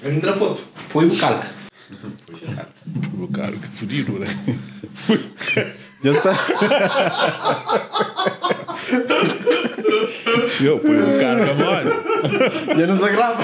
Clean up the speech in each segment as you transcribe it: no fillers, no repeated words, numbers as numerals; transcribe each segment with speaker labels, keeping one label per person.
Speaker 1: Entra foto. Põe o calco.
Speaker 2: O cara, que fodido, né?
Speaker 1: Já está.
Speaker 2: Eu põe o cara, mano.
Speaker 1: Já não se grava.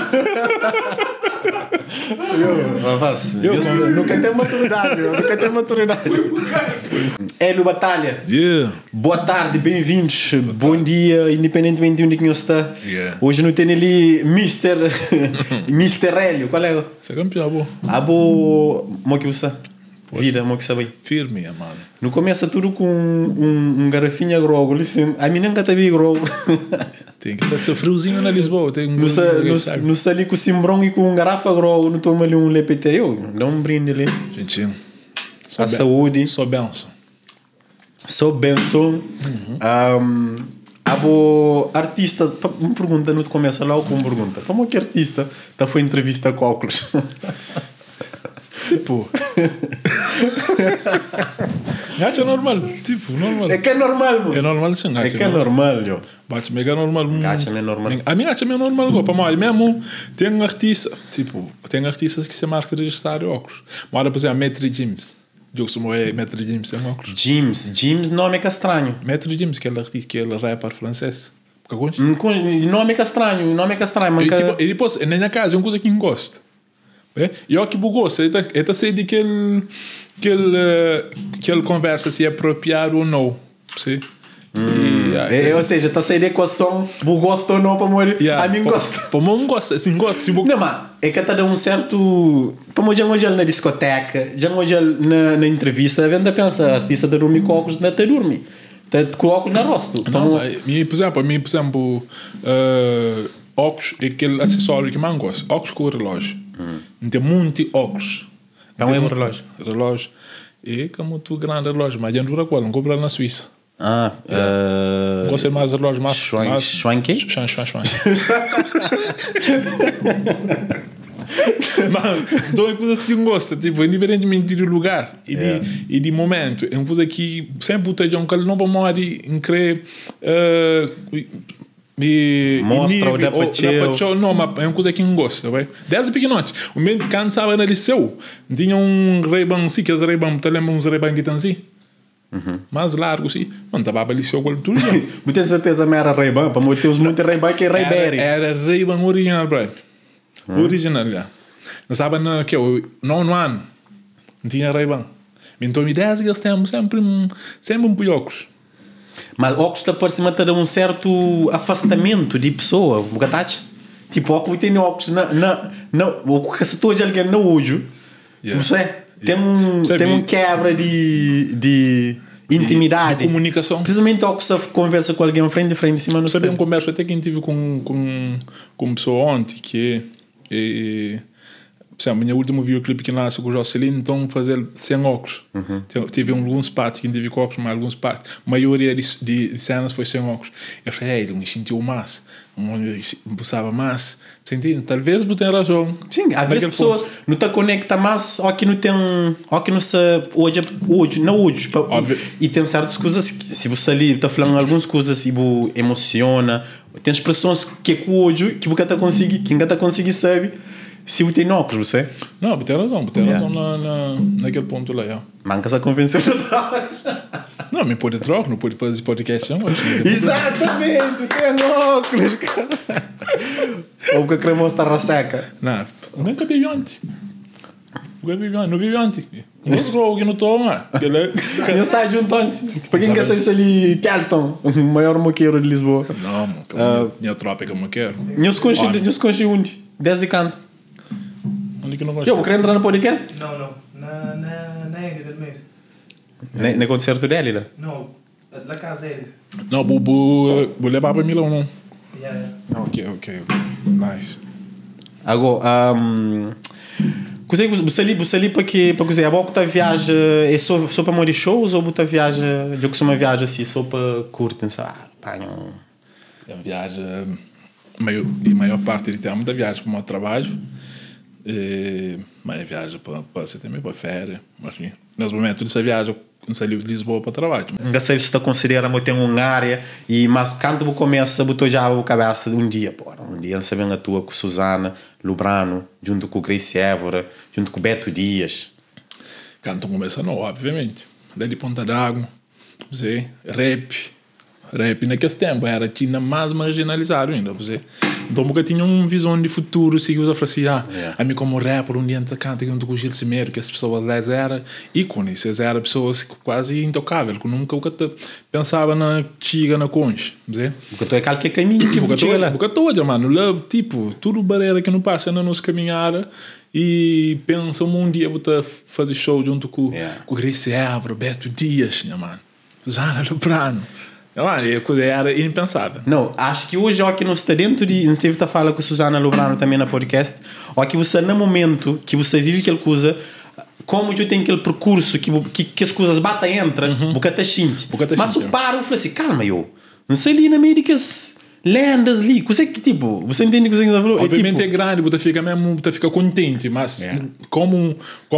Speaker 1: Rapaz, nunca tem maturidade. Hélio Batalha.
Speaker 2: Yeah.
Speaker 1: Boa tarde, bem-vindos. Bom dia, independentemente de onde que está.
Speaker 2: Yeah.
Speaker 1: Hoje não tem ali Mr. Hélio. Qual é?
Speaker 2: Você é campeão, bom.
Speaker 1: Abo, mo que usa? Vida, mo que sabe.
Speaker 2: Firme, mano.
Speaker 1: Não começa tudo com garrafinha grogo. A mim nunca teve grogo.
Speaker 2: Tem que ter seu friozinho na Lisboa. Tem
Speaker 1: não sali com cimbrão e com garrafa grogo. Não toma ali um lepete. Eu dá um brinde ali.
Speaker 2: Gente,
Speaker 1: a saúde.
Speaker 2: Só benção.
Speaker 1: Sou benção. Abo artista. Uma pergunta, não te começa logo com uma pergunta. Como que artista tá foi entrevista com óculos?
Speaker 2: Tipo. Gacha normal. Tipo, normal.
Speaker 1: É que é normal, moço.
Speaker 2: É normal sim, gacha.
Speaker 1: É que é normal, eu.
Speaker 2: Bate mega normal.
Speaker 1: Gacha é normal.
Speaker 2: A mim gacha é normal, para mim mesmo tem um artista, tipo, tem artistas que se marca registrar óculos. Mas por exemplo, Metri James. Eu costumo é Metri James sem óculos.
Speaker 1: James nome é que estranho.
Speaker 2: Metri James, que é artista, que é rapper francês.
Speaker 1: Nome é que estranho,
Speaker 2: E depois, na minha casa, é uma coisa que não gosto. E eu que gosto, é sei de que ele conversa se é apropriado ou não. Sim?
Speaker 1: Ou seja, está a sair da equação, bu gosta ou não para morrer. A mim gosta.
Speaker 2: Para mim não gosta, assim gosta.
Speaker 1: Não, mas é que está a dar um certo. Como já hoje na discoteca, já hoje na entrevista, vendo a pensar, artista de dormir com óculos, não está a dormir. Está com óculos na rosto.
Speaker 2: Não, por exemplo, óculos é aquele acessório que eu gosto. Óculos com o relógio. Tem muito óculos.
Speaker 1: Não é um relógio.
Speaker 2: Relógio. É que é muito grande relógio, mas já não dura qual, não compra na Suíça.
Speaker 1: Gosto
Speaker 2: de mais relógio mais
Speaker 1: Schwanky?
Speaker 2: Mano, então é coisa que eu gosto, tipo, indiferentemente do lugar e de momento, é uma coisa que sempre o Tejão que não vai morrer em crer
Speaker 1: mostra o da Pacheu.
Speaker 2: Não, mas é uma coisa que não gosto, vai? Desde pequenote, o momento que estava na liceu, tinha um Ray-Ban, sim, que as Ray-Ban, tu lembra uns Ray-Ban que estão assim? Mais largo, sim. Não estava a liceu com tudo.
Speaker 1: Não tenho certeza que era Ray-Ban, para ter os muitos Ray-Ban que é Ray-Berry.
Speaker 2: Era Ray-Ban original, bro. Original, já. Nós estava no nono ano, não tinha Ray-Ban. Então, me desse que eles têm sempre um poucos.
Speaker 1: Mas óculos está por cima de um certo afastamento de pessoa, um bocadinho. Tipo, óculos tem óculos o que se todo alguém não usa, você tem um quebra de intimidade,
Speaker 2: de comunicação.
Speaker 1: Precisamente óculos você conversa com alguém frente a frente, em cima não
Speaker 2: sabe. Um conversa até que tive com uma pessoa ontem que por exemplo, meu último videoclipe que lançou com o Jocelyn, então fazer sem óculos. Tive alguns partes que tive com óculos, mas alguns partes. A maioria de cenas foi sem óculos. Eu falei, ele me sentiu mais. Eu pensava mais. Você entende? Talvez você tenha razão.
Speaker 1: Sim, às vezes a pessoa não está conecta mais ou que não tem. Ou que não se. Hoje. E tem certas coisas que, se você ali está falando algumas coisas e você emociona, tem expressões que é com o olho que você está conseguindo saber. Se você tem óculos, você?
Speaker 2: Não, tem razão naquele ponto lá.
Speaker 1: Manca essa convenção de
Speaker 2: Não, me pode trocar, não pode fazer podcast sem óculos.
Speaker 1: Exatamente, sem óculos, cara. Ou que a cremosa está seca.
Speaker 2: Não, nunca bebi ontem. Não bebi ontem. Não estou que não toma.
Speaker 1: Não está junto ontem. Para quem quer saber se ali Kelton, o maior moqueiro de Lisboa.
Speaker 2: Não, minha tropa é que eu quero.
Speaker 1: Não se conhece onde? Desde canto. Eu quero entrar no podcast?
Speaker 3: Não. Na Ingrid mesmo.
Speaker 1: No concerto dele, né?
Speaker 3: Não, da casa dele.
Speaker 2: Não, vou levar para Milão, não.
Speaker 3: Yeah.
Speaker 2: Ok. Nice.
Speaker 1: Agora, você ali para cozer? A boca tá viaja é só para morrer shows ou você viaja, de que uma viagem assim, só para curtir, sabe?
Speaker 2: É viagem, a maior parte do tempo da viagem para o meu trabalho. Mas viaja para ser também para férias. Mas nesse momento você viaja, não saiu de Lisboa para trabalho.
Speaker 1: Não sei se você considera que tem uma área, mas quando você começa, você já a cabeça de um dia você vem a tua com Susana Lubrano, junto com Grace Évora, junto com Beto Dias.
Speaker 2: Quando começa, não, obviamente. Daí de Ponta d'Água, você, rap naquele tempo tinha mais marginalizado ainda, você. Então nunca tinha uma visão de futuro, se você falasse a mim como rapper um dia canta junto com o Gil Cimeiro, que as pessoas lá eram ícones, eram pessoas quase intocáveis, que nunca pensava na Tiga, na Conche, você.
Speaker 1: Porque tu é qualquer caminho que você chega lá.
Speaker 2: Porque toda, mano, lá, tipo, tudo barreira que não passa na nossa caminhada e pensa um dia botar fazer show junto com Grace Évora, Beto Dias, né, mano, Susana Lubrano. Era impensável.
Speaker 1: Não, acho que hoje que não está dentro de. Não esteve a falar com a Susana Lubrano também na podcast. Que você, no momento que você vive aquela coisa, como eu tenho aquele percurso que as coisas batem entra, bocata xinte. Mas o paro, eu falei assim: calma, eu não sei ali na meio de que as lendas ali, coisa que tipo, você entende o que você falou?
Speaker 2: Obviamente é grande, você fica contente, mas como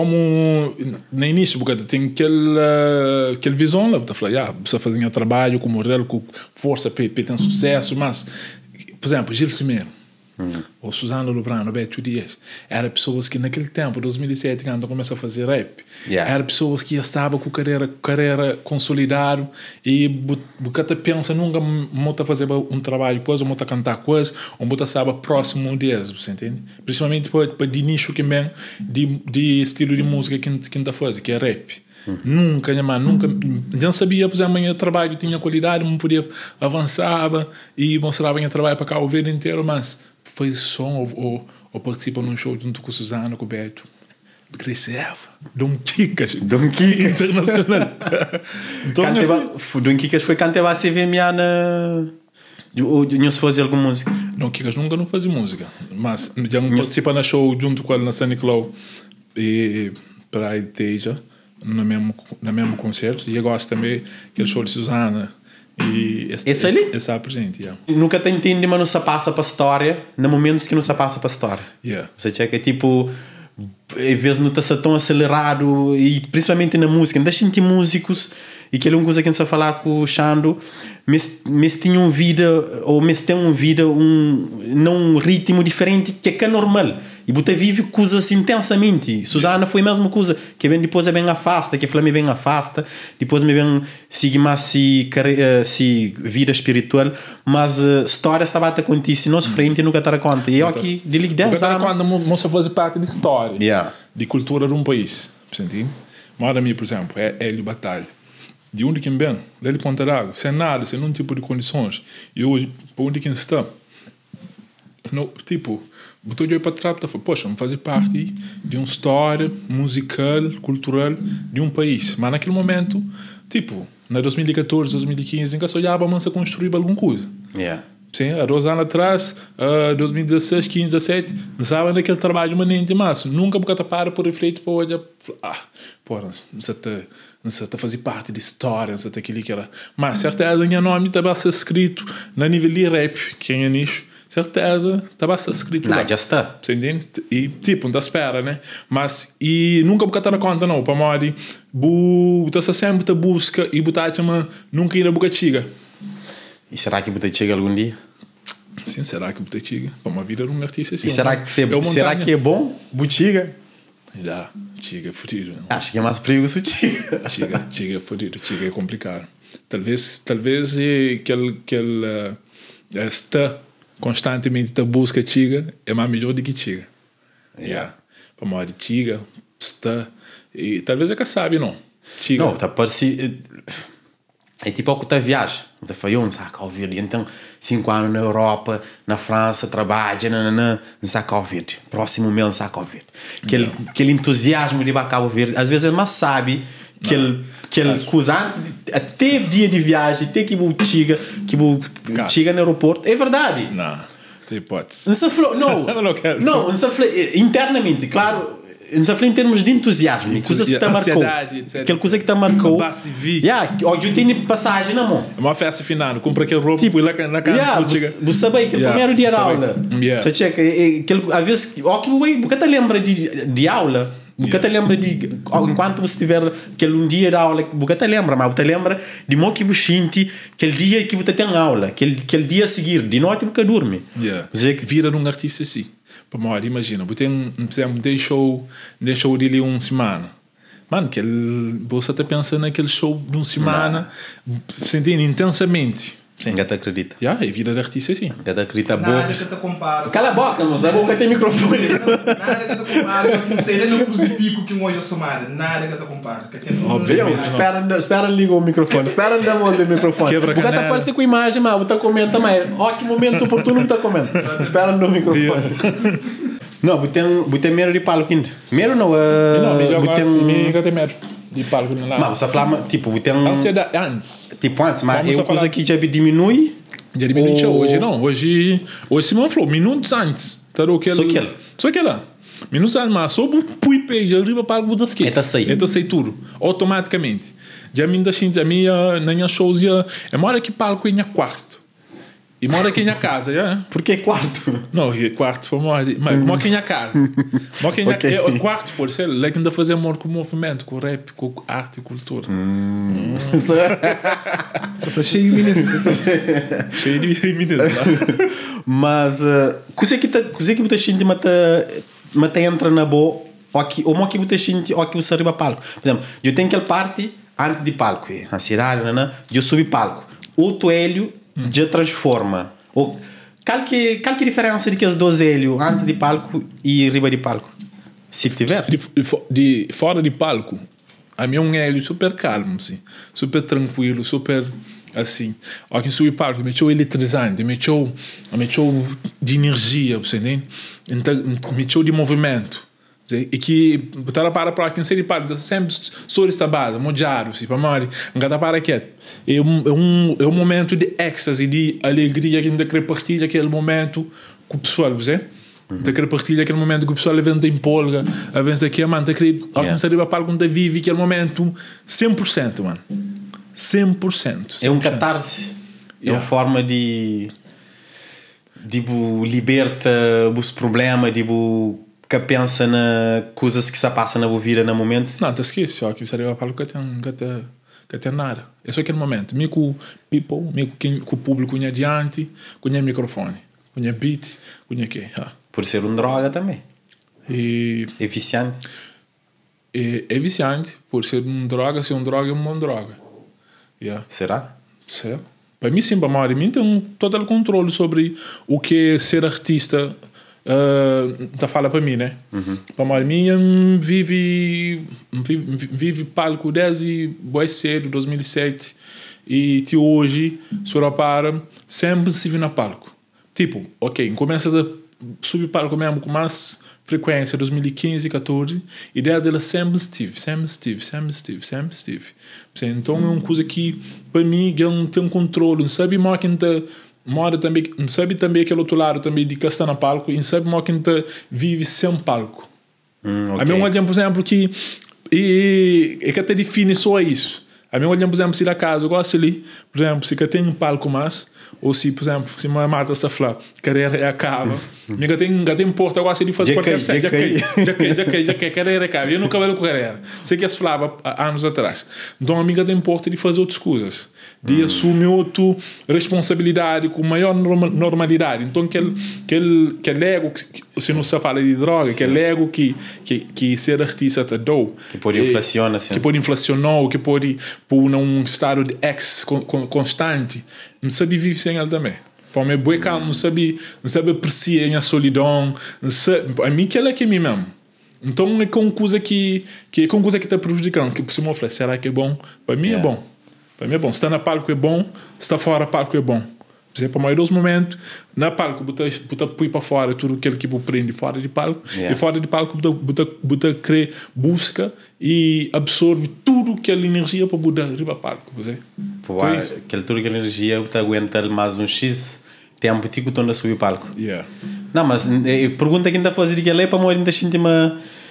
Speaker 2: no início você tem aquela visão lá, você fala, você fazia trabalho com moral, com força para ter sucesso, mas, por exemplo, Gil Cimeiro, ou Susana Lubrano, Beto Dias, eram pessoas que naquele tempo, 2007, quando começou a fazer rap, eram pessoas que já estavam com carreira consolidada e você pensa nunca muito fazer um trabalho coisa, ou muito cantar coisa, ou muito estava próximo deles, você entende? Principalmente para de nicho que vem de estilo de música que está fazendo, que é rap. Nunca, não sabia, por exemplo, amanhã trabalho tinha qualidade, não podia avançava e mostrava em trabalho para cá o vídeo inteiro, mas faz som ou participa num show junto com Susana, com o Beto, Cresceva, Dom Kikas internacional.
Speaker 1: Então, Dom Kikas foi quando teve a CVMA não se fazia alguma música.
Speaker 2: Dom Kikas nunca não fazia música, mas já não participa na show junto com ele na Sunny Cloud e para a Iteja no mesmo concerto, e eu gosto também aquele show de Susana e
Speaker 1: esse ali?
Speaker 2: Esse é presente,
Speaker 1: Nunca te entendi, mas não se passa para a história no momentos que não se passa para a história. Você tinha que tipo às vezes não está tão acelerado, e principalmente na música ainda sentir músicos, e que é uma coisa que a gente está a falar com o Xando, mas tinham vida, ou mas tem uma vida num ritmo diferente que é normal, e você vive coisas intensamente. Susana foi a mesma coisa, que bem depois é bem afasta, que Flamengo bem afasta, depois me bem seguir mais se vida espiritual, mas história estava a acontecer nossa frente e nunca está a conta, e eu aqui de 10 anos
Speaker 2: quando moça fazer parte de história, de cultura de um país, você entende? Mora mim, por exemplo, é Hélio Batalha, de onde quem vem, dele Ponta d'Água, sem nada, sem nenhum tipo de condições, e hoje, para onde quem está, no, tipo, botou de olho para trás, tá, poxa, vamos fazer parte de uma história musical, cultural de um país, mas naquele momento, tipo, na 2014, 2015, ninguém só olhava a construir alguma coisa. Sim, há 2 anos atrás, 2016, 15, 17, não sabe daquele trabalho manente, mas nunca porque para por refletir para hoje, não sei fazer parte de história, não sei aquilo que era. Mas certeza, minha nome estava a ser escrito na nível de rap, que é nicho, certeza, estava a ser escrito lá.
Speaker 1: Já está.
Speaker 2: Você entende? E tipo, não espera, né? Mas, e nunca porque na conta, não, para morrer, você sempre busca e botar nunca ir a boca chiga.
Speaker 1: E será que você chega algum dia?
Speaker 2: Sim, será que você chega? Para uma vida de um artista assim.
Speaker 1: E será que é bom? Butiga?
Speaker 2: Chiga é fodido.
Speaker 1: Acho que é mais perigoso Chiga.
Speaker 2: Chiga é fodido, Chiga é complicado. Talvez que ele está constantemente a busca Chiga é mais melhor do que Chiga. Para uma de Chiga, está. E talvez é que sabe, não. Chiga.
Speaker 1: Não, está parecido. É tipo o que tu viaja. Você foi um saco ao verde. Então, 5 anos na Europa, na França, trabalha, não saco ao verde. Próximo mês, não saco ao verde. Aquele entusiasmo de ir para Cabo Verde. Às vezes, ele mais sabe que ele coisa antes, até dia de viagem, até que chega no aeroporto. É verdade.
Speaker 2: Não, tem hipótese.
Speaker 1: Não se falou, não.
Speaker 2: Não quero.
Speaker 1: Não se falou internamente, claro. não se fala em termos de entusiasmo, coisas que te marcou. Aquela coisa que te marcou. Hoje eu tenho passagem na mão.
Speaker 2: É uma festa final, compra aquele roupa, fui lá na casa.
Speaker 1: Você sabe que o primeiro dia de aula. Você checa, às vezes, porque te lembra de aula. Porque te lembra de enquanto você tiver aquele dia de aula, porque te lembra, mas te lembra de modo que você sente aquele dia que você tem aula, aquele dia a seguir, de noite você dorme.
Speaker 2: Vira um artista assim. Para morrer, imagina, você tem show de uma semana. Mano, você está pensando naquele show de uma semana, sentindo intensamente.
Speaker 1: Ninguém acredita.
Speaker 2: É vida de artista assim.
Speaker 1: Ninguém acredita.
Speaker 3: Nada que te compara.
Speaker 1: Cala a boca, não sabe que tem microfone.
Speaker 3: Nada que te compara. Não sei, não crucifico que hoje eu sou mal. Nada que te compara.
Speaker 1: Espera ligar o microfone. Espera dar voz do microfone. Porque está aparecendo com a imagem, mas você comenta, mas que momento oportuno você comenta. Espera no microfone. Não, você tem medo de palco ainda. Medo não?
Speaker 2: Não, tem medo de palco lá.
Speaker 1: Mas você fala, tipo, você tem
Speaker 2: ansiedade antes.
Speaker 1: Tipo antes, mas é uma coisa que já diminui?
Speaker 2: Já diminui, hoje não. Hoje Simão falou, minutos antes. Só aquela. Minutos antes, mas só pui pé, já arriba para o das que.
Speaker 1: Eta
Speaker 2: sei tudo. Automaticamente. Já me deixei, na minha shows, é uma hora que palco em quarto. E mora aqui na casa, já?
Speaker 1: Por que quarto?
Speaker 2: Não, quarto foi mora aqui na casa. O quarto, por ser, lá que ainda fazer amor com o movimento, com o rap, com arte e cultura.
Speaker 1: Você cheio de meninas.
Speaker 2: Cheio de meninas.
Speaker 1: Mas, coisa que você sente, mas entra na boa, ou mo que você sente, ou que você arriba palco. Por exemplo, eu tenho aquele parte antes de palco, a cidade, eu subi palco. O toelho já transforma. Qual que é a diferença de que as dois helhos antes de palco e riba de palco? Se tiver.
Speaker 2: De fora de palco, a minha é um hélio super calmo, assim, super tranquilo, super assim. Aqui subir palco, me echou eletrizante, me echou de energia, você entende? Então, me echou de movimento. E que botar para quem se para sempre sou estabado mojado se para mari engata para quieto é um momento de êxtase de alegria que ainda quer partilhar aquele momento com o pessoal você ainda quer partilhar aquele momento que o pessoal levanta em polga a vez daqui a manta quer alguém se arriba para quando vive aquele momento 100% mano 100%.
Speaker 1: É um catarse é uma forma de liberta os problemas que pensa na coisas que se passam na vida no momento.
Speaker 2: Não, te esquece, só que se arriva para o que tem nada. É só aquele momento. Me com people, me com o público adiante, com o microfone, com o beat, com o quê.
Speaker 1: Por ser uma droga também.
Speaker 2: É
Speaker 1: viciante.
Speaker 2: É viciante. Por ser uma droga é uma boa droga.
Speaker 1: Será?
Speaker 2: Certo. Para mim, sim, para mim tem um total controle sobre o que é ser artista. Tá fala para mim, né? Para mim, vive palco desde bem cedo, 2007 e até hoje, Sorapara sempre estive na palco. Tipo, começa a subir palco mesmo com mais frequência 2015 e 14 e desde ela sempre estive. Então é uma coisa que para mim não tem um controle, não sabe mais quem tá mora também, não sabe também aquele outro lado também de que está na palco e não sabe mais quem vive sem palco. A mim olhando, por exemplo, que é que até define só isso. A mim olhando, por exemplo, se da casa eu gosto ali, por exemplo, se que tem um palco mais ou se, por exemplo, se uma mata está falando carreira acaba, já tem porta eu gosto de fazer qualquer coisa já que carreira acaba, eu nunca vejo carreira, sei que se falava há anos atrás, então a amiga tem porta de fazer outras coisas, de assumir outra responsabilidade com maior normalidade. Então aquele ego se não se fala de droga, aquele ego que ser artista te dou,
Speaker 1: que pode inflacionar,
Speaker 2: que pode inflacionar, que pode pôr num estado de constante, não sabe viver sem ele também. Para mim, bem calmo, não sabe apreciar a solidão, a mim que ela é que é mim mesmo. Então é com coisa que está prejudicando, que por cima eu falei, será que é bom? Para mim é bom. Para mim é bom. Se está na palco é bom, se está fora palco é bom. Por exemplo, a maioria dos momentos, na palco, você põe para fora tudo aquilo que você prende fora de palco, e fora de palco, você cria, busca e absorve tudo aquela energia para você ir para palco.
Speaker 1: Tudo aquela energia, você aguenta mais um X tempo que você está subir palco. Não, mas a pergunta que ainda fazer que é para morrer ainda sentir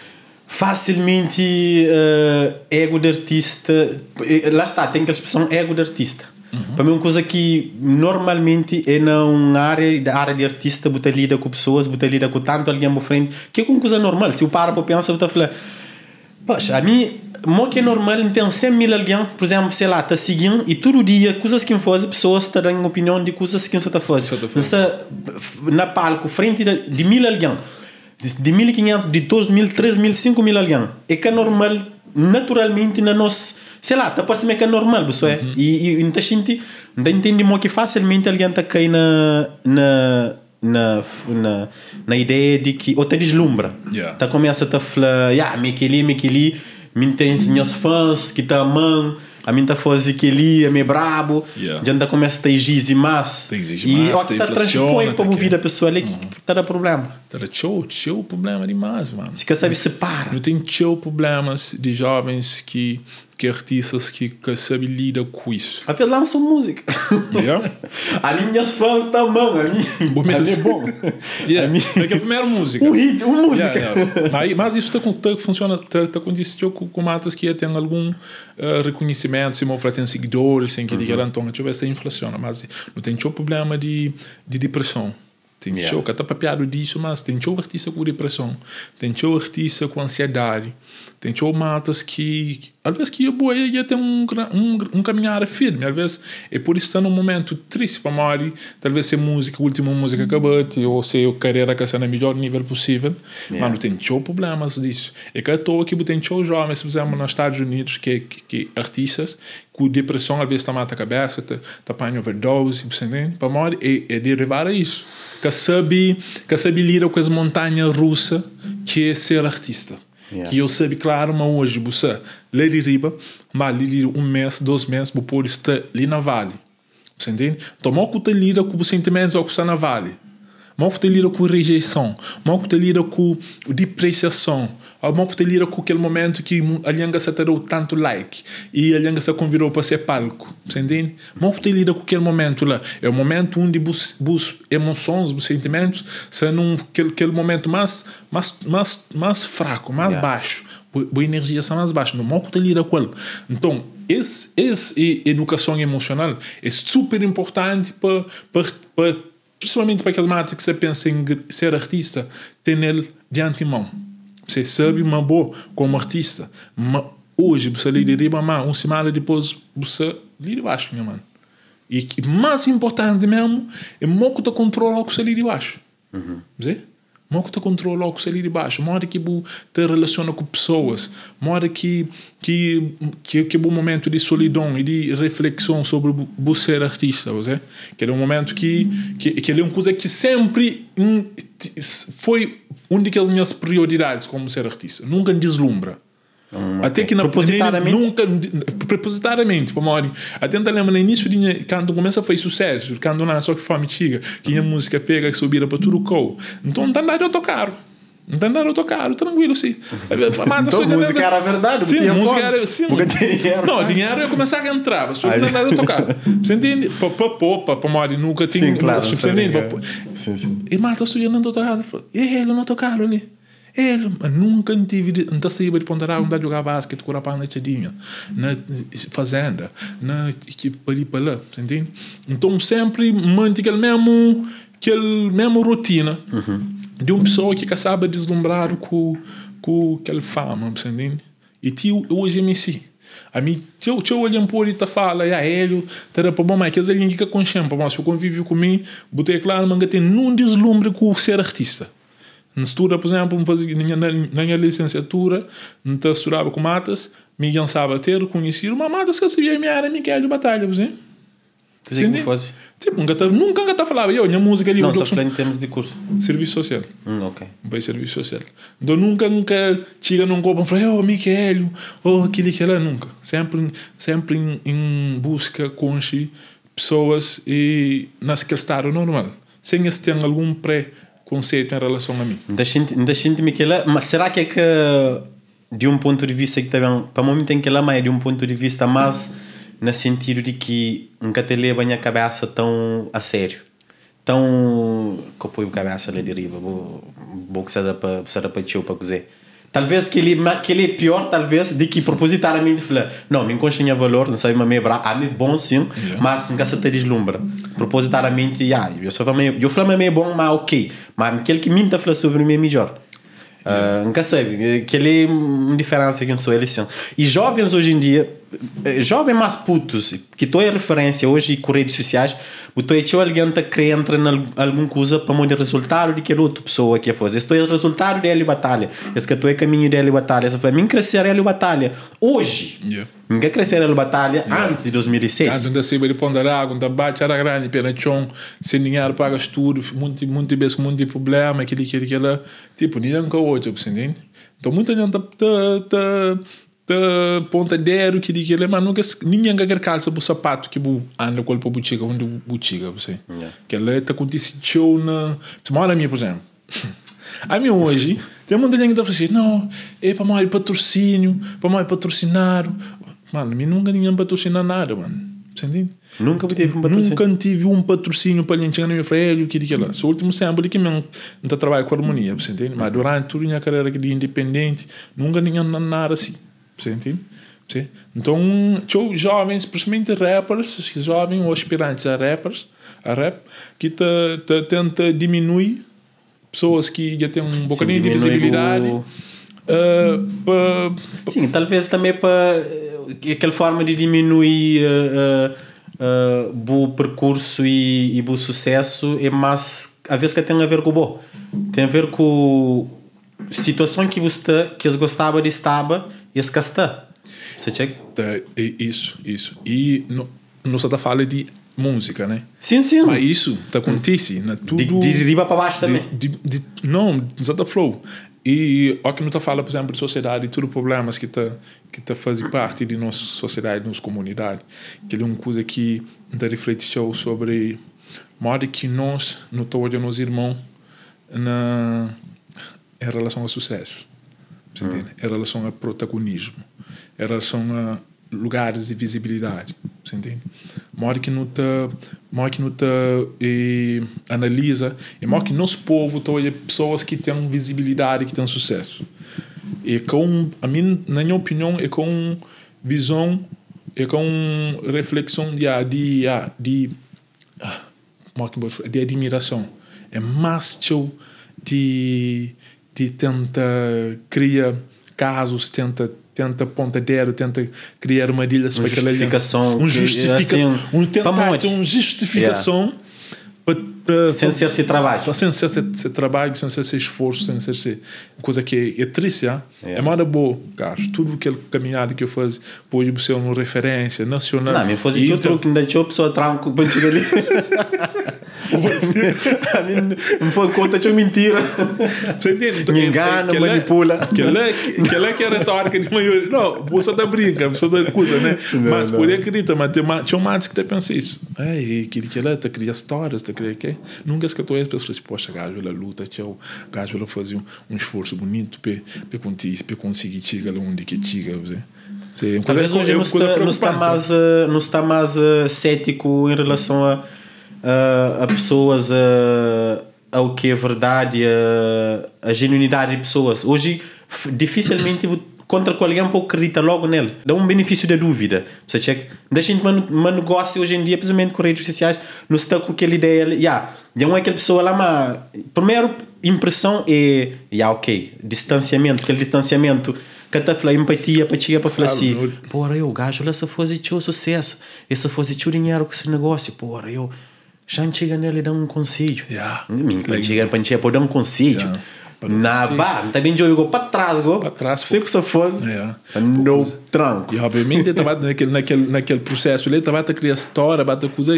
Speaker 1: facilmente ego de artista. Lá está, tem aquela expressão ego de artista. Para mim é uma coisa que normalmente é na área de artista, você lida com pessoas, você lida com tanto alguém à frente, que é uma coisa normal. Se eu paro para pensar, você fala, poxa, a mim, o que é normal, tem 100 mil alguém, por exemplo, sei lá, está seguindo, e todo dia, coisas que fazem, pessoas estão dando opinião de coisas que você está fazendo. Na palco, frente de 1000 alguém, de 1500, de 2000, 3000, 5000 alguém. É que é normal, naturalmente, na nossa, sei lá, tá parecendo que é normal, pessoal. E a gente não entende que facilmente alguém está cair na ideia de que ou te deslumbra. Tá começa a falar, me que ali, me tem minhas fãs que tá amando, a mim tá fazendo que ali, é meio brabo, já começa a exigir mais. E ó, tá transpõe para a vida pessoal ali que tá dando problema.
Speaker 2: Tá show problema demais, mano.
Speaker 1: Se quer saber, separa.
Speaker 2: Não tem show problemas de jovens que artistas que sabem lidar com isso.
Speaker 1: Até lançam música. A minhas fãs estão mão, a mim é bom.
Speaker 2: É a primeira música.
Speaker 1: Uma música.
Speaker 2: Mas isso funciona, tá acontecendo com matas que tem algum reconhecimento, se mostra tem seguidores, sem que diga então, deixa eu ver se inflaciona, mas não tem show problema de depressão. Tem show que está papiado disso, mas tem show artista com depressão, tem show artista com ansiedade, tem show matas que às vezes que ia ter um caminhar firme, às vezes é por isso que está num momento triste para Mari, talvez se a última música acabou, ou se a carreira que está no melhor nível possível, mas não tem show problemas disso. É que à toa que tem show jovens, por exemplo, nos Estados Unidos, que artistas com depressão às vezes está mata a cabeça, está apanhando overdose, para Mari é derivar a isso. Que sabe lidar com as montanhas russas que é ser artista. Que eu sei, claro, mas hoje você lê de riba, mas lê um mês, 2 meses, você pode estar ali na vale. Você entende? Então, mal que você lida com os sentimentos que está na vale, mal que você lida com rejeição, mal que você lida com depreciação, mal que você lida com aquele momento que a linha se deu tanto like e a linha se convidou para ser palco, você entende? Mal que você lida com aquele momento lá, é o momento onde as emoções, os sentimentos são aquele momento mais fraco, mais baixo, a energia está mais baixa, mal que você lida com ele. Então, essa educação emocional é super importante para principalmente para aqueles matos que você pensa em ser artista, ter ele de antemão. Você sabe uma boa como artista, mas hoje você lê de riba, mas uma semana depois você lê de baixo, minha mano. E o mais importante mesmo é que você controla o que você lê de baixo. Você? Como que você controla o que você lê de baixo? Uma hora que você te relaciona com pessoas, uma hora que é um momento de solidão e de reflexão sobre você ser artista, você? Que é um momento que é uma coisa que sempre foi uma das minhas prioridades como ser artista. Nunca deslumbra. Até que propositadamente, até lembro no início quando começa a fazer sucesso, quando não só que foi antiga, que a música pega que subira para tudo o então não dá de autocar. Não tem nada a tocar, tranquilo, sim.
Speaker 1: Então a música era verdade,
Speaker 2: sim, a música era sim. Não, o dinheiro ia começar a entrar, só não tem nada a tocar. Você entende? Para Mari nunca tem.
Speaker 1: Sim, claro.
Speaker 2: Você entende?
Speaker 1: Sim.
Speaker 2: E Marta estudando tocado, ele não tocaram ali. Ele nunca tive, não sei de ponderar onde jogar basquete com a rapaz na chadinha, na fazenda, na ali para lá, você entende? Então sempre mantive aquele mesmo rotina de uma pessoa que sabe deslumbrar com aquela fama, você entende? E tio hoje é Messi. A mim, eu olho por e fala, ele, para bom, mas que as ele que consciente, mas se eu convivo comigo, botei claro, mas tem num deslumbre com ser artista. Na estuda, por exemplo, na minha licenciatura, não estudava com matas, me lançava a ter conhecido uma matas que sabia minha era Miguel de batalha, por exemplo.
Speaker 1: Como fosse?
Speaker 2: Tipo, nunca falava, minha música ali.
Speaker 1: Não, só em termos de curso.
Speaker 2: Serviço social.
Speaker 1: Ok.
Speaker 2: Vai serviço social. Então nunca chega num copo e fala, Miguel, aquilo, nunca. Sempre em busca com pessoas e nas que estado normal. Sem ter algum conceito em relação a mim.
Speaker 1: Deixa-me que lá, mas será que é que de um ponto de vista que também para mim tem que lá, mas é de um ponto de vista mais no sentido de que nunca te leva a minha cabeça tão a sério, tão que eu ponho a cabeça ali de riba, vou que será para tio para cozer, talvez que ele é pior, talvez, de que propositadamente falar, não, me encontra em valor, não sei, mas é bom sim, mas nunca se te deslumbra. Propositadamente, eu falo é bom, mas ok, mas aquele que minta fala sobre mim é melhor. Nunca sei, que ele é uma diferença que sou ele sim. E jovens hoje em dia, jovens mais putos, que tu é referência hoje com redes sociais, tu é alguém que quer entrar em alguma coisa para mudar o resultado de que outra pessoa quer fazer. Este é o resultado dela batalha. Esse que tu é caminho dela batalha. Esse para mim crescer ela batalha hoje. Ninguém crescer ela batalha antes de 2007.
Speaker 2: Antes de se ver ponderar, quando bate era grande pela chão, sem dinheiro paga tudo, muito vezes com muito problema, aquele tipo ninguém que hoje, você entende? Então muita gente pontadeiro que diz que mas nunca ninguém quer calça pro sapato que anda com o buchiga onde buchiga você que ela tá aconteceu na tomara minha por exemplo a mim hoje tem muita gente que tá falando não é para mais patrocínio para mais patrocinar mano mim nunca ninguém patrocina nada mano você entende?
Speaker 1: Nunca tive um patrocínio
Speaker 2: para gente na minha frente que diz que lá só último tempo de que não tá trabalho com harmonia você entende? Mas durante toda a minha carreira de independente nunca ninguém nada assim. Você entende? Sim. Então, jovens, principalmente rappers, jovens ou aspirantes a rap, que tenta diminuir pessoas que já têm um bocadinho de visibilidade.
Speaker 1: Sim, talvez também para aquela forma de diminuir o percurso e o sucesso é mais, às vezes que tem a ver com o bom. Tem a ver com situação que você gostava de estar e esse está. Você checa?
Speaker 2: Isso. E não só fala de música, né?
Speaker 1: Sim.
Speaker 2: Mas isso acontece na tudo.
Speaker 1: De riba para baixo também.
Speaker 2: Não, exato flow. E o que não está falando, por exemplo, de sociedade, tudo problemas que fazem parte de nossa sociedade, nossa comunidade, que é uma coisa que está refletindo sobre modo que nós não estamos nos irmãos em relação ao sucesso, você entende? Em relação ao protagonismo, em relação a lugares de visibilidade, você entende? Modo que não tá analisa e modo que nosso povo tem pessoas que têm visibilidade, que têm sucesso. E a mim, na minha opinião, é com visão, é com reflexão de admiração. É mais de tenta criar casos, tenta pontadeiro, tenta criar armadilhas para aquela
Speaker 1: justificação,
Speaker 2: justificação
Speaker 1: sem ser esse trabalho,
Speaker 2: sem ser esse esforço, sem ser esse coisa que é triste, é mais boa, cara. Tudo aquele caminhada que eu faço pode ser uma referência nacional.
Speaker 1: Não, me faz o truque, não deixou a pessoa tranco para chegar ali. A mim não foi conta de mentira.
Speaker 2: Você entende?
Speaker 1: Me engana, manipula.
Speaker 2: Aquela que é a retórica de maioria. Não, você está brinca, você está coisa, né? Mas por acredita, mas tinha um matos que pensa isso. Que ela está criando histórias, está criando que nunca escutou as pessoas assim, poxa, gajo, ela luta, gajo, ela fazia um esforço bonito para conseguir chegar onde que chega, você.
Speaker 1: Talvez hoje não está mais cético em relação a pessoas, ao que é verdade, a genuinidade de pessoas. Hoje, dificilmente contra com alguém pouco acredita logo nele. Dá um benefício da dúvida. Você checa? Deixa gente um negócio hoje em dia, precisamente com redes sociais, não está com aquela ideia. Não é aquela pessoa lá, mas primeiro impressão é, ok, distanciamento, aquele distanciamento. Que está falando empatia para chegar para falar assim, porra, o gajo lá se fosse teu sucesso, e se fosse teu dinheiro com esse negócio, porra, já não chega nele e dá um conselho. Para chegar para dar um conselho. Não também jogou para trás, sempre que se fosse, no tranco.
Speaker 2: E obviamente estava naquele processo, ele estava a criar história, estava a coisa,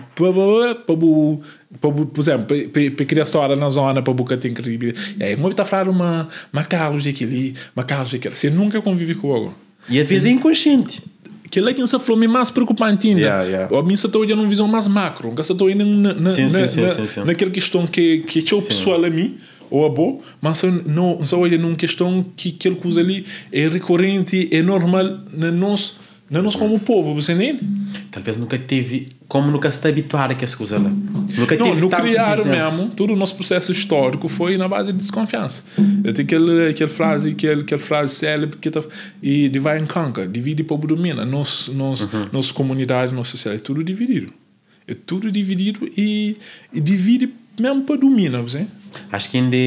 Speaker 2: por exemplo, para criar história na zona, para buscar tem credibilidade. E aí, como está a falar uma Carlos daquele, você nunca convive com algo.
Speaker 1: E às vezes é inconsciente.
Speaker 2: Que é que essa flor é mais preocupante ainda. A mim se estou numa visão mais macro, que se estou indo naquela questão que é o pessoal a mim ou a boa, mas não só olha numa questão que aquela coisa ali é recorrente, é normal na nossa Não nós como povo, você nem?
Speaker 1: Talvez nunca se está habituado a que as coisas lá. Nunca
Speaker 2: Não,
Speaker 1: teve
Speaker 2: no
Speaker 1: tantos
Speaker 2: criar
Speaker 1: exemplos.
Speaker 2: mesmo, todo o nosso processo histórico foi na base de desconfiança. Tem aquela frase célebre que e divide and conquer, divide para domina. Nossa comunidade, nossa sociedade, é tudo dividido. É tudo dividido e divide mesmo para dominar, você?
Speaker 1: Acho que ainda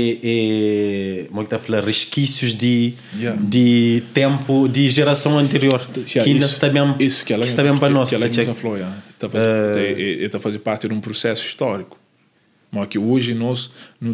Speaker 1: resquícios de tempo, de geração anterior. Que ainda está bem para nós.
Speaker 2: Está fazer parte de um processo histórico. Mas que hoje nós não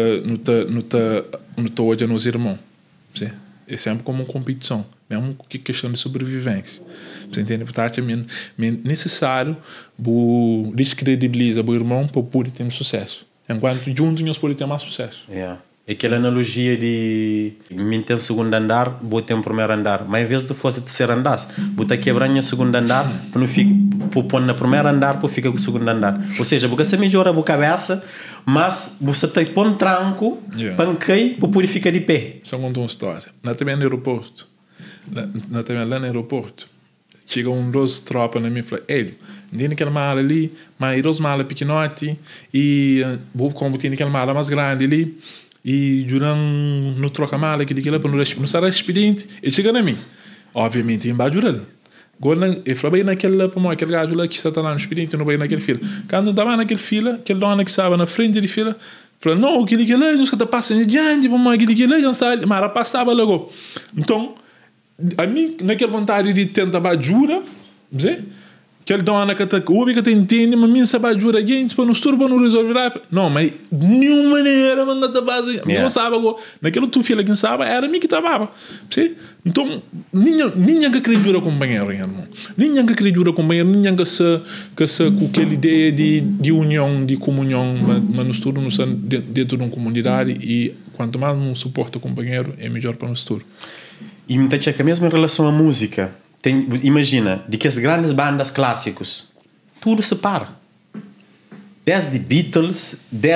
Speaker 2: está hoje nos irmãos. É sempre como uma competição. Mesmo que questão de sobrevivência. Você entende? Portanto, é necessário descredibilizar o irmão para poder ter sucesso. Enquanto juntos nós podemos ter mais sucesso.
Speaker 1: Aquela analogia de mim tem segundo andar, vou ter primeiro andar. Mas em vez de fosse terceiro andar, vou estar quebrando o segundo andar, para não ficar pôr no primeiro andar, para ficar com o segundo andar. Ou seja, porque você melhora a cabeça, mas você tem que pôr um tranco, panquei, para poder ficar de pé.
Speaker 2: Só contar uma história. Nós também no aeroporto. Lá no aeroporto. Chega dois tropas na minha e fala, tem aquela mala ali, mas duas malas pequenote e como tem aquela mala mais grande ali e durante no troca mala que daquela para não estar expediente ele chega na mim obviamente em baixo dele agora eu falei naquela para mim aquele gajo lá que está lá no expediente não vai naquele fila quando estava naquele fila aquele dona que estava na frente de fila falou não aquele lá não está passando adiante para mim aquele lá já está mas rapaz estava logo então a mim naquela vontade de tentar bajura dizer aquele dona que te entende mas minha sabajura gente para nos turba não resolver não mas de nenhuma maneira manda ta base não sabe agora naquele tu fila que sabe era mim que estava sim então ninguém que acredita companheiro irmão ninguém que acredita companheiro ninguém que se com aquela ideia de união de comunhão mas nos turba não são dentro de uma comunidade e quanto mais não suporta companheiro é melhor para nos turba
Speaker 1: e me tá que mesmo em relação à música imagina, de que as grandes bandas clássicos tudo se para desde Beatles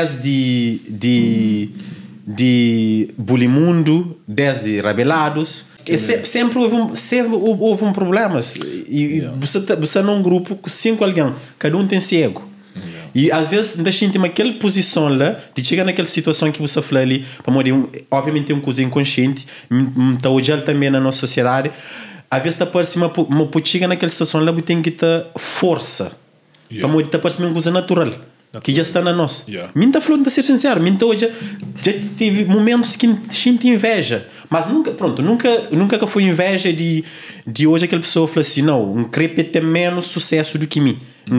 Speaker 1: desde Bulimundo desde Rebelados sempre houve um problema e você num grupo com 5 alguém cada um tem seu ego e às vezes ainda sente aquela posição lá de chegar naquela situação que você falou ali obviamente é uma coisa inconsciente está hoje também na nossa sociedade às vezes está por cima uma putinha naquela situação lá tem que ter força para morrer está por cima uma coisa natural que já está na nós mim está falando de ser sincero mim hoje já tive momentos que sinto inveja mas nunca que foi inveja de hoje aquela pessoa fala assim não crepe tem menos sucesso do que mim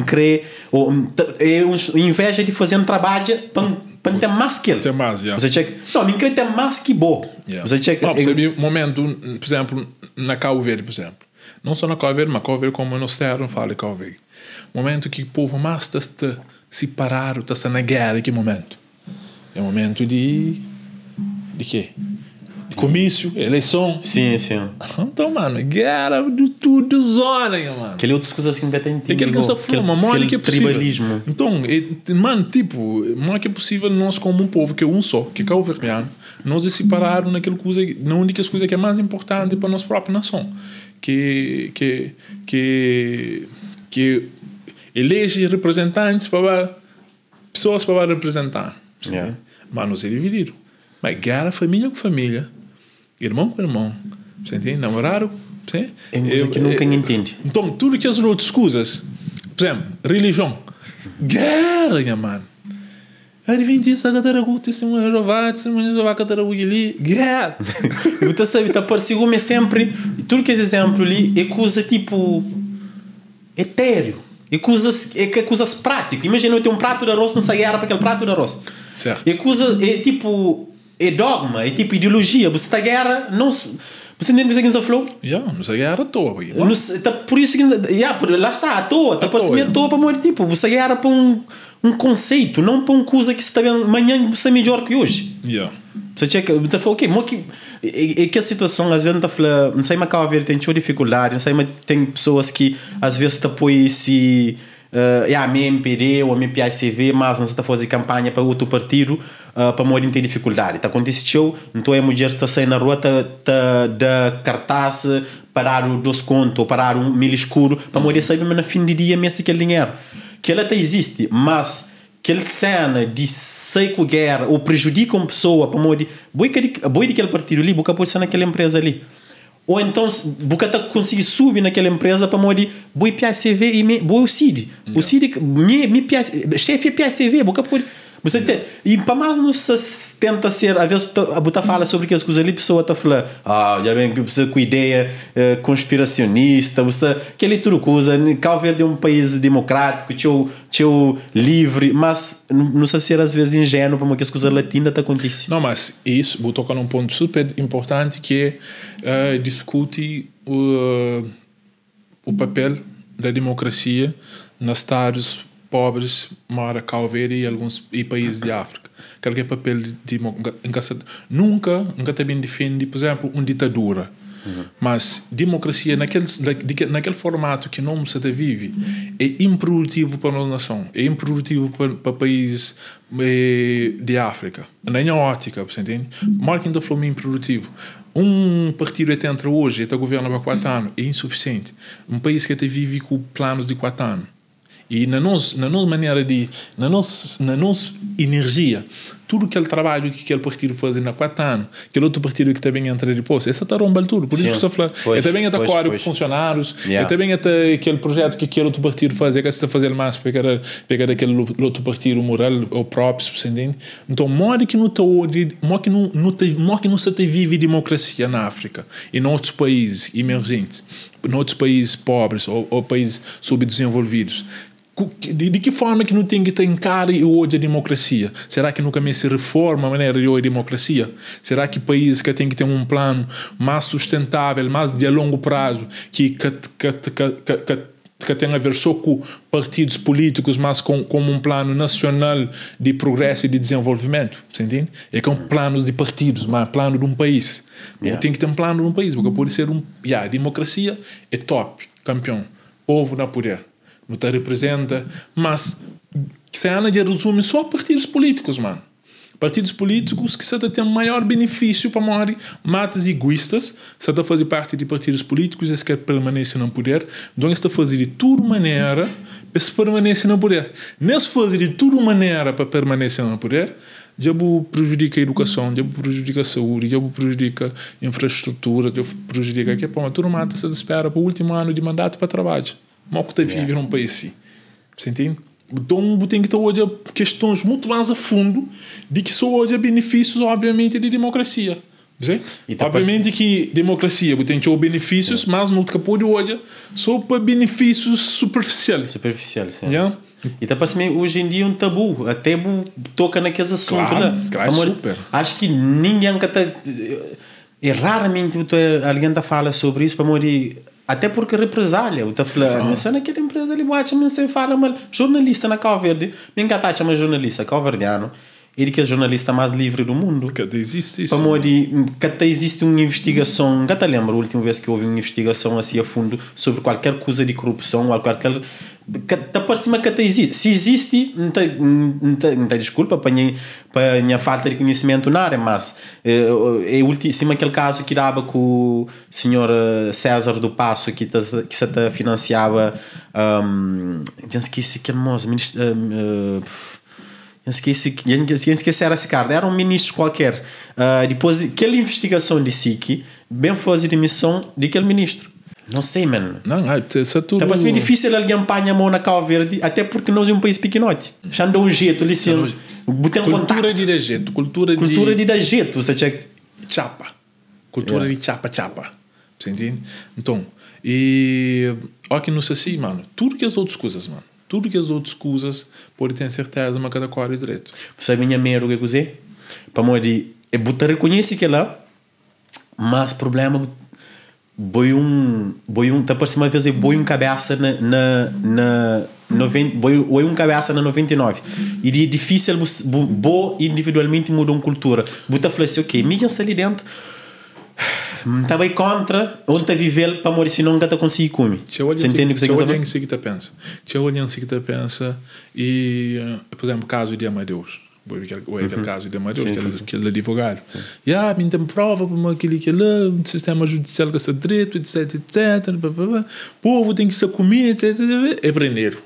Speaker 1: inveja de fazer um trabalho para ter mais que ele.
Speaker 2: Tem mais,
Speaker 1: Você checa. Não, ninguém tem mais que bom. Você checa.
Speaker 2: Você viu um momento, por exemplo, na Cabo Verde, por exemplo. Não só na Cabo Verde, mas Cabo Verde como nós não fala de Cabo Verde. Momento que o povo mais está separado, está na guerra, que momento? É um momento de quê? De comício, eleição.
Speaker 1: Sim.
Speaker 2: Então, mano, guerra de tudo, zona, mano.
Speaker 1: Aquele outras coisas que não tem tempo.
Speaker 2: Aquele que se forma, mano, que é possível.
Speaker 1: Tribalismo.
Speaker 2: Então, mano, tipo, mano, que é possível nós como um povo, que é um só, que é calverdiano, nós se separaram naquela coisa, na única coisa que é mais importante para a nossa própria nação. Que elege representantes para pessoas para representar. Mas nós é dividido. Mas guerra família com família, irmão com irmão, você entende? Namorado, você?
Speaker 1: É uma coisa que nunca entende.
Speaker 2: Então, tudo que as outras coisas, por exemplo, religião, guerra, mano. Adventista, Cataragu, testemunha Jeová, Cataragu, guerra.
Speaker 1: Você sabe, está por ciúme sempre, tudo que é exemplo ali é coisa tipo etéreo. É coisas práticas. Imagina eu ter um prato de arroz, não sai guerra para aquele prato de arroz.
Speaker 2: Certo.
Speaker 1: É tipo é dogma, é tipo ideologia. Você está guerra, não. Você entende o que você falou?
Speaker 2: Não sei guerra à toa.
Speaker 1: Por isso que. Lá está, à toa. Está parecendo à toa para morrer. Tipo, você guerra para um conceito, não para uma coisa que você está vendo amanhã você é melhor que hoje. Você checa, você fala, ok, é que a situação às vezes está falando, não sei, mas cá tem dificuldade, não sei, mas tem pessoas que às vezes apoiam se a minha MPD ou a minha PICV, mas não está a fazer campanha para outro partido, para morrer ter dificuldade. Tá aconteceu, então a mulher está saindo na rua, tá da cartaz, parar o 2 conto, ou parar um milho escuro, para morrer sair no fim de dia mesmo aquele dinheiro. Que ela até existe, mas aquela cena de sair com guerra ou prejudica uma pessoa para morrer, boi daquele partido ali, boca pode ser naquela empresa ali. Ou então, boca tá conseguir subir naquela empresa para morrer, boi PSV e boi o CID. O CID, chefe PSV, boca pode. Você tem, e para mais não se tenta ser, às vezes a botar fala sobre aquelas coisas ali, a pessoa está falando, já vem que você com ideia conspiracionista, você aquele tudo coisa, Cabo Verde é um país democrático, teu livre, mas não sei ser às vezes ingênuo para uma coisa latina está acontecendo.
Speaker 2: Não, mas isso, vou tocar num ponto super importante que é discute o papel da democracia nos estados pobres, mora Cabo Verde e alguns países de África. Qualquer papel de nunca também defende, por exemplo, uma ditadura. Mas democracia naquele formato que não se vive é improdutivo para a nação, é improdutivo para países de África. Na minha ótica, você entende? Marquem da forma improdutivo. Um partido que entra hoje, está governando há 4 anos, é insuficiente. Um país que vive com planos de 4 anos. E na nossa maneira de, na nossa energia, tudo aquele trabalho que aquele partido faz na 4 anos, aquele outro partido que também entra depois, essa está rombando tudo. Por isso que eu falo, é também até acordo com funcionários, é também até aquele projeto que aquele outro partido faz, é que está fazendo mais para pegar aquele outro partido moral ou próprio, entende? Então, mora que não se vive democracia na África e em outros países emergentes, em outros países pobres ou países subdesenvolvidos. De que forma que não tem que ter hoje a democracia? Será que nunca mais se reforma a maneira de hoje a democracia? Será que países que têm que ter um plano mais sustentável, mais de longo prazo, que tem a ver só com partidos políticos, mas como um plano nacional de progresso e de desenvolvimento? Você entende? É que é um plano de partidos, mas plano de um país. Tem que ter um plano de um país, porque pode ser a democracia é top, campeão, povo na poder. Não te representa, mas se a Ana resume só partidos políticos, mano. Partidos políticos que se têm maior benefício para morrer, matas egoístas, se está fazer parte de partidos políticos, eles querem permanecer no poder, então está fazer de toda maneira para se permanecer no poder. Nesse fazer de toda maneira para permanecer no poder, já prejudica a educação, já prejudica a saúde, já prejudica a infraestrutura, já prejudica que a turma mata se espera para o último ano de mandato para trabalho. Mal que te vive num país assim. Você entende? Então, tem que ter hoje questões muito mais a fundo de que só hoje benefícios, obviamente, de democracia. Obviamente que democracia tem que ter benefícios, sim, mas não pode hoje só para benefícios superficiais.
Speaker 1: Sim. Yeah? E tá para hoje em dia um tabu. Até toca naqueles assuntos.
Speaker 2: Claro, super.
Speaker 1: Acho que ninguém raramente alguém fala sobre isso para morrer. Até porque represália, eu estou falando, se naquela empresa ali, você fala, mas jornalista na Cabo Verde, nem que está chamando jornalista cabo-verdiano, ele que é o jornalista mais livre do mundo.
Speaker 2: Que existe isso.
Speaker 1: Que existe uma investigação, que te lembro a última vez que houve uma investigação assim a fundo sobre qualquer coisa de corrupção, ou qualquer... Está por cima que existe. Se existe, não tem desculpa para a minha falta de conhecimento na área, mas é último aquele caso que dava com o senhor César do Passo, que se financiava, já esqueci aquele moço, esqueci era esse cara, era um ministro qualquer. Depois, aquela investigação de SIC, bem fazer demissão daquele ministro. Não sei, mano.
Speaker 2: Não, isso é tudo...
Speaker 1: Tá bastante difícil alguém apanhar a mão na Cabo Verde, até porque nós é um país pequenote. Já dá um jeito ali, sim.
Speaker 2: Cultura de dar jeito. Cultura
Speaker 1: de dar jeito, você checa.
Speaker 2: Chapa. Cultura de chapa. Você entende? Então, e... Olha que não sei assim, mano. Tudo que as outras coisas, mano. Tudo que as outras coisas pode ter certeza, mas cada qual é direito.
Speaker 1: Você sabe minha medo que eu usei? Para morrer, é botar reconhecer que lá, mas problema... Boi tá por cima de vez boi cabeça boi cabeça na 99 e é difícil individualmente mudar uma cultura. Buta falou assim, ok, minha está ali dentro, está bem contra onde está viver para morrer, senão nunca está conseguir comer. Você entende o que você quer dizer?
Speaker 2: Tinha olhando que está pensa e, por exemplo, caso de Amadeus. aquele caso de Amador, aquele advogado. Me tem prova para aquele sistema judicial que está direito, etc, etc. O povo tem que ser comido, etc. É prendeiro.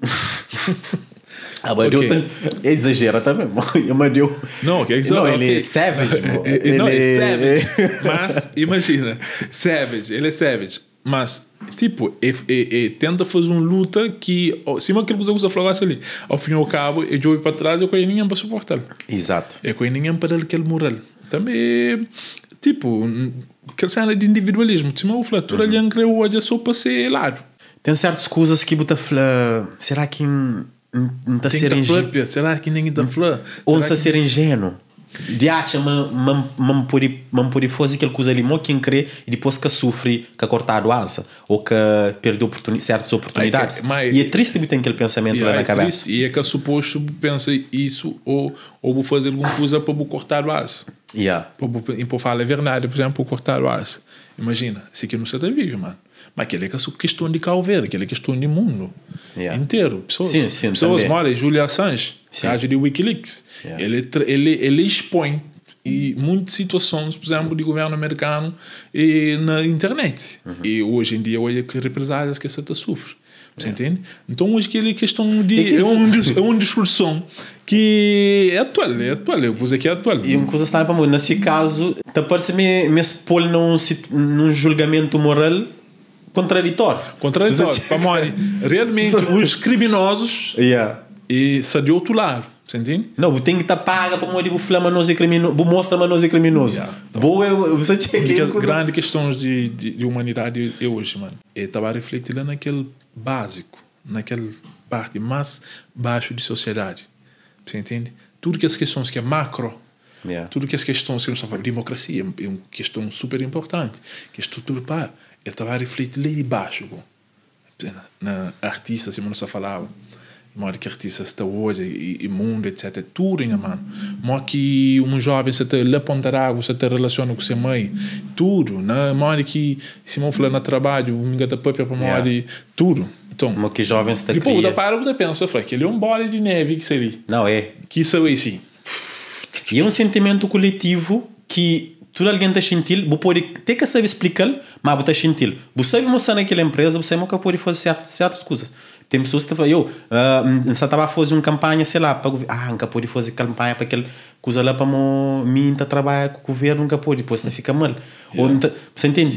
Speaker 1: Amadeu é exagera também. Amadeu.
Speaker 2: Não,
Speaker 1: ele é savage.
Speaker 2: Não, é savage. Mas, imagina, ele é savage. Mas, tipo, tenta fazer uma luta que, cima aquilo que você falasse ali, ao fim e ao cabo, eu jogo para trás e eu conheço ninguém para suportar.
Speaker 1: Exato.
Speaker 2: Eu conheço ninguém para dar aquele moral. Também, tipo, aquele cena de individualismo. Se uma flatura ali creu hoje é só para ser lado.
Speaker 1: Tem certas coisas que você fala, será que não está a ser ingênuo?
Speaker 2: Será que ninguém está falando?
Speaker 1: Ou está a ser ingênuo? De acha, não pode fazer aquela coisa ali, quem crê, e depois que sofre, que cortado asa, ou que perdeu certas oportunidades. E é triste que tem aquele pensamento lá na cabeça.
Speaker 2: E é que suposto pensa isso, ou vou fazer alguma coisa para cortar o asa. Para falar a verdade, por exemplo, cortar o asa. Imagina, isso aqui não se está vivo, mano. Mas aquilo é questão de Cabo Verde, aquilo é questão de mundo inteiro. Pessoas moram, Julian Assange, caso de Wikileaks. Ele expõe muitas situações, por exemplo, de governo americano na internet. E hoje em dia, olha que represálias que essa sofre. Você entende? Então, hoje aquilo é questão de... É uma discussão que é atual. Eu pus aqui atual.
Speaker 1: E uma coisa está para muito. Nesse caso, parece-me expor num julgamento moral contraditório.
Speaker 2: Para realmente, os criminosos e são de outro lado. Você entende?
Speaker 1: Não, tem que estar paga para morrer, flama nós é criminoso, mostra mas nós é criminoso. Boa, você tinha
Speaker 2: grande questões de humanidade é hoje, mano. Eu estava refletindo naquele básico, naquela parte mais baixo de sociedade. Você entende? Tudo que as questões que é macro, tudo que as questões que nós falamos, democracia é uma questão super importante, que é tudo para. Eu estava refletindo lá de baixo, na artista, se não se falava. Modo que artistas está hoje e mundo, etc. Tudo, mano. Modo que um jovem se está lá pontarágua, se está relaciona com sua mãe. Tudo, né? Modo que se não falar no trabalho, um gata própria para modo tudo. Então,
Speaker 1: modo que jovem se está
Speaker 2: criando. Depois, você pensa, que ele é um bola de neve que seria.
Speaker 1: Não é.
Speaker 2: Que isso é assim.
Speaker 1: E é um sentimento coletivo que tudo alguém está sentindo, você pode ter que saber explicar, mas você está sentindo. Você sabe mostrar naquela empresa, você nunca pode fazer certas coisas. Tem pessoas que falam, você estava a fazer uma campanha, sei lá, para nunca pode fazer campanha para aquela coisa lá para mim trabalhar com o governo, nunca pode, depois fica mal. Você entende?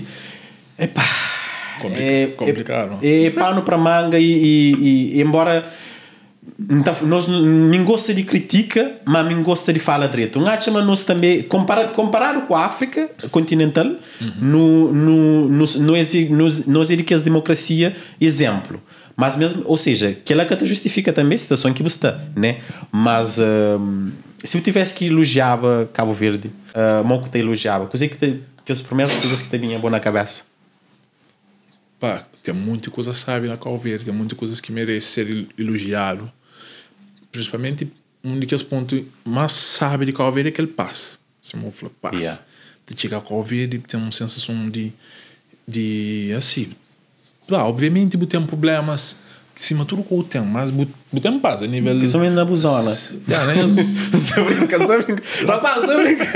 Speaker 2: Complicado.
Speaker 1: É pano para manga e embora nós não gosta de critica, mas não gosta de falar direito. Nós também, comparado com a África continental, nós é que a democracia exemplo. Mas mesmo, ou seja, que ela que justifica também a situação que você está, né? Mas se eu tivesse que elogiar Cabo Verde, mal que te elogiava, que as primeiras coisas que te vinham boa na cabeça?
Speaker 2: Tem muita coisa sabe na Cabo Verde, tem muita coisas que merece ser elogiado. Principalmente um dos pontos mais sabe de Cabo Verde é aquele paz. Se eu falar paz, de chegar a Cabo Verde tem uma sensação de assim. Obviamente, você tem problemas cima tudo com o tempo, mas você tem paz a nível.
Speaker 1: Que somente na buzona. Você brinca. Rapaz, você brinca.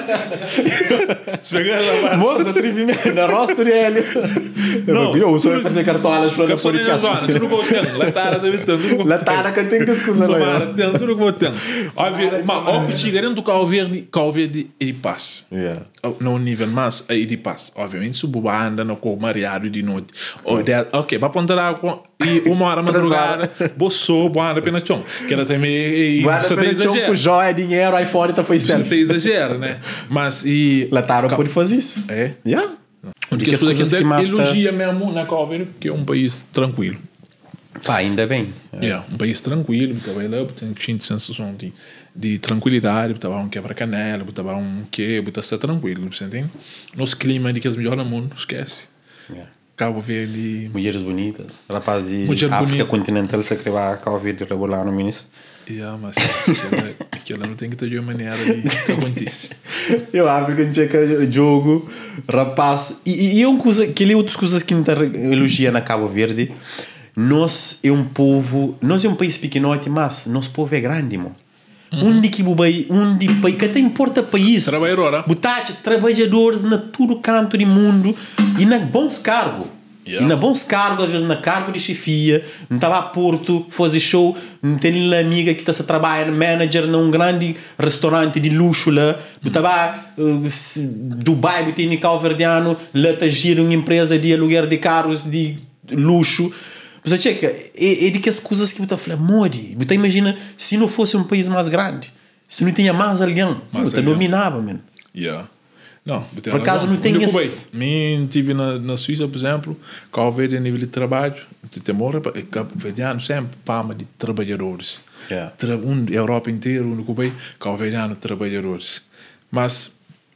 Speaker 2: Se pegar essa parte.
Speaker 1: Moça, atrevimento, na rosto dele. Não, eu sou para fazer cartolas para o podcast.
Speaker 2: Tudo com o tempo. Latada também tem.
Speaker 1: Latada que tem que escusar lá.
Speaker 2: Tudo com o tempo. Óbvio, mas o que chega dentro do Cabo Verde é de paz. No nível mais é de paz. Obviamente, se o anda no com mareado de noite. Ok, vai apontar água e uma hora madrugada, boçou, boa pena chão. Que ela também.
Speaker 1: Você tem exagero. Com joia, dinheiro, iPhone, tá foi certo.
Speaker 2: Você tem exagero, né? Mas e.
Speaker 1: Lataro pode fazer isso.
Speaker 2: É?
Speaker 1: Porque as coisas que mais
Speaker 2: elogia mesmo na Cabo Verde, porque é um país tranquilo.
Speaker 1: Ainda bem.
Speaker 2: Um país tranquilo, estava lá, tinha sensação de tranquilidade, estava um quebra-canela, estava um quê, estava tranquilo, você entende? Nosso clima de que as melhores do mundo, esquece. Cabo Verde.
Speaker 1: Mulheres bonitas. Rapaz de África continental, se escrever Cabo Verde regular no ministro.
Speaker 2: Mas aquela não tem que ter de uma maneira de que acontece.
Speaker 1: Eu África não tinha jogo, rapaz. E uma coisa, que outras coisas que não elogia na Cabo Verde. Nós é um povo, nós é um país pequenote, mas nosso povo é grande, mano. onde que que até importa país.
Speaker 2: Trabalhador,
Speaker 1: trabalhadores na todo canto do mundo e na bons cargos.
Speaker 2: Yeah.
Speaker 1: E na bons cargos, às vezes na cargo de chefia, não estava a Porto, fazer show, não tem uma amiga que está a trabalhar manager num grande restaurante de luxo lá, estava Dubai, tem Cabo Verdeano, lá está gira uma empresa de aluguer de carros de luxo. Você checa, é de que as coisas que você fala, mori, você imagina se não fosse um país mais grande, se não tinha mais alguém, você dominava, mano.
Speaker 2: Yeah. Não,
Speaker 1: por acaso não tem esse...
Speaker 2: Mim tive na Suíça, por exemplo, Cabo Verde a nível de trabalho, Cabo Verdeano sempre fama de trabalhadores.
Speaker 1: Yeah.
Speaker 2: Europa inteira, no Cuba, Cabo Verdeano trabalhadores. Mas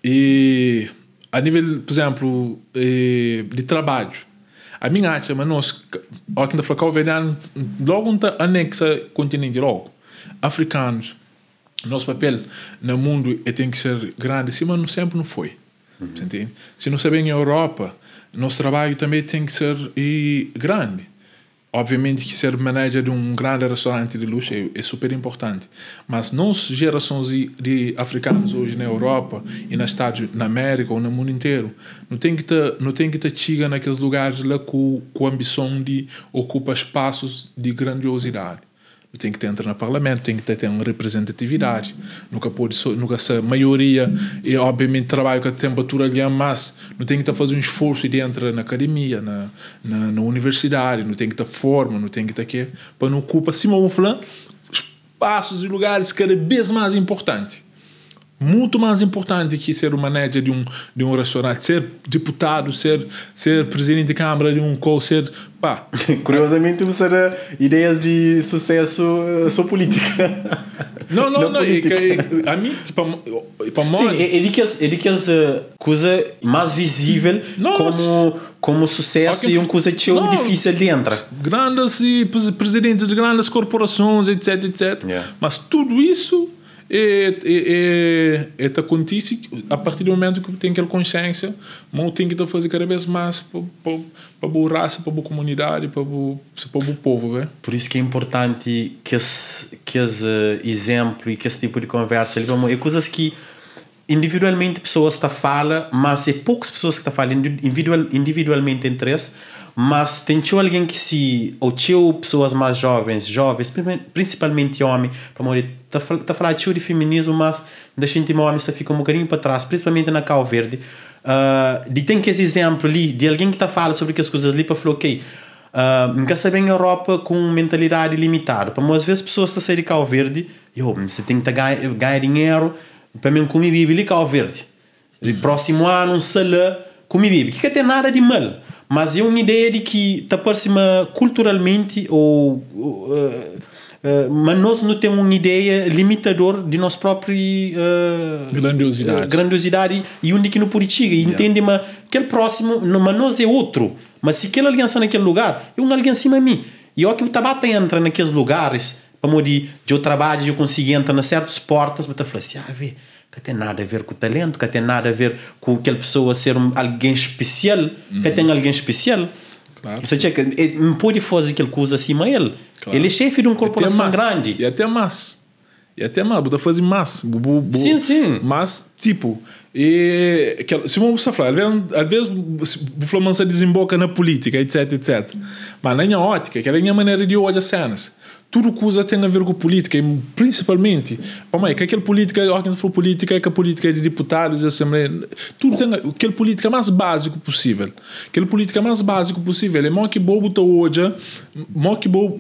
Speaker 2: a nível, por exemplo, de trabalho, a minha acha, mas nós, aqui na Cabo Verdeano, logo não anexa continente logo. Africanos, nosso papel no mundo tem que ser grande, sim, mas sempre não foi. Você entende? Se não saber em Europa, nosso trabalho também tem que ser grande. Obviamente que ser manager de um grande restaurante de luxo é super importante. Mas nós, gerações de africanos hoje na Europa e nos Estados, na América ou no mundo inteiro, não tem que estar chega naqueles lugares lá com a ambição de ocupar espaços de grandiosidade. Tem que entrar no parlamento, tem que ter uma representatividade. Nunca ser maioria e obviamente trabalho com a temperatura ali, mas não tem que estar fazendo um esforço de entrar na academia, na universidade, não tem que estar forma, não tem que estar aqui para não ocupar, acima vou falar, espaços e lugares cada vez mais importantes. Muito mais importante que ser o manager de um restaurante, ser deputado, ser presidente de câmara de um ser pá.
Speaker 1: Curiosamente você era ideias de sucesso só política.
Speaker 2: Não, a mim para
Speaker 1: sim, ele que as coisa mais visível como sucesso e uma coisa difícil de entrar.
Speaker 2: Grandes presidentes de grandes corporações, etc.
Speaker 1: Yeah.
Speaker 2: Mas tudo isso acontece a partir do momento que tem aquela consciência, mas tem que fazer cada vez mais para a boa raça, para a boa comunidade, para o boa povo. Véio?
Speaker 1: Por isso que é importante que esse exemplo e que esse tipo de conversa é coisas que individualmente pessoas estão falando, mas é poucas pessoas que estão falando individualmente entre eles. Mas tem alguém que ou pessoas mais jovens, principalmente homens, para morrer, tá falando de feminismo, mas da gente homem só fica um bocadinho para trás, principalmente na Cabo Verde. Tem que esse exemplo ali de alguém que está falando sobre as coisas ali para falar, ok, nunca se vem a Europa com mentalidade limitada, para às vezes pessoas estão a sair de Cabo Verde, você tem que ganhar dinheiro para mim comer bíblia em Cabo Verde. E próximo ano, um salão comer bíblia, que tem nada de mal. Mas é uma ideia de que está por cima culturalmente mas nós não temos uma ideia limitadora de nossa própria grandiosidade e onde que não pode chegar. E entende, mas aquele próximo, mas nós é outro. Mas se aquela aliança naquele lugar, é uma aliança acima de mim. E eu que estava entra naqueles lugares, para de eu trabalho, eu consigo entrar em certas portas, mas eu falo assim, vê, que tem nada a ver com o talento, que tem nada a ver com aquela pessoa ser alguém especial, que tem alguém especial.
Speaker 2: Claro.
Speaker 1: Você checa, não pode fazer aquela coisa assim, mas ele. Claro. Ele é chefe de uma corporação grande.
Speaker 2: E até mais. Pode fazer mais.
Speaker 1: Sim.
Speaker 2: Mas, tipo, se você falar, às vezes o Flamengo se desemboca na política, etc. Mas na minha ótica, que é a minha maneira de olhar as cenas. Tudo coisa tem a ver com política, e principalmente, que aquela política, quando for política, é que a política é de deputados, de assembleia, tudo tem aquela política mais básico possível. Aquela política mais básico possível é mó que boa botar hoje, mó que boa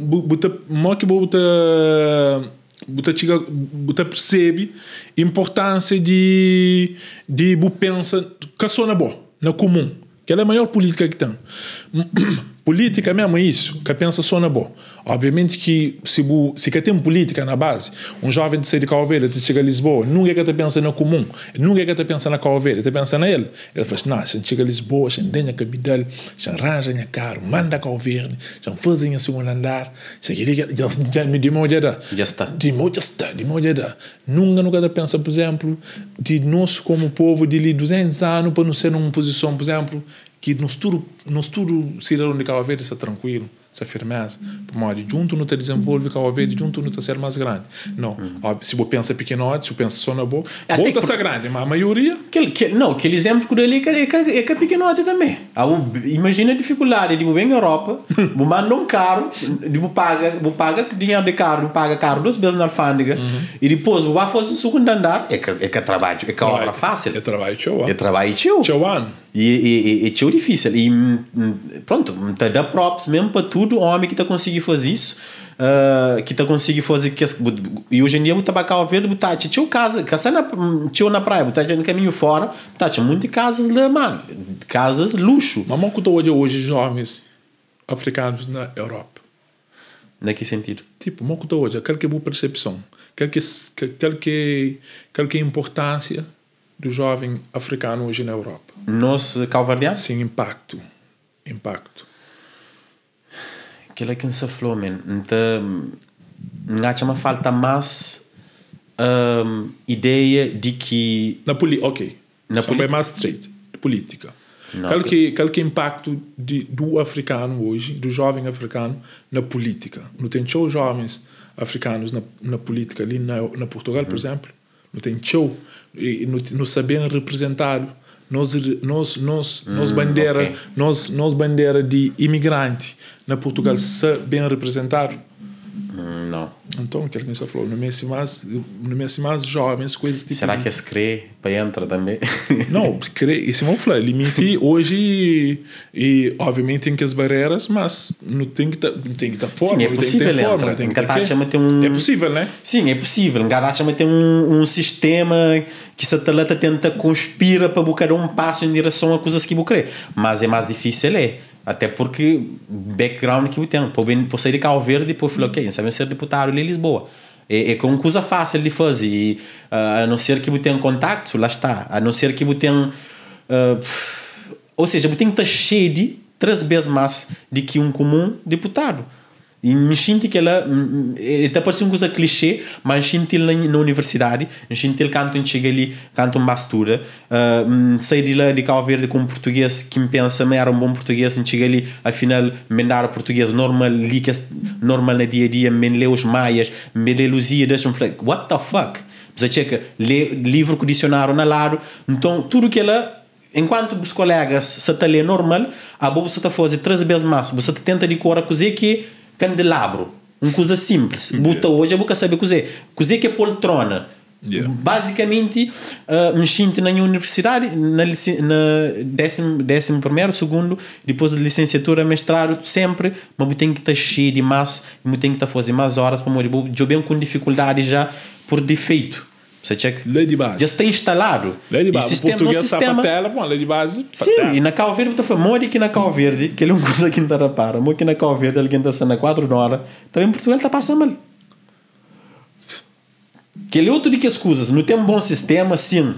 Speaker 2: botar percebe a importância de pensar que só na boa, na comum. Que ela é a maior política que tem. Política mesmo é isso, que pensa só na boa. Obviamente que se que tem política na base, um jovem de sair de Cabo Verde, de chegar a Lisboa, nunca é que te pensa na comum, nunca é que te pensa na Cabo Verde, te pensa na ele. Ele fala assim, não, a gente chega a Lisboa, a gente tem a capital, a gente arranja a carro, manda a Cabo Verde, a gente faz a segundo andar, já me demora.
Speaker 1: Já está.
Speaker 2: Nunca te pensa, por exemplo, de nós como povo de ali 200 anos para não ser numa posição, por exemplo, que nós tudo cidadão de Cabo Verde está tranquilo, essa firmeza. Por modo, junto não te desenvolve, junto não te ser mais grande. Não. Óbvio, se você pensa pequenote, se você pensa só na boa, volta a ser grande, mas a maioria...
Speaker 1: Aquele exemplo que ele é que é pequenote também. Imagina a dificuldade de vir à Europa, você manda um carro, você paga dinheiro de carro, paga carro 2 vezes na alfândega, e depois você vai fazer o segundo andar, é que trabalho, é que obra fácil.
Speaker 2: É trabalho tchau.
Speaker 1: É trabalho tchau. E tchau difícil. E pronto, dá props mesmo para tudo homem que está conseguindo fazer isso. Que está conseguindo fazer e hoje em dia você vai cá ver botar tchau casa na praia, botar no caminho fora, botar muitas casas lá, casas luxo.
Speaker 2: Mas como que hoje jovens africanos na Europa?
Speaker 1: Em que sentido?
Speaker 2: Tipo, como que hoje, qual que é a boa percepção, qual que é a importância do jovem africano hoje na Europa?
Speaker 1: Nós calvardianos?
Speaker 2: Sim, impacto.
Speaker 1: Aquilo é que não se falou, man. Então, acho que falta mais ideia de que...
Speaker 2: Na política. Mais straight. Política. Qual que é o impacto do africano hoje, do jovem africano, na política? Não tem show jovens africanos na política ali na Portugal, por exemplo? Não tem show. Não sabem representá-lo. Nós bandeira de imigrante na Portugal bem representado.
Speaker 1: Não.
Speaker 2: Então, quer que você falou, não me mais jovens, coisas tipo.
Speaker 1: Será que é crê para entrar também?
Speaker 2: Não, crê, isso vamos falar, limite hoje e obviamente tem que as barreiras, mas não tem que estar fora.
Speaker 1: Sim, é possível entrar.
Speaker 2: É possível, né?
Speaker 1: Sim, é possível. Cada chama tem um sistema que se atleta tenta conspira para buscar um passo em direção a coisas que você crê, mas é mais difícil até porque background que eu tenho por sair de Cabo Verde e depois falei, ok, sabem ser deputado ali em Lisboa é uma coisa fácil de fazer e, a não ser que eu tenha contato, lá está, a não ser que eu tenha ou seja, eu tenho que estar cheio de 3 vezes mais do que um comum deputado. E me sinto que ela até parece uma coisa clichê, mas sinto ele na universidade, sinto ele quando chega ali, canto uma bastura, saí de lá de Cabo Verde com um português que me pensa, mas era um bom português, e chega ali, afinal, me dar o português normal na dia a dia, me lê os maias, me lê Lusíadas, me falei, what the fuck? Você checa, lê livro com dicionário na lado, então tudo que ela... Enquanto os colegas se está a ler normal, a boa você está a fazer 3 vezes mais, você tenta de cor a cozer que candelabro, uma coisa simples. Buta hoje, eu vou saber cozer. Cozer que é poltrona. Basicamente, me sinto na universidade, na 11º, segundo, depois da licenciatura, mestrado, sempre, mas eu tenho que estar cheio de massa, eu tenho que estar fazendo mais horas para morrer. Eu venho com dificuldade já por defeito. Você checa?
Speaker 2: Lei de base.
Speaker 1: Já está instalado.
Speaker 2: Lei de base. O português está para tela, bom, lei de base.
Speaker 1: Sim, e na Cabo Verde, está falando, aqui na Cabo Verde, que ele é uma coisa que não está para. Aqui na Cabo Verde, alguém está sendo 4 horas, também em Portugal está passando mal. Que ele é outro de que as coisas, não tem um bom sistema, sim.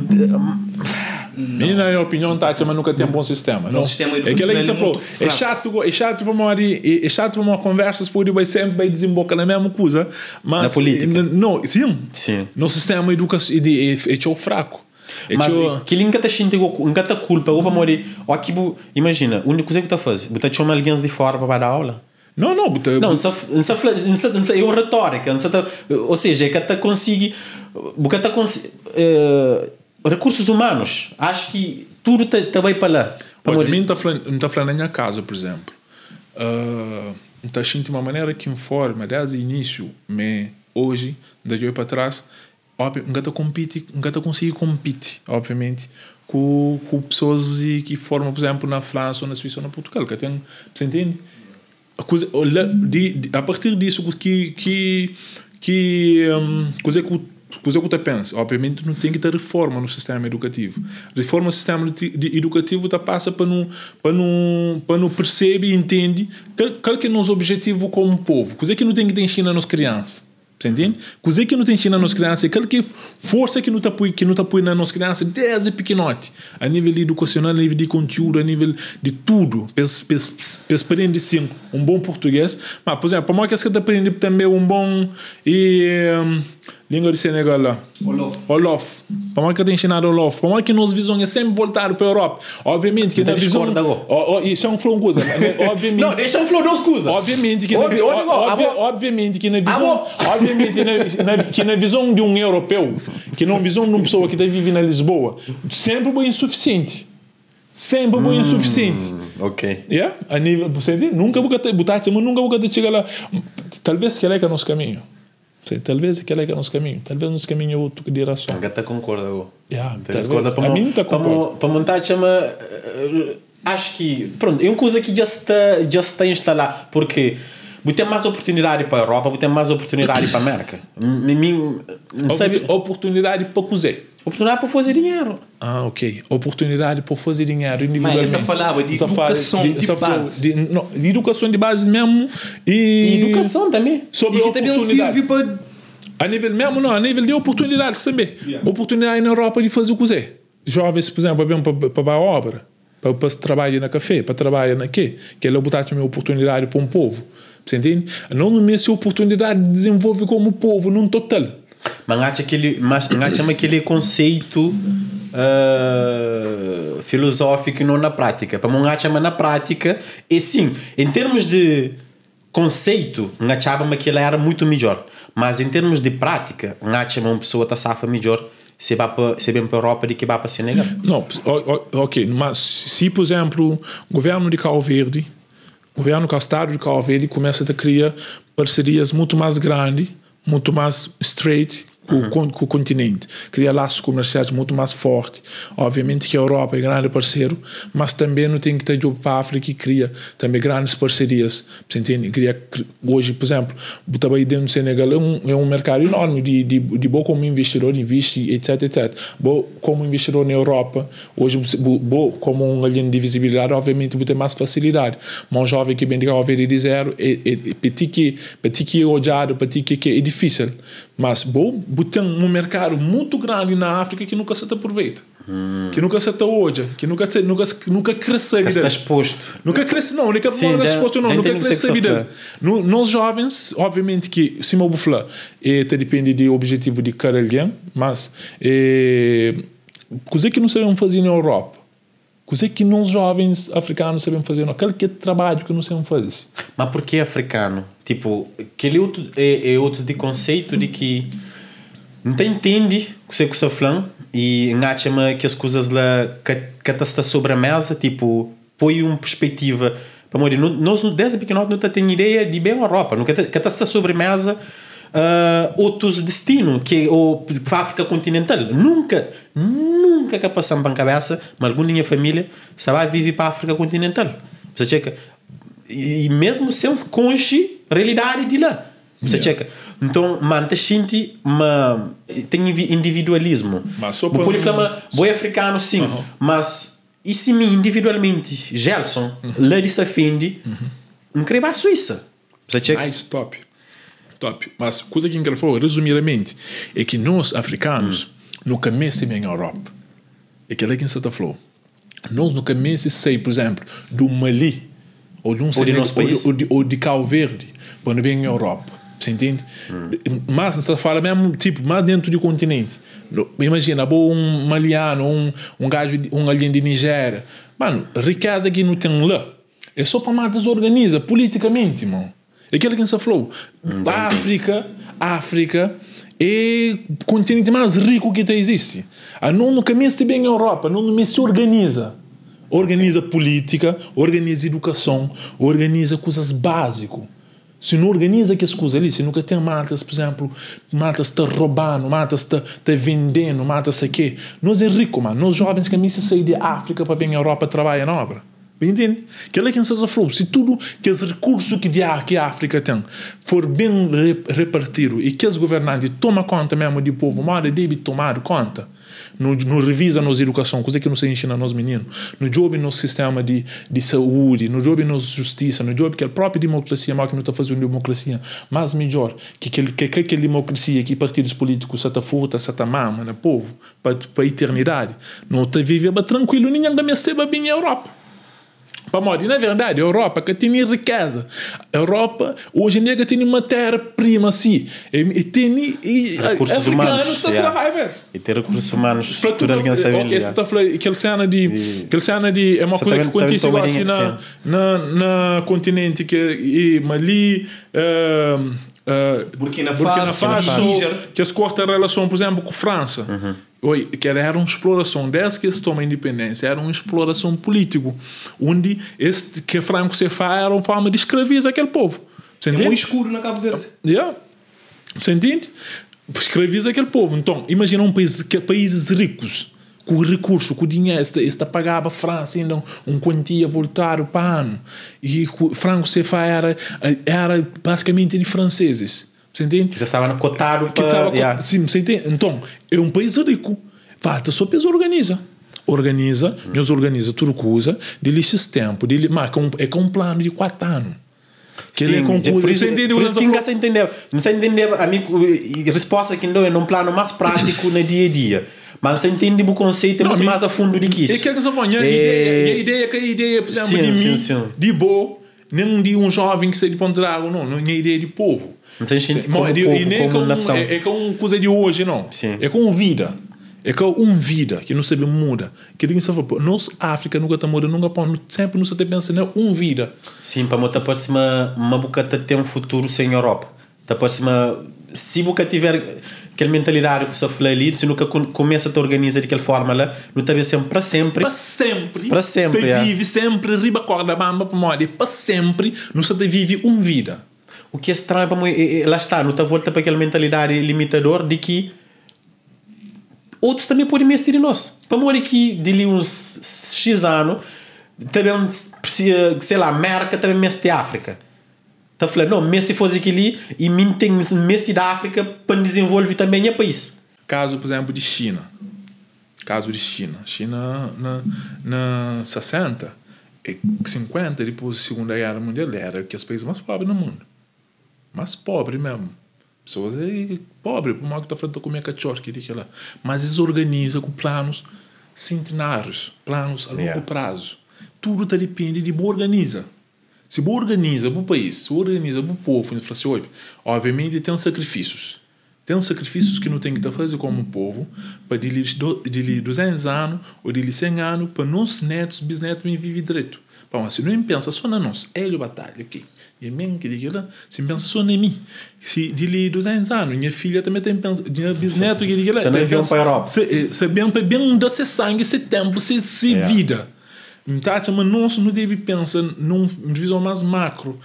Speaker 2: Na minha opinião, Tati, mas nunca tem um bom sistema. Não.
Speaker 3: Sistema
Speaker 2: é aquilo que você falou. É chato para uma conversa, porque vai sempre desembocar na mesma coisa. Mas,
Speaker 1: na política.
Speaker 2: Não, sim. No sistema educacional é fraco.
Speaker 1: Mas que ele nunca está culpa, ou para morrer. Imagina, a única coisa que está fazendo, você chama alguém de fora para dar aula.
Speaker 2: Não,
Speaker 1: é uma retórica, ou seja, é que está conseguindo recursos humanos, acho que tudo está bem para lá.
Speaker 2: Olha, a mim não está falando na minha casa, por exemplo, está sentindo uma maneira que informa desde o início, mas hoje, de hoje para trás, não está conseguindo competir, obviamente, com pessoas que formam, por exemplo, na França ou na Suíça ou na Portugal, que tem, você entende? A partir disso que coisa que você pensa, obviamente não tem que ter reforma no sistema educativo. Reforma no sistema educativo passa para não perceber e entende qual que é o nosso objetivo como povo. Coisa que não tem que ensinar nas crianças. Você entende? Coisa que não tem ensinar nas crianças é aquela que força que não está apoiando nas crianças desde pequenote, a nível educacional, a nível de conteúdo, a nível de tudo, para aprender sim um bom português. Mas, por exemplo, para que você aprende também um bom língua de Senegal lá. Olof. Para mais que tem ensinado Olof. Para mais que nós visão é sempre voltar para a Europa. Obviamente que na visão... Isso é um flow coisa. Obviamente...
Speaker 1: Não, deixa um flow dos coisas.
Speaker 2: Obviamente que obviamente que na visão... Obviamente que na visão de um europeu, que na visão de uma pessoa que vive na Lisboa, sempre é insuficiente. Sempre é insuficiente.
Speaker 1: Ok.
Speaker 2: Yeah? A nível... Nunca vou chegar lá. Talvez que é o nosso caminho. Talvez aquele é o nosso caminho. Talvez o nosso caminho é outra direção.
Speaker 1: Agora concordo.
Speaker 2: A mim está concordo.
Speaker 1: Para montar, chama... Acho que... Pronto, é uma coisa que já está instalada. Porque tem mais oportunidade para a Europa, tem mais oportunidade para a América.
Speaker 2: Oportunidade para cozer.
Speaker 1: Oportunidade para fazer dinheiro.
Speaker 2: Ok. Oportunidade para fazer dinheiro.
Speaker 3: Mas essa falava de educação de base.
Speaker 2: De educação de base mesmo. E
Speaker 1: educação também.
Speaker 2: Sobre
Speaker 3: e que também serve para...
Speaker 2: A nível mesmo, não. A nível de oportunidades também. Yeah. Oportunidade na Europa de fazer o que quiser. Jovens, por exemplo, para a obra. Para trabalhar na café. Para trabalhar na quê? Que ele botar também oportunidade para um povo. Você entende? Não nessa oportunidade de desenvolver como povo num total.
Speaker 1: Mas chama aquele conceito filosófico e não na prática. Para mim, chama na prática, e sim, em termos de conceito, chama que ele era muito melhor. Mas em termos de prática, chama uma pessoa está safa melhor se bem para a Europa do que vai para Senegal.
Speaker 2: Não, ok. Mas se, por exemplo, o governo de Cabo Verde, o Estado de Cabo Verde começa a criar parcerias muito mais grandes, muito mais straight com o continente, cria laços comerciais muito mais fortes. Obviamente que a Europa é grande parceiro, mas também não tem que ter jogo para a África e cria também grandes parcerias. Você entende? Hoje, por exemplo, o trabalho dentro do Senegal é um mercado enorme de bom como investidor, investe, etc. Bom como investidor na Europa, hoje, bom como uma linha de visibilidade, obviamente, tem mais facilidade. Mas um jovem que vem de Cabo Verde de zero, para ti que é odiado, para ti que é difícil. Mas, bom, tem um mercado muito grande na África que nunca se aproveita. Que nunca se odia, que nunca cresce a vida.
Speaker 1: Está exposto.
Speaker 2: Nunca cresce, não. Nunca cresce a vida. Nós jovens, obviamente que, se eu vou falar, depende do objetivo de cada alguém, mas coisa que não sabemos fazer na Europa, coisa que nós jovens africanos sabemos fazer, aquele que é trabalho que não sabemos fazer.
Speaker 1: Mas por que africano? Tipo, aquele outro de conceito de que não entende o que você fala e acha que as coisas lá que está sobre a mesa, tipo, põe uma perspectiva. Para morrer, nós desde pequeno não temos ideia de bem a Europa, não que está sobre a mesa outros destinos que para a África continental. Nunca que passamos para a cabeça, mas alguma minha família só vai viver para a África continental. Você checa. E mesmo sem conhecer a realidade de lá. Você checa. Então, manta gente, tem individualismo.
Speaker 2: Mas só
Speaker 1: pode falar, boi africano, sim, mas e se me individualmente, Gelson, lá de Safindi, não creio a Suíça. Você checa.
Speaker 2: Nice, top. Mas coisa que ele falou, resumidamente, é que nós, africanos, nunca mais bem a Europa. É que ele que está falando. Nós nunca mais sei, por exemplo, do Mali, ou de Cabo Verde, quando vem à Europa. Você entende? Mas você fala mesmo, tipo, mais dentro do continente. Imagina, um maliano, um gajo, um alien de Nigéria. Mano, riqueza que não tem lá. É só para mais desorganiza politicamente, mano. É aquilo que você falou. A África é o continente mais rico que existe. Não no caminho bem na Europa, não se organiza. Organiza política, organiza educação, organiza coisas básicas. Se não organiza que as coisas ali, se nunca tem matas, por exemplo, matas está roubando, matas está vendendo, matas está quê? Nós é rico, mano. Nós jovens que se saem da África para vir à Europa trabalhar na obra. Entende? Que é que você falou. Se tudo que os recursos que a África tem for bem repartido e que os governantes tomam conta mesmo do povo, mas devem tomar conta. Não revisa nossa educação, coisa que não se ensina nos meninos. Não joga nosso sistema de saúde, não joga nossa justiça, não joga que a própria democracia, mas que não está fazendo democracia mais melhor que aquela democracia que partidos políticos se futa, se mama no povo para a eternidade. Não está vivendo tranquilo, ninguém me esteve bem na Europa. Na verdade, a Europa que tem riqueza. A Europa, hoje em dia, tem matéria-prima, assim. E tem
Speaker 1: recursos humanos. E tem recursos humanos. Tudo alguém sabe.
Speaker 2: Aquela cena de... É uma coisa que acontece assim na continente, que é Mali...
Speaker 3: Burkina Faso,
Speaker 2: que eles cortam a relação, por exemplo, com a França. Que era uma exploração, desde que eles tomam a independência, era uma exploração política, onde que Franco se faz era uma forma de escravizar aquele povo.
Speaker 3: Você entende? É muito escuro na Cabo Verde.
Speaker 2: Você entende? Escraviza aquele povo. Então, imagina países ricos, com recurso, com dinheiro, esta pagava a França ainda quantia voltar para ano. E Franco se faz era basicamente de franceses. Você entende?
Speaker 1: Que estava cotado para...
Speaker 2: Sim, você entende? Então, é um país rico. Falta só peso organiza tudo coisa, dele esses tempo, dele marca é com um plano de 4 anos.
Speaker 1: Que sim, por isso que ninguém se entendeu. Não se entendeu, amigo, a resposta que não é num plano mais prático no dia a dia. Mas você entende o conceito muito mais a fundo do que isso.
Speaker 2: É que a ideia, por exemplo, de mim, nem de um jovem que seja de Ponte Drago, não é ideia de povo.
Speaker 1: Não se sente como povo, como nação.
Speaker 2: É com coisa de hoje, não.
Speaker 1: Sim.
Speaker 2: É com vida. É com vida que não se muda. Que ninguém sabe, nós, África, nunca está mudando, sempre não se pensa em vida.
Speaker 1: Sim, para muita próxima, uma boca ter um futuro sem Europa. Da próxima, se você tiver aquela mentalidade que você fala ali, se nunca começa a te organizar daquela forma lá, não está sempre para sempre.
Speaker 2: Para sempre.
Speaker 1: Você
Speaker 2: vive sempre, riba corda bamba, para sempre, não se vive vida.
Speaker 1: O que é estranho para mim, lá está, não está volta para aquela mentalidade limitadora de que outros também podem investir em nós. Para mim, que de uns X anos, também precisa, sei lá, América também investe em África. Está falando, não, mas se fosse aquele e tem investe da África para desenvolver também o país.
Speaker 2: Caso, por exemplo, de China. China, na 60 e 50, depois da Segunda Guerra Mundial, era que os países mais pobres no mundo. Mais pobre mesmo. Pessoas pobres, por mal que está falando, comer cachorro, mas eles organizam com planos centenários, planos a longo prazo. Tudo depende de boa organiza. Se boa organiza para o país, se organiza para o povo, obviamente tem sacrifícios. Tem sacrifícios que não tem que fazer como povo, para de 200 anos ou de 100 anos, para nossos netos, bisnetos viver direito. Bom, se não pensa só na nós, é a batalha, ok? E mesmo que diga, se pensa só em mim, se de 200 anos, minha filha também tem minha bisneto que diga,
Speaker 1: você não enviou para a Europa.
Speaker 2: Se bem dar esse sangue, esse tempo, esse vida. Então, mas nós não devemos pensar numa visão mais macro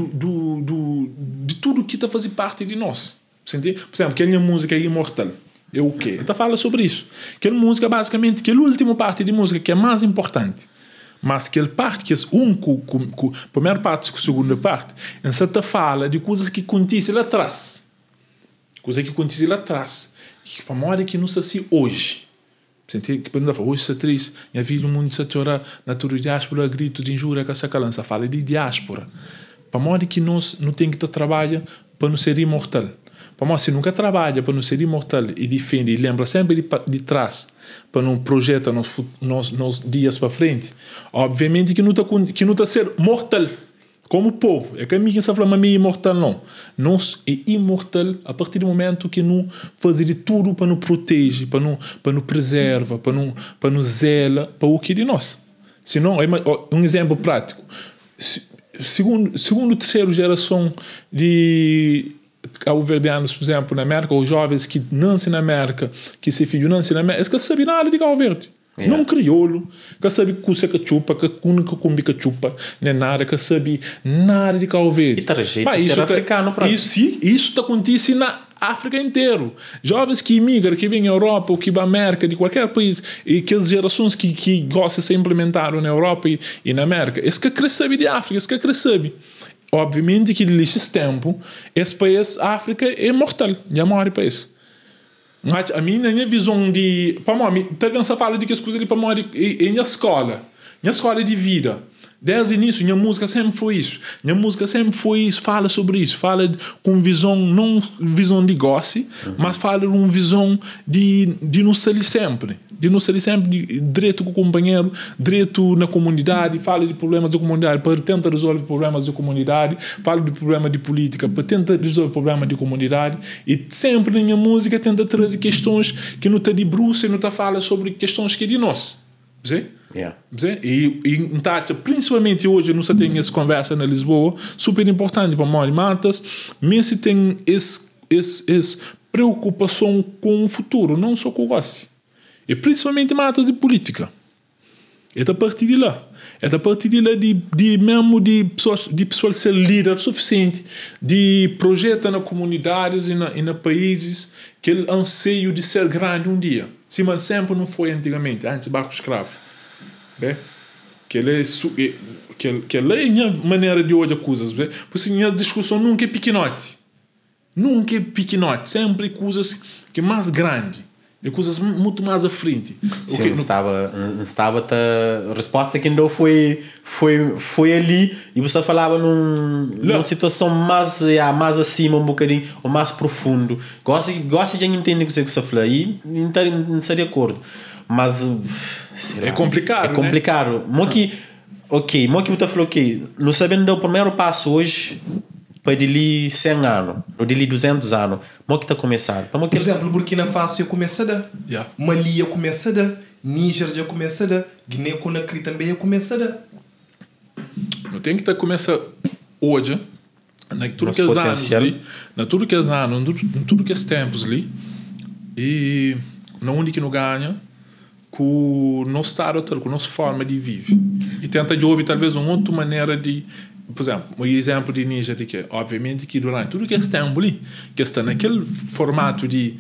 Speaker 2: de tudo que está fazendo parte de nós. Você entende? Por exemplo, aquela música é imortal. É o quê? Então fala sobre isso. Aquela música, basicamente, aquela última parte de música que é mais importante. Mas aquela parte que é a primeira parte e a segunda parte, essa fala de coisas que acontecem lá atrás. Coisas que acontecem lá atrás. Que para moda que não se assim hoje. Senti que quando hoje se triste, minha vida no mundo se chora, na tua diáspora, grito de injúria que essa calança fala de diáspora. Para modo que nós não tem que trabalhar para não ser imortal. Para nós, se nunca trabalha para não ser imortal e defende e lembra sempre de trás para não projetar nos dias para frente, obviamente que não está ser mortal como povo. É que a mim que se fala mas é imortal não. Nós é imortal a partir do momento que não faz de tudo para nos proteger, para nos preserva, para nos zela para o que é de nós. Senão, é um exemplo prático. Segundo terceira geração de cabo-verdianos, por exemplo, na América, ou jovens que nascem na América, que se filham nascem na América, eles não sabem nada de Cabo Verde. Não crioulo, que sabe que você cachupa, que nunca come cachupa, nem nada, que sabe nada de Cabo Verde.
Speaker 1: E tá rejeito de ser africano.
Speaker 2: Isso acontece na África inteira. Jovens que imigram, que vêm à Europa ou que vão à América, de qualquer país, e que as gerações que gostam de ser implementadas na Europa e na América, eles que crescem de África, eles que crescem. Obviamente que nesse tempo, esse país, a África, é mortal. E é maior país. A minha visão de... Para mim, talvez você fala de que as coisas ali para mim em escola de vida. Desde o início, minha música sempre foi isso. Minha música sempre foi isso, fala sobre isso, fala com visão, não visão de gosse, mas fala com visão de não sair sempre. De não sair sempre direito com o companheiro, direito na comunidade, fala de problemas da comunidade para tentar resolver problemas da comunidade, fala de problema de política para tentar resolver problemas de comunidade, e sempre na minha música tenta trazer questões que não está de bruxa e não está fala sobre questões que é de nós. Sim?
Speaker 1: Yeah.
Speaker 2: E principalmente hoje não se tem essa conversa na Lisboa super importante para Mori Matas, mas se tem essa preocupação com o futuro, não só com o gosto, e principalmente matas de política. É a partir de lá de pessoas ser líder suficiente, de projetar nas comunidades e na países que ele anseio de ser grande um dia. Se mas sempre não foi antigamente, antes de barco escravo. Bem? Que ele é a minha maneira de olhar coisas. Bem? Por isso, minha discussão nunca é pequenote. Nunca é pequenote. Sempre coisas que mais grande. E coisas muito mais à frente.
Speaker 1: Sim, estava a resposta que ainda foi ali e você falava numa situação mais acima um bocadinho, ou mais profundo. Gosto de entender o que você falou aí, não estaria de acordo. Mas
Speaker 2: é complicado.
Speaker 1: É complicado.
Speaker 2: Né?
Speaker 1: Moki você falou que não sabendo dar o primeiro passo hoje para dali 100 anos, ou dali 200 anos, como que está a começar?
Speaker 3: Por exemplo, Burkina Faso já começa a dar, Mali já começa a dar, Níger já começa a dar, Guiné-Conakry também já começa a dar.
Speaker 2: Não tem que estar começa hoje, na tudo que é anos ali, na tudo que é anos, em tudo que é tempos ali, e não onde que não ganha, com o nosso estado, com a nossa forma de viver. E tenta de ouvir talvez uma outra maneira de. Por exemplo, o exemplo de Níger, que obviamente que durante tudo que está ali, que está naquele formato de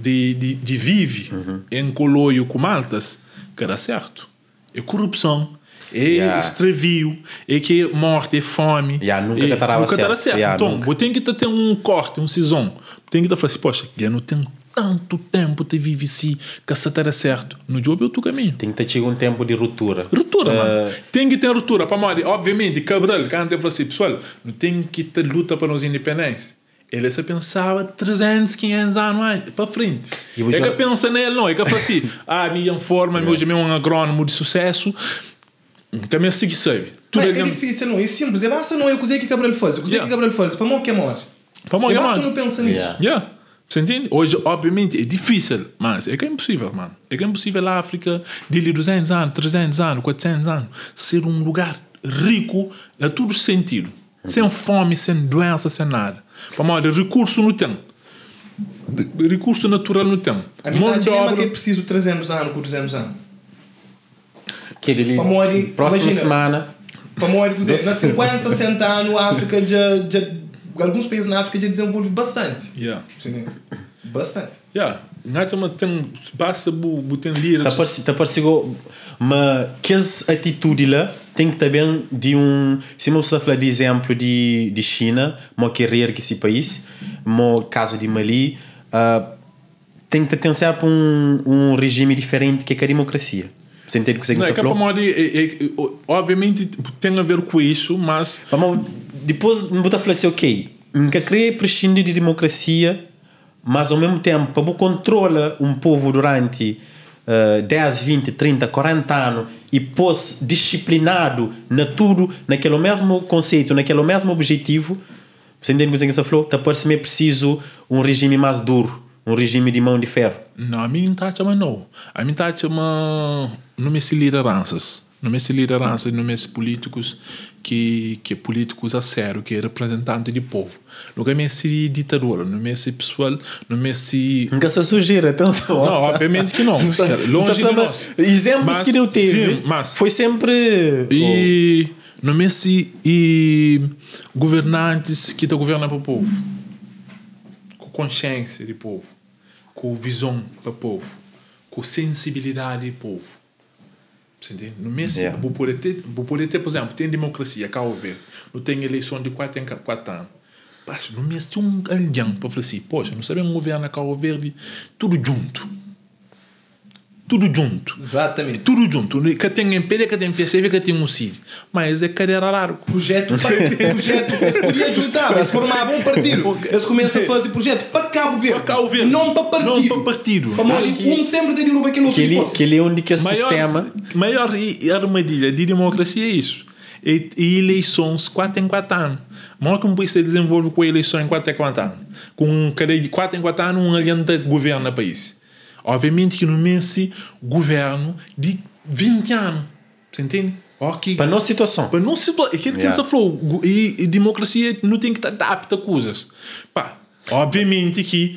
Speaker 2: vive em colóio com maltas, que dá certo. É corrupção, é extravio, é que é morte, é fome.
Speaker 1: Nunca dará certo.
Speaker 2: Então, você tem que ter um corte, um season. Tem que falar assim, poxa, eu não tenho tanto tempo de viver assim, que se dará certo. No jogo é o teu caminho.
Speaker 1: Tem que ter um tempo de ruptura.
Speaker 2: Mano. Tem que ter ruptura. Para morrer, obviamente, Cabral, quando eu falo assim, pessoal, não tem que ter luta para os independentes. Ele só pensava 300, 500 anos para frente. É que pensa nele, não. É que fala assim, minha forma, meu é um agrônomo de sucesso, também assim que sabe.
Speaker 3: Tudo é difícil, não. É simples. É basta não é o que Cabral faz. O que Cabral faz. Para morrer que morre. É basta não pensar nisso.
Speaker 2: Você entende? Hoje, obviamente, é difícil, mas é que é impossível, mano. É que é impossível a África, de 200 anos, 300 anos, 400 anos, ser um lugar rico a todo sentido. Sem fome, sem doença, sem nada. Para recurso não tem. Recurso natural não tem.
Speaker 3: A metade é que é preciso 300 anos com 200 anos.
Speaker 1: Que ele, próxima semana.
Speaker 3: Para morrer, na 50, 60 anos, a África alguns países na África já desenvolvem bastante. Bastante.
Speaker 2: Basta botar líderes.
Speaker 1: Está parecendo mas que as atitudes lá tem que também de se você falar de exemplo de China, mo querer que esse país, mo caso de Mali, tem que ter sempre um regime diferente que é a democracia. Você entende o que você falou?
Speaker 2: Obviamente tem a ver com isso, mas
Speaker 1: depois vou falar assim, ok, nunca querer prescindir de democracia, mas ao mesmo tempo para controlar um povo durante 10, 20, 30, 40 anos e pôs disciplinado na tudo, naquele mesmo conceito, naquele mesmo objetivo. Você entende o que você falou? Está parecendo preciso um regime mais duro, um regime de mão de ferro.
Speaker 2: Não, a mim está chamando não. A mim está chamando não me se lideranças. Não me se lideranças, não me se políticos que políticos a sério, que é representante do povo. Não me se ditador, não me se pessoal, não me se...
Speaker 1: Nunca se sujeira, atenção.
Speaker 2: Não, obviamente que não. Longe de nós.
Speaker 1: Exemplos que eu teve, foi sempre...
Speaker 2: E não me se governantes que estão governando para o povo. Com consciência do povo. Com visão para o povo. Com sensibilidade do povo. No mês, vou poder ter, por exemplo, tem democracia, Cabo Verde, não tem eleição de 4 em 4 anos. Mas no mês tem um alhão para falar assim, poxa, não sabemos governar Cabo Verde tudo junto. tudo junto.
Speaker 3: Exatamente.
Speaker 2: Tudo junto. Que tem MPD, que tem PCV, que tem um CID. Mas é carreira largo.
Speaker 3: Projeto. Eles podiam juntar, eles formavam um partido. Eles começam a fazer projeto para Cabo Verde. Não para partido. Sempre tem de aquilo
Speaker 1: que ele é um de sistema.
Speaker 2: Maior armadilha de democracia é isso. E eleições 4 em 4 anos. Mal que um país se desenvolve com eleições em 4 em 4 anos. Com cada 4 em 4 anos um aliante governa o país. Obviamente que no mês governo de 20 anos. Você entende?
Speaker 1: Okay. Para nossa situação.
Speaker 2: Para nossa situação. Aquilo que você falou. E democracia não tem que estar adapta a coisas. Pá, obviamente que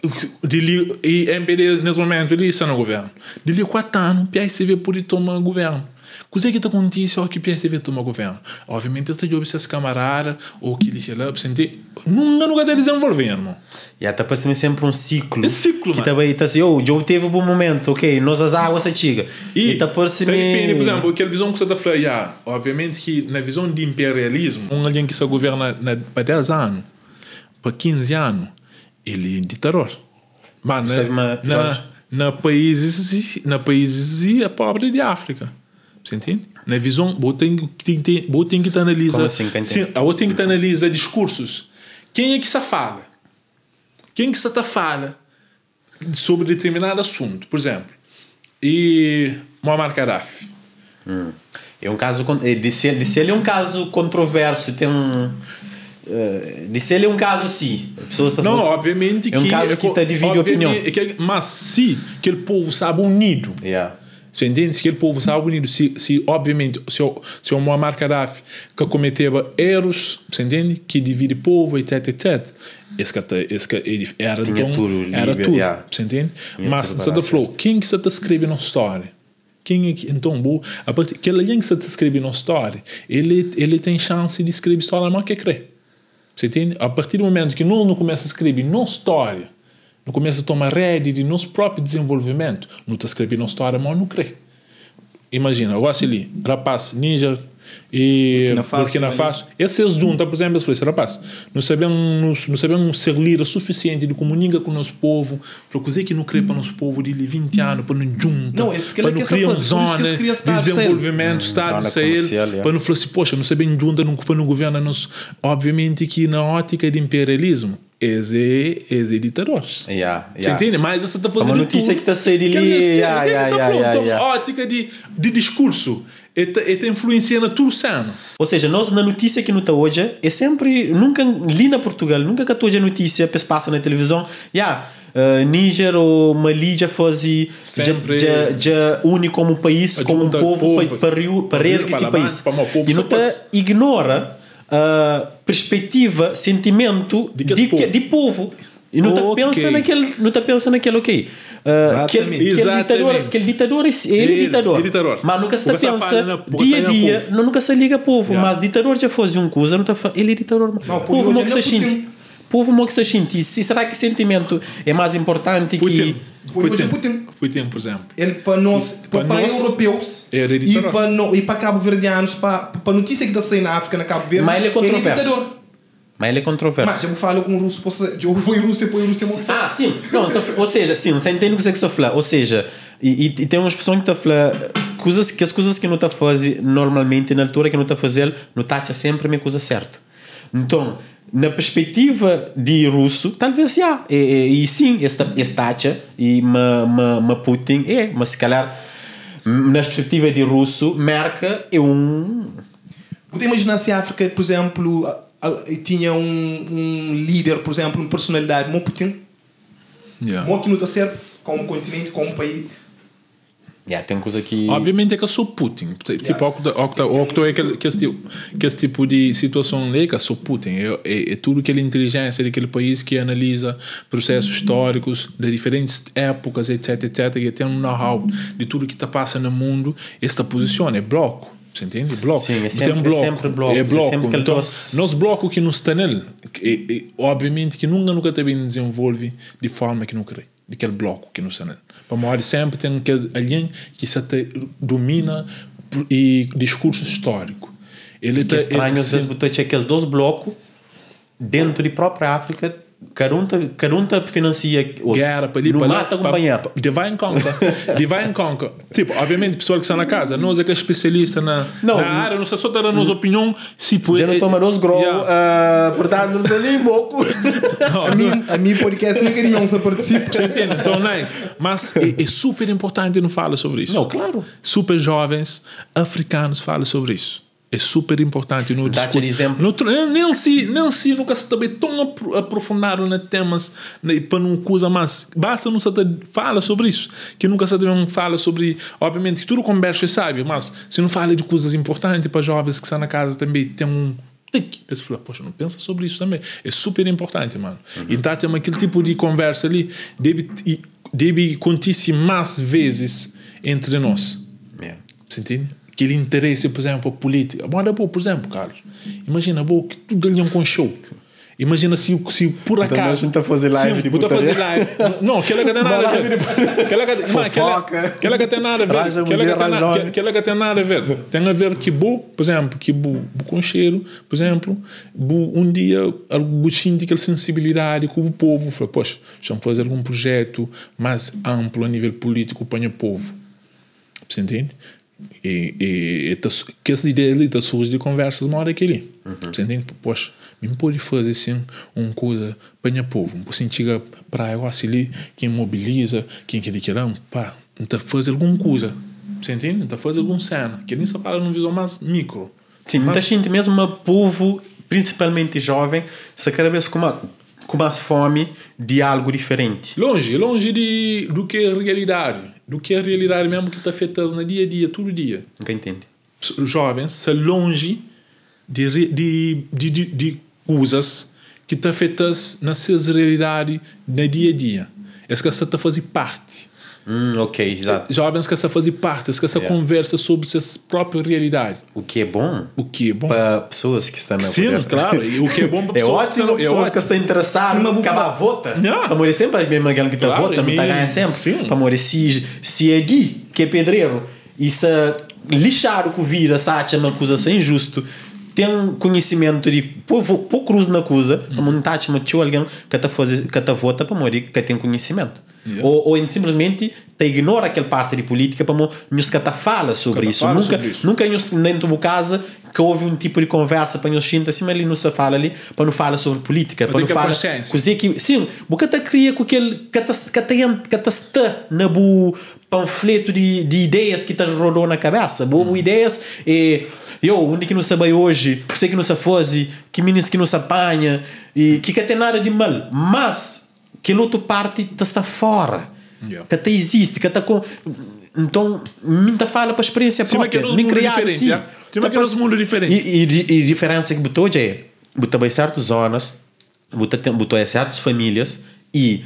Speaker 2: e MPD nesse momento ele está no governo. Dele 4 anos, o PSV pode tomar governo. Coisa que acontece ao que o PSV toma governo. Obviamente ele está de observar camaradas ou que ele lá nunca está desenvolvendo.
Speaker 1: E até parece sempre um ciclo.
Speaker 2: É ciclo,
Speaker 1: que também está assim, eu teve um bom momento, ok, nós as águas se chega.
Speaker 2: E está por cima. Por exemplo, aquela visão que você está falando, obviamente que na visão de imperialismo, alguém que se governa para 10 anos, para 15 anos, ele é ditador. Mas na países a pobre de África. Você entende? Na visão, você tem que analisar.
Speaker 1: Como assim?
Speaker 2: Você tem que analisar discursos. Quem é que se fala? Quem que se fala sobre determinado assunto? Por exemplo, e Muammar Gaddafi.
Speaker 1: É um caso disse ele é um caso controverso, tem um disse ele é um caso sim.
Speaker 2: Não, obviamente
Speaker 1: é um caso que está dividindo opinião.
Speaker 2: Mas se aquele povo sabe unido. Você entende? Se aquele povo estava unido, obviamente, se o Muammar Gaddafi que cometeva erros, você entende? Que divide o povo, etc, etc. Era tudo, você entende? Mas você falou, quem que você está escrevendo na história? Quem é que, então, aquele alguém que você está escrevendo na história, ele tem chance de escrever história mais que crê. Você entende? A partir do momento que não começa a escrever na história, não começa a tomar rédea de nosso próprio desenvolvimento, não está escrevendo uma história, mas não crê. Imagina, eu gosto ali, rapaz, Níger e Burkina Faso. Esses juntam, por exemplo, eu falei, rapaz, não sabemos ser líder suficiente de comunicar com o nosso povo, para coisa que não crê para o nosso povo de 20 anos, para não juntar, para não criar uma zona de desenvolvimento, Estado, para não falar assim, poxa, não sabemos juntar, para não governar, obviamente que na ótica de imperialismo, é ditador. Você entende? Mas você está fazendo
Speaker 1: uma notícia
Speaker 2: tudo.
Speaker 1: Que está saindo ali.
Speaker 2: Ótica de discurso. Está influenciando tudo sano.
Speaker 1: Ou seja, nós na notícia que não está hoje, é sempre, nunca li na Portugal, nunca que hoje a notícia passa na televisão, Níger ou Mali já fazem já une como país, como um povo para erguer esse país. E não ignora perspectiva, sentimento de povo. E não está pensando naquele ok. Aquele ditador ele é ditador. Mas nunca se pensa dia a dia, nunca se liga povo. Mas ditador já faz um coisa, ele é ditador. Povo não que se sente. Povo não que se sente. Será que sentimento é mais importante que
Speaker 2: Putin, por exemplo.
Speaker 3: Ele para nós europeus e para cabo-verdianos, para notícia que está saindo na África, na Cabo Verde,
Speaker 1: ele é controverso. Mas ele é controverso.
Speaker 3: Mas eu falo com o russo, eu vou em Rússia,
Speaker 1: sim. Não, ou seja, sim, você entende o que você fala. Ou seja, e tem umas pessoas que estão a falar as coisas que não está a fazer normalmente, na altura que não está a fazer, não está sempre a coisa certa. Então, na perspectiva de russo, talvez e sim, esta taxa e Putin mas se calhar na perspectiva de russo, Merkel é um.
Speaker 3: Pode imaginar se a África, por exemplo, tinha um líder, por exemplo, uma personalidade, como Putin, que não está certo, como continente, como país.
Speaker 1: Tem coisa que...
Speaker 2: Obviamente é que eu sou Putin. Que esse tipo de situação é que eu sou Putin. É tudo aquela inteligência daquele país que analisa processos históricos de diferentes épocas, etc, que tem um know-how de tudo que está passando no mundo. Esta posição é bloco. Você entende? Bloco.
Speaker 1: Sim, é sempre bloco.
Speaker 2: É bloco. Então, nós bloco que nos está nele, obviamente que nunca também desenvolve de forma que não crê. Daquele bloco que nos está nele. Para morrer sempre tem alguém que se domina e discurso histórico.
Speaker 1: Ele é estranho às vezes botar aqueles dois blocos dentro da própria África cada um financia outro.
Speaker 2: Guerra, para ali,
Speaker 1: não
Speaker 2: para
Speaker 1: mata companheiro.
Speaker 2: De vai em conca. Tipo, obviamente, pessoal que está na casa, nós é que é especialista na área, não sei só dar a nossa opinião, se pode.
Speaker 1: Já não toma nos grow, portanto, não sei nem pouco.
Speaker 3: A mim podcast nem queria não se participa.
Speaker 2: Você entende? Então, nice. Mas é super importante não falar sobre isso.
Speaker 1: Não, claro.
Speaker 2: Super jovens africanos falam sobre isso. É super importante no discurso.
Speaker 1: Exemplo.
Speaker 2: Nem se nunca se também tão aprofundado em temas para não coisa mais. Basta não se fala sobre isso. Que nunca se também fala sobre. Obviamente que tudo conversa sabe, mas se não fala de coisas importantes para jovens que estão na casa também tem um. Poxa, não pensa sobre isso também. É super importante, mano. Então tem aquele tipo de conversa ali deve acontecer mais vezes entre nós. Você entende? Aquele interesse, por exemplo, política. Bom, por exemplo, Carlos, imagina que tudo ali é um show. Imagina se por acaso.
Speaker 1: Então a gente está a fazer live de putaria.
Speaker 2: Não, aquela que tem nada a ver. Aquela que tem nada a ver. Aquela que tem nada a ver. Tem a ver que, por exemplo, com cheiro, por exemplo, um dia, algo sinto aquela sensibilidade com o povo. Fala, poxa, vamos fazer algum projeto mais amplo a nível político para o povo. Você entende? Que essa ideia ali está surge de conversas uma hora aquele. Você entende? Poxa, me pode fazer assim uma coisa para o povo, um sentir para eu ali quem mobiliza, quem quer então fazer alguma coisa. Você entende? Então fazer alguma cena que nem se fala num visão mais micro.
Speaker 1: Sim, muita gente mesmo um povo, principalmente jovem, se cada vez com mais fome de algo diferente.
Speaker 2: Longe do que a realidade. Do que a realidade mesmo que está feita no dia a dia, todo dia.
Speaker 1: Nunca entende.
Speaker 2: Os jovens se longe de coisas que estão feitas na sua realidade no dia a dia. Essa que está a fazer parte.
Speaker 1: Ok, exato.
Speaker 2: Jovens que estão a fazer parte, essa que conversa sobre a sua própria realidade.
Speaker 1: O que é bom?
Speaker 2: Para
Speaker 1: pessoas que estão na
Speaker 2: Sim, claro. E o que é bom para pessoas
Speaker 1: que estão... pessoas que estão interessadas em acabar a vota. Para morrer sempre as mesmas que está vota, não está ganhando sempre. Para morrer se é que é pedreiro e se lixar o que vira, se acha uma coisa sem justo, tem conhecimento de pôr cruz na coisa, para não estar a alguém que está vota para morrer, que tem conhecimento. Ou simplesmente te ignora aquela parte de política para não se fala sobre isso. Nunca dentro de casa que houve um tipo de conversa para nos sentir assim, mas ali não se fala ali para não falar sobre política, para não falar coisa que sim, porque está cria com aquele que está na panfleto de ideias que está rodando na cabeça, boas ideias onde que não sabe hoje, você que não se faz, que meninos que não se apanha e que tem nada de mal, mas que outra parte está fora, que até existe, que está com. Então, me fala para a experiência própria, me criar assim.
Speaker 2: Tem aqueles mundos diferentes.
Speaker 1: E diferença que botou é, botou em certas zonas, botou em certas famílias e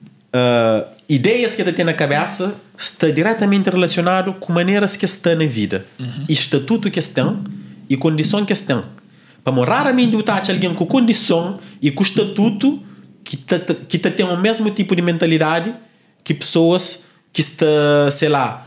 Speaker 1: ideias que tem na cabeça está diretamente relacionado com maneiras que estão na vida, estatuto que estão e condição que estão. Para raramente botar alguém com condição e com estatuto que tem o mesmo tipo de mentalidade que pessoas que está, sei lá,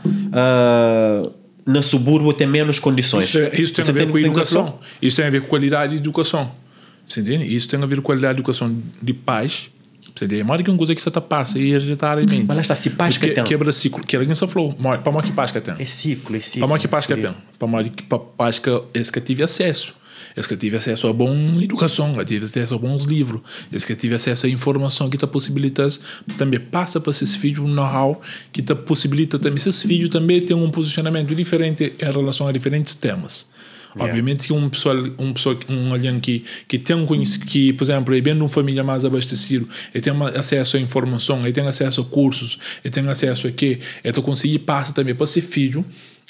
Speaker 1: na subúrbio tem menos condições.
Speaker 2: Isso tem a ver com educação. Isso tem a ver com qualidade de educação. Você entende? Isso tem a ver com qualidade de educação de pais. Você entende? Mais que uma coisa que você passa hereditariamente.
Speaker 1: Mas lá está, se paz que tem.
Speaker 2: Quebra ciclo. Que alguém só falou. Para mais que paz que tem.
Speaker 1: É ciclo.
Speaker 2: Para mais que paz que tem. Para mais que paz que tive acesso. Esse que tive acesso a boa educação, que tive acesso a bons livros, esse que tive acesso a informação que possibilita também passa para esses filhos um know-how que possibilita também esses filhos também ter um posicionamento diferente em relação a diferentes temas. Obviamente que alguém que tem que, por exemplo, é bem de uma família mais abastecida, ele tem acesso a informação, ele tem acesso a cursos, ele tem acesso a que ele conseguir passar também para esse filho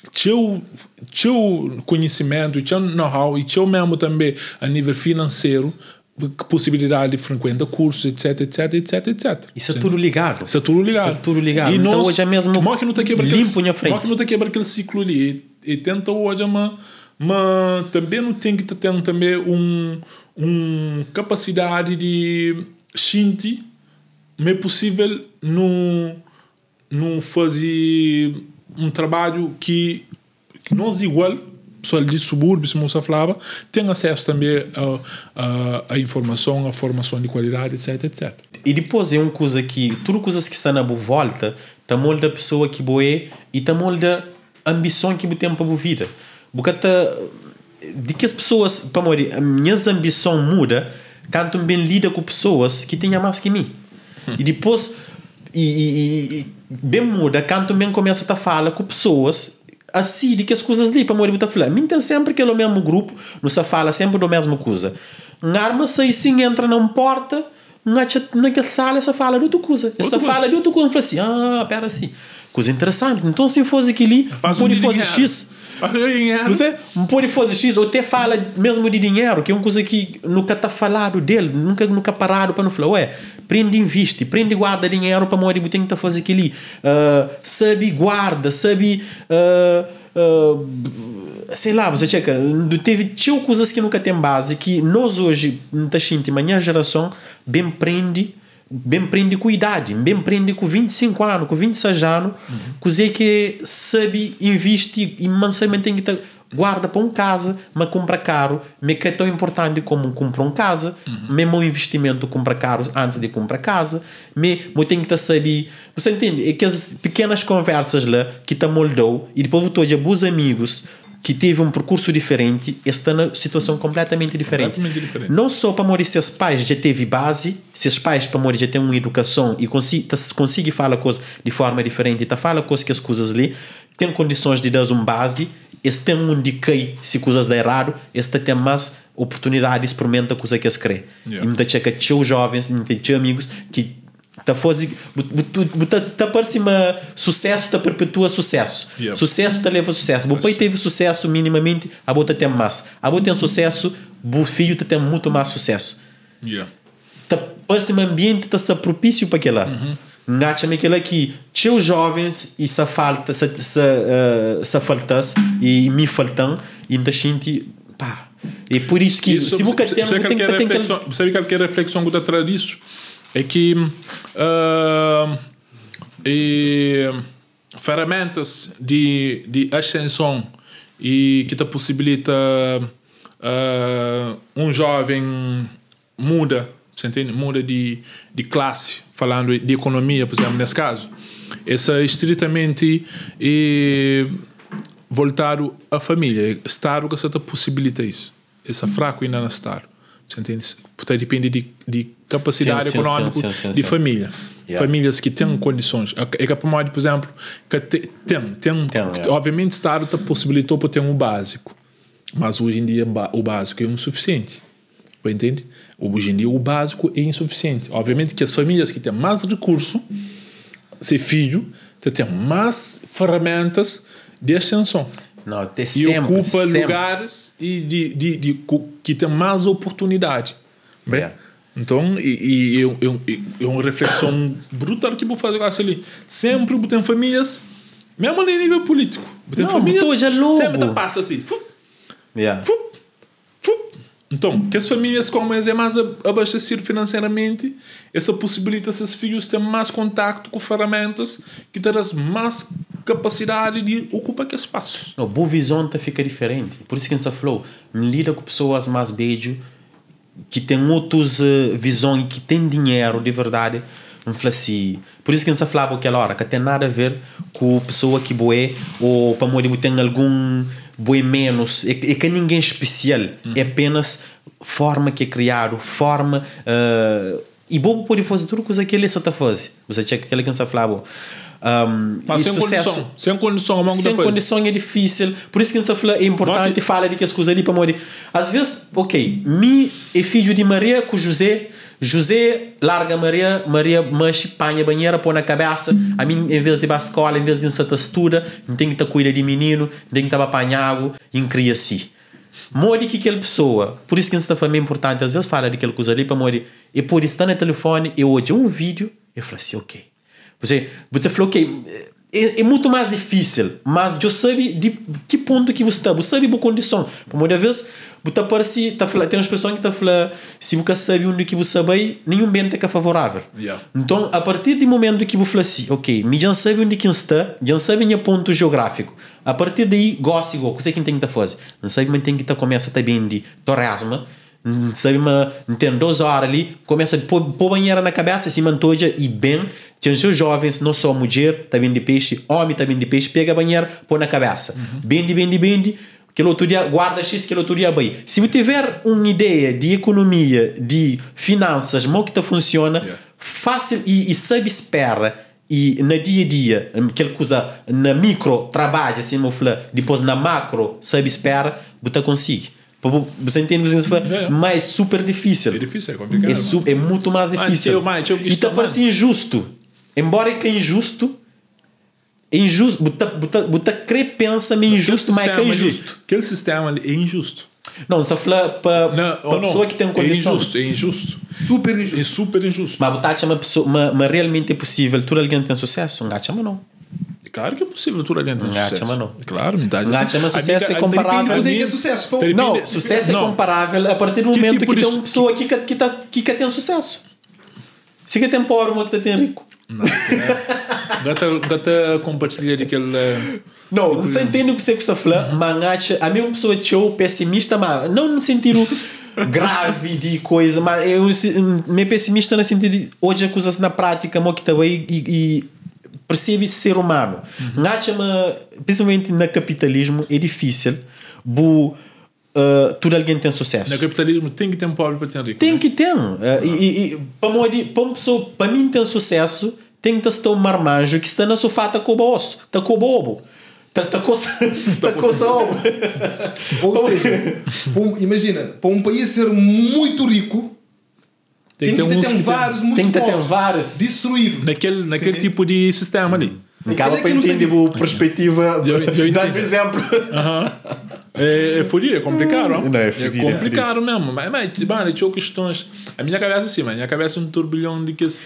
Speaker 2: teu conhecimento, teu know-how e teu mesmo também a nível financeiro, possibilidade de frequentar cursos, etc.
Speaker 1: Isso é tudo ligado.
Speaker 2: E
Speaker 1: então hoje é mesmo
Speaker 2: limpo
Speaker 1: na frente.
Speaker 2: Como que não está quebra aquele ciclo ali e tenta hoje também não tem que ter também capacidade de sentir, mas é possível não fazer um trabalho que não é igual pessoal de subúrbios, como você falava, tem acesso também a informação, a formação de qualidade, etc, etc.
Speaker 1: E depois é uma coisa que, tudo coisas que estão na boa volta, tá molda a pessoa que boé e tá molda a ambição que tem para a vida. Porque de que as pessoas, para morrer, a minha ambição muda quando bem lida com pessoas que tenham mais que mim. E depois, bem muda quando bem começa a falar com pessoas assim, de que as coisas ali, para morrer, está falando. Me tem sempre aquele mesmo grupo, não se fala sempre da mesma coisa. Uma arma sai sim, entra numa porta, naquela sala, essa fala de outra coisa. Essa fala de outra coisa, fala assim, pera assim. Coisa interessante. Então, se fosse aquele, pode fazer X. Não sei, pode fazer X, ou até fala mesmo de dinheiro, que é uma coisa que nunca está falado dele, nunca parado para não falar, prende investe, prende guarda dinheiro para morrer, tem que fazer aquilo, sabe guarda, sabe, sei lá, você checa, teve coisas que nunca tem base, que nós hoje, não tá sentindo, minha geração, bem prende com idade, bem prende com 25 anos, com 26 anos, coisa que sabe investir e mansamente tem que guarda para uma casa, mas compra caro, mas que é tão importante como comprar uma casa, mesmo um investimento compra caro antes de comprar casa, mas tem que saber, você entende? É que as pequenas conversas lá que te moldou e depois botou de bons amigos que teve um percurso diferente, está na situação completamente diferente. Não só para morrer se os pais já teve base, se os pais para morrer já têm uma educação e conseguem falar coisas de forma diferente, tá fala coisas que as coisas ali têm condições de dar uma base, eles têm um decay se coisas dão errado, eles têm mais oportunidade de experimentar coisas que eles creem. E muita checa tio jovens, muita tio amigos que tá para cima sucesso, tá perpetua sucesso. Sucesso tá leva sucesso. O pai teve sucesso minimamente, a bota tem mais. A bota tem sucesso, o filho tá tem muito mais sucesso. Tá para cima ambiente tá propício para aquela. Acha-me aquela que tio jovens e se falta se faltas e me faltam e ainda gente pá. E por isso que se você tem
Speaker 2: sabe que a reflexão que está atrás disso é que ferramentas de ascensão e que te possibilita um jovem muda, você entende? Muda de classe, falando de economia, por exemplo, nesse caso. Essa é estritamente voltado à família. Estado que você te possibilita isso. Essa fraco ainda no Estado. Você entende? Portanto, depende de capacidade econômica de família. Famílias que têm condições. É que, por exemplo, que obviamente o Estado te possibilitou para ter um básico. Mas hoje em dia o básico é insuficiente. Entende? Hoje em dia o básico é insuficiente. Obviamente que as famílias que têm mais recursos, ser filho, têm mais ferramentas de ascensão.
Speaker 1: Não,
Speaker 2: e ocupa lugares que tem mais oportunidade. Então, é uma reflexão brutal que vou fazer ali. Sempre tem famílias, mesmo no nível político, tem famílias sempre passa assim. Então, que as famílias como é mais abastecido financeiramente, essa possibilita esses filhos terem mais contato com ferramentas que terão mais capacidade de ocupar aquele espaço.
Speaker 1: A boa visão fica diferente. Por isso que a gente falou, lida com pessoas mais beijo, que têm outras visões, que têm dinheiro de verdade. Assim. Por isso que a gente falava aquela hora, que tem nada a ver com pessoa que boé, ou para morrer tem algum boi menos, é que ninguém especial, é apenas forma que é criado, forma e bom pode fazer tudo coisa que ele está fazendo. Você checa aquela que a gente falava.
Speaker 2: Mas sem condição
Speaker 1: é difícil. Por isso que a gente fala, é importante falar de que as coisas ali para morrer. Às vezes, me é filho de Maria com José larga Maria mexe, panha banheira, põe na cabeça. A mim, em vez de ir para a escola, em vez de essa textura, tem que estar cuidando de menino, tem que estar apanhado e cria assim. Morre que aquela pessoa, por isso que essa família é importante, às vezes fala de aquela coisa ali para morrer. E por estar no telefone, eu olhei um vídeo, eu falei assim, Você falou, é muito mais difícil, mas eu sei de que ponto que você está, você sabe a condição. Por uma vez, você parece, tem uma expressão que está falando, se você sabe onde que você sabe, nenhum bem é favorável. Então, a partir do momento que você fala assim, ok, me já sabe onde que está, já sabe o ponto geográfico. A partir daí, gosta igual, o que tem que fazer? Não sabe, mas tem que começa também de torresma. Sabe, mas tem 2 horas ali, começa a pôr banheira na cabeça, se mantoja e bem. Tem os jovens, não só mulher, também de peixe, homem também de peixe, pega a banheira, põe na cabeça. Bende. Aquele outro dia, guarda X, aquele outro dia bem. Se você tiver uma ideia de economia, de finanças, como que funciona, fácil e sabe espera. E na dia a dia, aquela coisa, na micro, trabalha, assim, depois na macro, sabe espera, você consegue. Você entende? Mas é super difícil.
Speaker 2: É difícil, é complicado.
Speaker 1: É muito mais difícil. E está parece injusto. Embora que é injusto, você crê, pensa meio injusto, mas é injusto.
Speaker 2: Aquele sistema ali é injusto.
Speaker 1: Não, só fala para a pessoa que tem condição.
Speaker 2: É injusto.
Speaker 3: Super injusto.
Speaker 2: É super injusto.
Speaker 1: Mas você chama pessoa, mas realmente é possível. Tudo alguém tem sucesso? Não chama não.
Speaker 2: Claro que é possível tudo alguém ter sucesso.
Speaker 1: Não.
Speaker 2: Claro, metade.
Speaker 1: Chama sucesso é comparável. Não, sucesso é comparável a partir do momento que tem uma pessoa que tem sucesso. Se que tem pobre, você tem rico.
Speaker 2: Não, gata compartilha daquele.
Speaker 1: Não, você entende o que você fala, mas a minha pessoa é pessimista, mas não no sentido grave de coisa, mas eu me pessimista no sentido de hoje as coisas na prática, mas que está aí e percebe ser humano. Principalmente no capitalismo é difícil tudo alguém tem sucesso.
Speaker 2: No capitalismo tem que ter um pobre para ter rico.
Speaker 1: Tem que ter. Para mim ter sucesso tem que ter um marmanjo que está na sofá, está com o osso, está com o bobo. Está com o
Speaker 3: Ou seja, imagina, para um país ser muito rico, tem que ter vários muito pobres, destruído.
Speaker 2: Naquele tipo de sistema ali.
Speaker 1: Acaba para entender a perspectiva. Dá um exemplo.
Speaker 2: É fodido, é complicado.
Speaker 1: Não, é
Speaker 2: complicado mesmo. Mas tinha questões. A minha cabeça assim, minha cabeça é um turbilhão de que.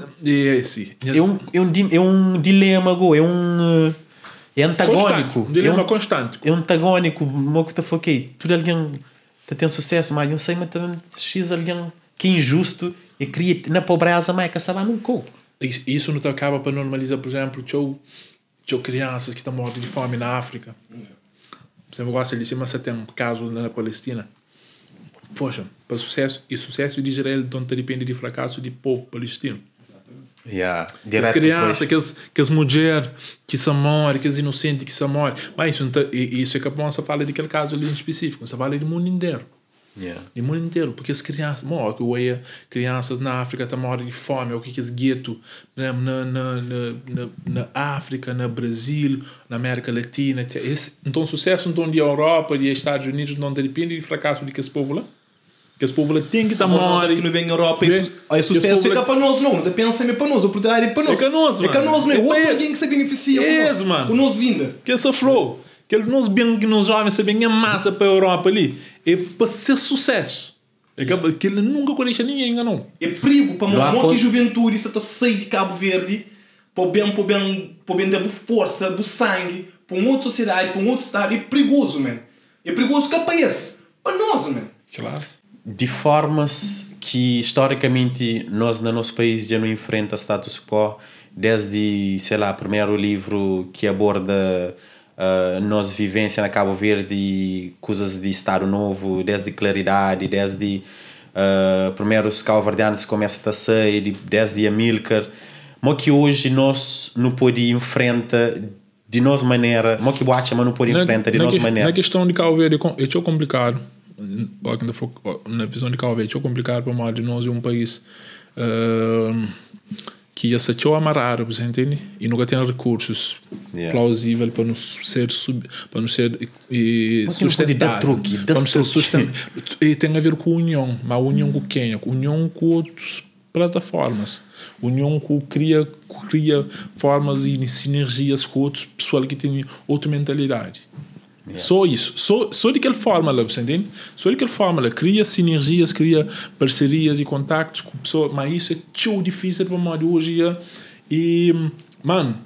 Speaker 1: É um dilema, é antagônico.
Speaker 2: Um dilema constante.
Speaker 1: É antagônico. Ok, tudo alguém tem sucesso, mas não sei, mas também X alguém que é injusto e cria na pobreza, mas que sabe nunca.
Speaker 2: Isso não te acaba para normalizar, por exemplo, tinha crianças que estão morrendo de fome na África. Você não gosta de cima, você tem um caso na Palestina. Poxa, para sucesso de Israel então depende de fracasso do povo palestino. As crianças, aquelas mulheres que são mortas, aqueles inocentes que são mortos. Mas isso é que você fala daquele caso ali em específico. Você fala do mundo inteiro. Do mundo inteiro. Porque as crianças, crianças na África estão morrendo de fome, ou que gueto na África, no Brasil, na América Latina. Então, sucesso então de Europa e dos Estados Unidos não depende de fracasso de que esse povo lá. Que esse povo lá tem que estar morto.
Speaker 3: Aqui no bem Europa é sucesso. É para nós não pensa é para nós. A oportunidade é para nós.
Speaker 2: É para nós,
Speaker 3: não é outro alguém que se beneficia com nós vinda.
Speaker 2: Que sofreu. Que nós bem que nós jovens sabem a massa para a Europa ali é para ser sucesso. Que ele nunca conhece ninguém, não.
Speaker 3: É perigo para uma que juventude se está sair de Cabo Verde para bem dar força, do sangue para uma outra sociedade, para um outro estado. É perigoso, man. É perigoso que apareça para nós, man.
Speaker 2: Claro.
Speaker 1: De formas que historicamente nós no nosso país já não enfrenta status quo, desde, sei lá, o primeiro livro que aborda nossa vivência na Cabo Verde e coisas de Estado Novo, desde Claridade, desde primeiros calvardianos que começam a sair, desde Amílcar, mas que hoje nós não podemos enfrentar de nossa maneira, mas que boate, mas não podemos enfrentar de nossa maneira.
Speaker 2: Na questão de Cabo Verde é complicado. Na visão de Cabo Verde é complicado para nós, de nós é um país que ia ser amarrado, você entende? E nunca tem recursos plausíveis para não ser sustentável. Para não ser sustentável. E tem a ver com a união, mas a união com quem? A união com outras plataformas. A união com cria formas e sinergias com outros pessoal que têm outra mentalidade. Só isso. Só daquela forma, você entende? Só daquela forma, cria sinergias, cria parcerias e contactos com pessoas, mas isso é tão difícil para nós hoje. E, mano,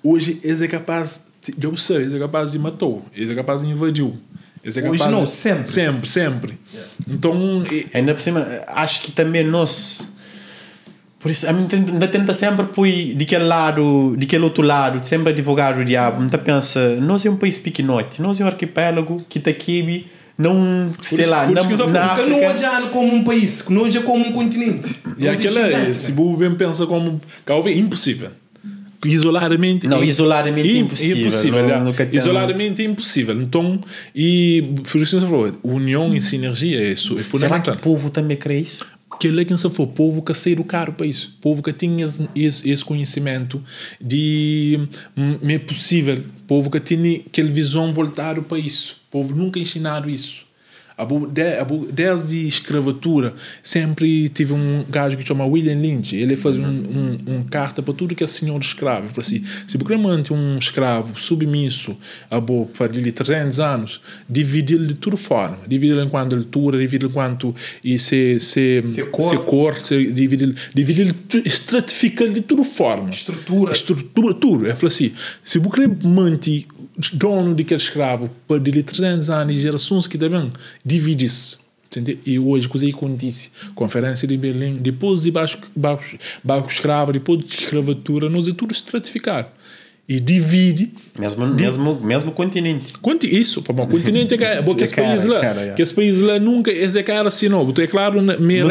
Speaker 2: hoje eles é capaz de observar, eles é capaz de matar, eles é capaz de invadir. Eles é capaz
Speaker 3: hoje não, sempre.
Speaker 2: Sempre. Então...
Speaker 1: Ainda por cima, acho que também nós... Por isso, a mim ainda tenta sempre pôr daquele outro lado, sempre advogar o diabo. Ainda pensa, nós é um país pequenote, nós é um arquipélago que está aqui, não, sei lá, na África.
Speaker 3: Não olha como um país, não olha como um continente.
Speaker 2: E aquela, se o bem pensa como, talvez, impossível. Isoladamente
Speaker 1: impossível.
Speaker 2: Isoladamente é impossível. Então, e por isso você falou, união e sinergia é fundamental.
Speaker 1: Será que o povo também crê isso?
Speaker 2: Que é quem se for povo que saiu caro para isso, povo que tinha esse conhecimento de é possível, povo que tinha aquela visão voltada para isso, povo nunca ensinaram isso. Desde a escravatura sempre tive um gajo que se chama William Lynch. Ele faz uma carta para tudo que é senhor de escravo. Ele fala assim, se você mantém um escravo submisso para lhe 300 anos, divide-lo de toda forma, divide-lo enquanto altura, divide-lo enquanto se cor, divide-lo, estratifica-lo de toda forma, estrutura, tudo. Ele fala assim, se você mantém dono daquele escravo por 300 anos e gerações que também divide-se. E hoje, coisa que acontece, Conferência de Berlim, depois de baixo escravo, depois de escravatura, nós é tudo estratificado. E divide.
Speaker 1: Mesmo continente.
Speaker 2: Isso, o continente é porque esse país lá, que esse país lá nunca é cara assim, não. É claro,
Speaker 1: não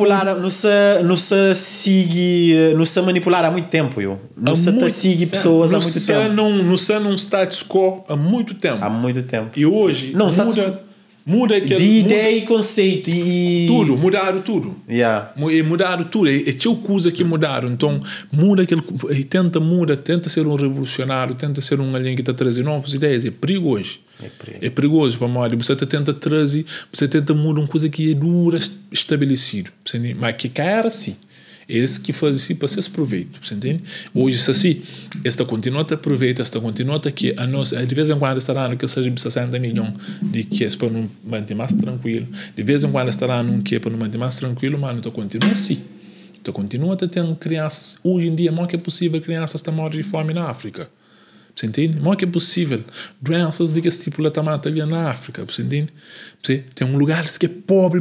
Speaker 1: se manipular há muito tempo, eu. Não se sigue pessoas há muito tempo.
Speaker 2: Não se num status quo há muito tempo. E hoje muda aquele...
Speaker 1: De ideia e conceito.
Speaker 2: Tudo, mudaram tudo. Mudaram tudo. É tão coisa que mudaram. Então, muda aquele... Tenta ser um revolucionário, tenta ser um alguém que está trazendo novas ideias. É perigoso. É perigoso para a você tenta trazer, você tenta mudar uma coisa que é dura, estabelecido. Mas que cara assim. Esse que faz assim para se proveito, você entende? Hoje, se assim, esta continua a aproveitar, esta continua aqui, a nós, de vez em quando estará no que seja 60 milhões de que é para não manter mais tranquilo, de vez em quando estará num que é para não manter mais tranquilo, mas não continua assim. Então, continua a ter crianças, hoje em dia, não é que é possível crianças estar morrendo de fome na África. Você entende? Não é que é possível. Doenças de que esse tipo de tamanho ali na África, você entende? Tem um lugar que é pobre,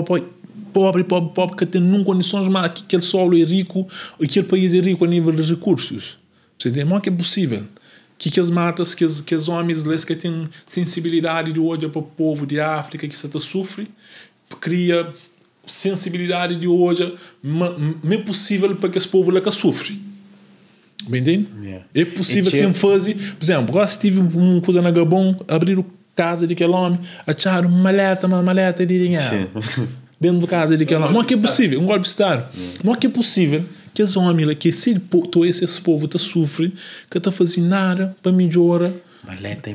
Speaker 2: que tem não condições, mas aquele solo é rico, aquele país é rico a nível de recursos. Não é que é possível. Que as matas, que os homens que têm sensibilidade de hoje para o povo de África que se sofre, cria sensibilidade de hoje, não é possível para que esse povo lá que sofre. Bem entende? É possível sem fazer. Por exemplo, eu tive uma coisa na Gabão, abrir a casa daquele homem, achar uma maleta de dinheiro. Dentro da casa daquele homem. Não é que é possível, um golpe de Estado. Não é que é possível que esse homem lá, que esse povo está sofre, que está fazendo nada para melhorar.
Speaker 1: Maleta.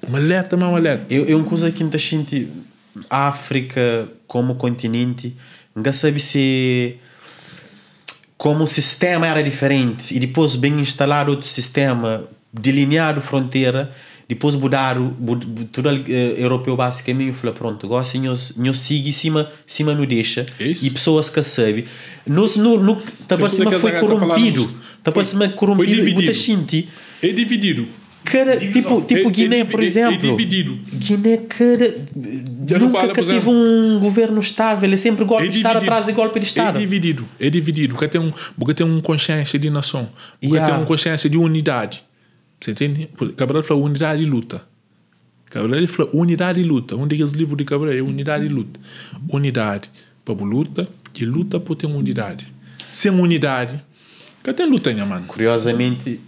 Speaker 2: É
Speaker 1: uma coisa que muita gente, a África como continente, não sabe se como o sistema era diferente e depois bem instalar outro sistema, delinear a fronteira, depois mudar todo europeu basicamente fala pronto, agora assim nós sigue cima não deixa.
Speaker 2: Isso.
Speaker 1: E pessoas que sabem nós talvez foi corrompido muita gente
Speaker 2: é dividido.
Speaker 1: Tipo Guiné, por exemplo.
Speaker 2: É dividido.
Speaker 1: Guiné, nunca teve um governo estável. É sempre golpe de Estado atrás de golpe de Estado.
Speaker 2: É dividido. Porque tem uma consciência de nação. Porque tem uma consciência de unidade. Você entende? Cabral fala unidade e luta. Cabral fala unidade e luta. Um daqueles livros de Cabral é unidade e luta. Unidade para luta e luta para ter unidade. Sem unidade, que tem luta, né, mano?
Speaker 1: Curiosamente,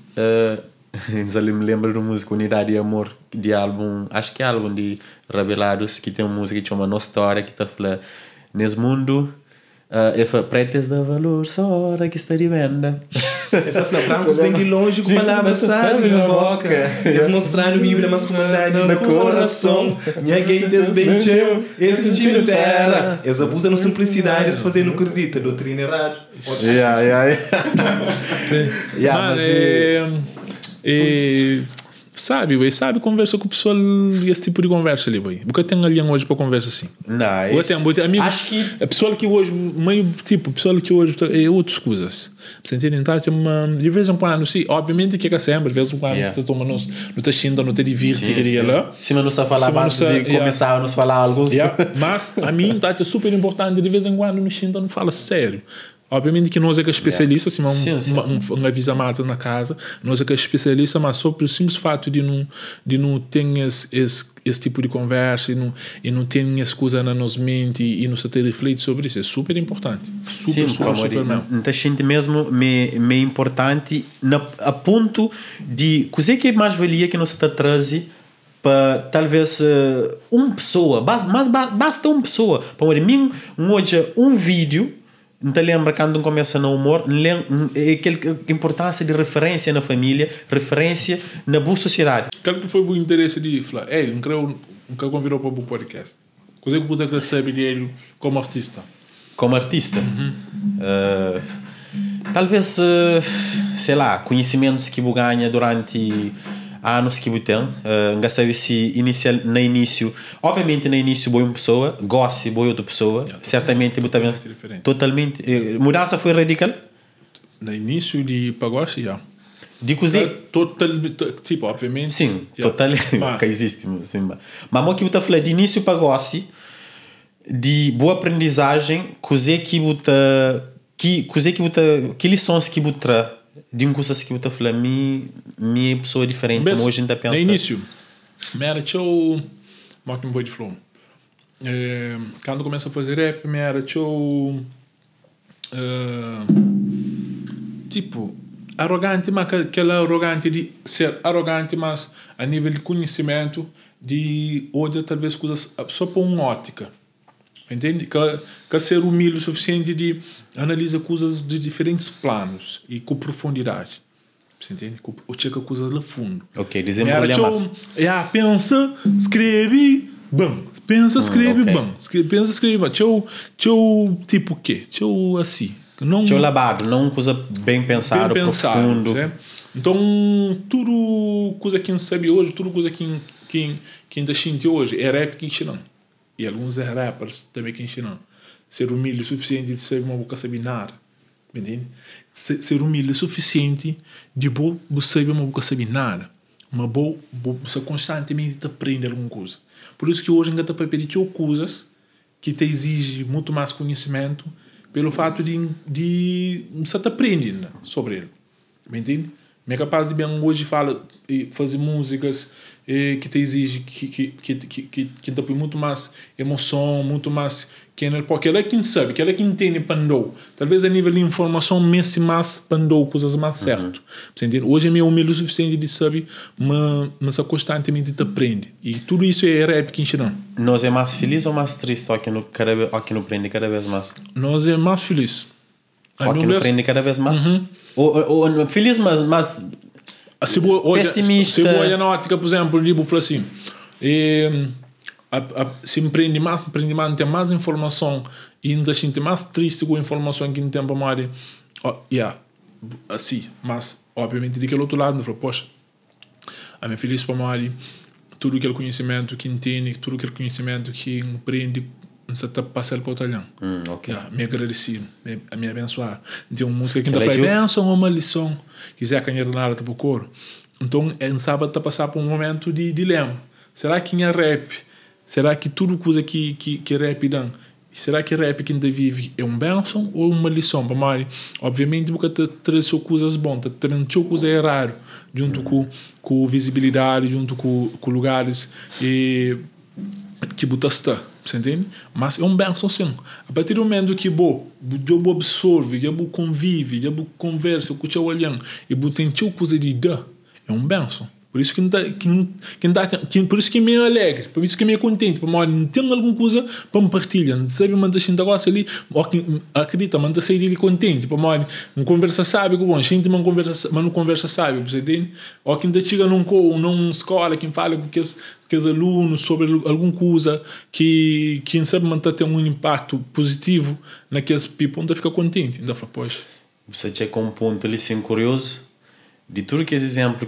Speaker 1: eu me lembro da música Unidade e Amor, de álbum, acho que é álbum de Rebelados, que tem uma música que chama Nossa História, que está falando, nesse mundo, pretas dá valor, só hora que está de venda.
Speaker 3: Essa fala, brancos bem de longe, com palavras sabe na boca. Eles mostraram Bíblia, mas com maldade no coração. Ninguém tem bem teu, eles sentindo terra. Eles abusam na simplicidade, eles fazendo acredita, doutrina errada.
Speaker 2: sabe conversa com o pessoal, esse tipo de conversa ali, boy. Porque tem alguém hoje para conversa assim.
Speaker 1: Não,
Speaker 2: tem amigos,
Speaker 1: acho que
Speaker 2: a pessoa que hoje, meio tipo, pessoal que hoje é outras coisas. Você entende? Tá, de vez em quando, sim, obviamente que é sempre, de vez em quando, você toma não te xinda, não te divirte, queria lá.
Speaker 1: Se não sabe falar mais de começar a nos falar algo.
Speaker 2: Mas, a mim, tá, é super importante, de vez em quando, nos xinda, não fala sério. Obviamente que nós é que é especialista, se uma visa mata na casa, nós é que é especialista, mas só pelo simples fato de não ter esse tipo de conversa e não ter as coisas na nossa mente e não se ter refletido sobre isso, é super importante. Super mesmo.
Speaker 1: Então, gente mesmo é importante a ponto de coisa que é mais valia que nós está trazendo para talvez uma pessoa, mas basta uma pessoa, para mim, hoje um vídeo. Não te lembra quando começa no humor, é aquela importância de referência na família, referência na boa sociedade.
Speaker 2: Qual que foi o interesse de falar? Nunca convidou para o podcast. Coisa que você recebe dele como artista?
Speaker 1: Como artista? Talvez, sei lá, conhecimentos que você ganha durante anos que você tem. Não sabe se no início, obviamente no início boa uma pessoa, gosta de outra pessoa, certamente totalmente diferente. Totalmente. Mudança foi radical?
Speaker 2: No início de pagode, já.
Speaker 1: De cozinha?
Speaker 2: Tipo, obviamente.
Speaker 1: Sim, totalmente. Que existe. Sim, mas o que você fala de início pagode, de boa aprendizagem, que lições que você traz de um curso que você fala, minha pessoa diferente, como hoje ainda pensa.
Speaker 2: No início, era eu que me vou de flow. Quando começa a fazer rap, era eu tipo arrogante, mas aquela arrogante de ser arrogante, mas a nível de conhecimento de hoje talvez coisas só por uma ótica. Entende? Que ser humilde o suficiente de analisar coisas de diferentes planos e com profundidade. Você entende? Ou chega coisas lá fundo.
Speaker 1: Ok, desenvolver mais.
Speaker 2: Pensa, escreve, bom. Pensa, escreve, bom. Pensa, escreve, bom. Tchau, tipo o quê? Tchau, assim.
Speaker 1: Tchau labado, não coisa bem pensado, profundo.
Speaker 2: Né? Então, tudo coisa que a gente sabe hoje, tudo coisa que a gente sente hoje, é rap que a gente não. E alguns rappers também que ensinam. Ser humilde o suficiente de saber uma boca saber nada. Entende? Ser humilde o suficiente de saber uma boca saber nada. Você constantemente aprende alguma coisa. Por isso que hoje a gente está pedir coisas que te exigem muito mais conhecimento pelo fato de você aprender sobre ele. Entende? É capaz de bem hoje fazer músicas que te exige que te põe muito mais emoção, muito mais porque ele é quem sabe, que ele é quem entende pandou. Talvez a nível de informação mesmo mais pandou coisas mais certo. Você entende? Hoje é meio humilde o suficiente de saber, mas constantemente te aprende. E tudo isso é rap que ensina.
Speaker 1: Nós é mais feliz ou mais triste aqui no aprende cada vez mais?
Speaker 2: Nós é mais feliz.
Speaker 1: Aqui no aprende cada vez mais? Ou feliz, mas pessimista.
Speaker 2: Se olha na ótica, por exemplo, o livro fala assim, se empreende mais, tem mais informação e ainda se tem mais triste com a informação que não tem para mais assim, mas obviamente daquele outro lado, fala, poxa, a minha feliz para mais tudo aquele conhecimento que entende, tudo aquele conhecimento que empreende você está passando para o talhão.
Speaker 1: Okay.
Speaker 2: Me agradecido, me abençoar. Tem uma música que ainda fala, benção ou uma lição, quiser canhar nada para o coro. Então, em sábado está passar por um momento de dilema. Será que é rap? Será que tudo coisa que rap dá? Será que rap que ainda vive é uma benção ou uma lição? Obviamente, porque traz coisas boas, traz coisas erradas, junto com visibilidade, junto com lugares que você está. Você entende? Mas é um benção sim. A partir do momento que você absorve, você convive, você conversa com o seu olhão e você tem coisa de dar, é um benção. Por isso por isso que é meio alegre, por isso que é meio contente, porque não tem alguma coisa para me partilhar, não sabe, manda a gente negócio ali, acredita, manda sair ali contente, porque não conversa sabe, bom, a gente não conversa sabe, você entende? Ou quem chega numa escola, quem fala com os alunos sobre alguma coisa que quem sabe manter ter um impacto positivo naqueles people, ainda fica contente, ainda fala, poxa.
Speaker 1: Você chega com um ponto ali, sim, curioso, de tudo que é exemplo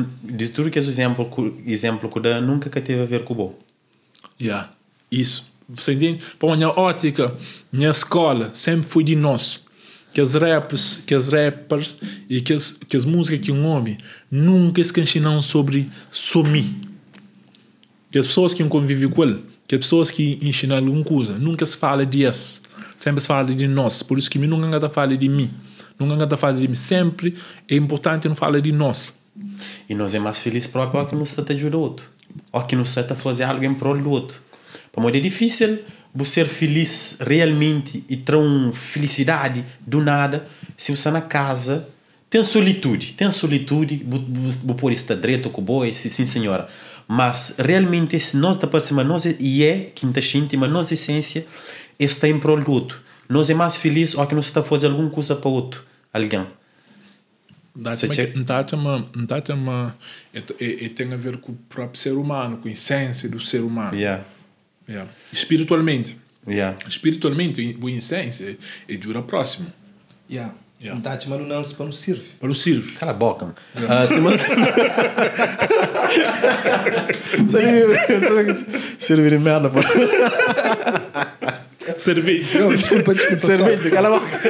Speaker 1: que dá nunca que teve a ver com o bom.
Speaker 2: Isso. Você entende? Para a minha ótica, minha escola sempre foi de nós. Que as rappers e que as músicas que um homem nunca se ensinam sobre sumir. Que as pessoas que convivem com ele, que as pessoas que ensinam alguma coisa, nunca se fala de eles. Sempre se fala de nós. Por isso que eu nunca falo de mim. Nunca falo de mim. Sempre é importante não falar de nós.
Speaker 1: E nós é mais feliz próprio ao que nos está a ajudar o outro. Ao que nos está a fazer algo em prol do outro. Para mim é difícil você ser feliz realmente e ter uma felicidade do nada se você na casa tem solitude, você pode estar direito com o boi, sim senhora, mas realmente se nós da próxima nós é quinta íntima, nossa essência está em prol do outro, nós é mais feliz ao que nós está a fazer alguma coisa para outro alguém.
Speaker 2: Tem a ver com o próprio ser humano, com a essência do ser humano. Espiritualmente, a essência é jura próximo.
Speaker 3: Mas não para nos servir.
Speaker 2: Para nos servir.
Speaker 1: Cala a boca. Servir de merda.
Speaker 2: Servir.
Speaker 3: Desculpa.
Speaker 1: Servir, cala a boca.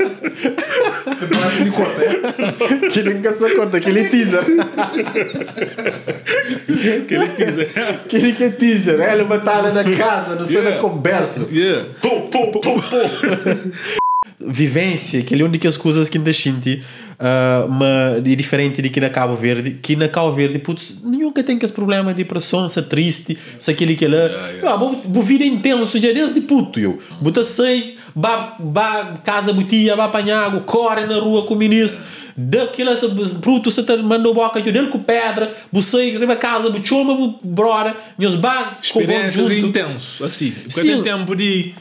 Speaker 3: Me corta,
Speaker 1: que nunca se corta, aquele teaser. Aquele que é teaser, ele batalha na casa, não sei na conversa. Vivência, aquele onde que as coisas que ainda senti, mas é diferente de que na Cabo Verde, putz, nunca tem que esse problema de depressão, se triste, se aquele que lá, vou vida intenso, já desde puto, eu, bota sei, casa butia, vai apanhar água, corre na rua com o ministro, daquela bruto, você mandou boca de dele com pedra, você riba casa, chama, brora, meus bagos,
Speaker 2: experiências intensos, assim, porque tem tempo de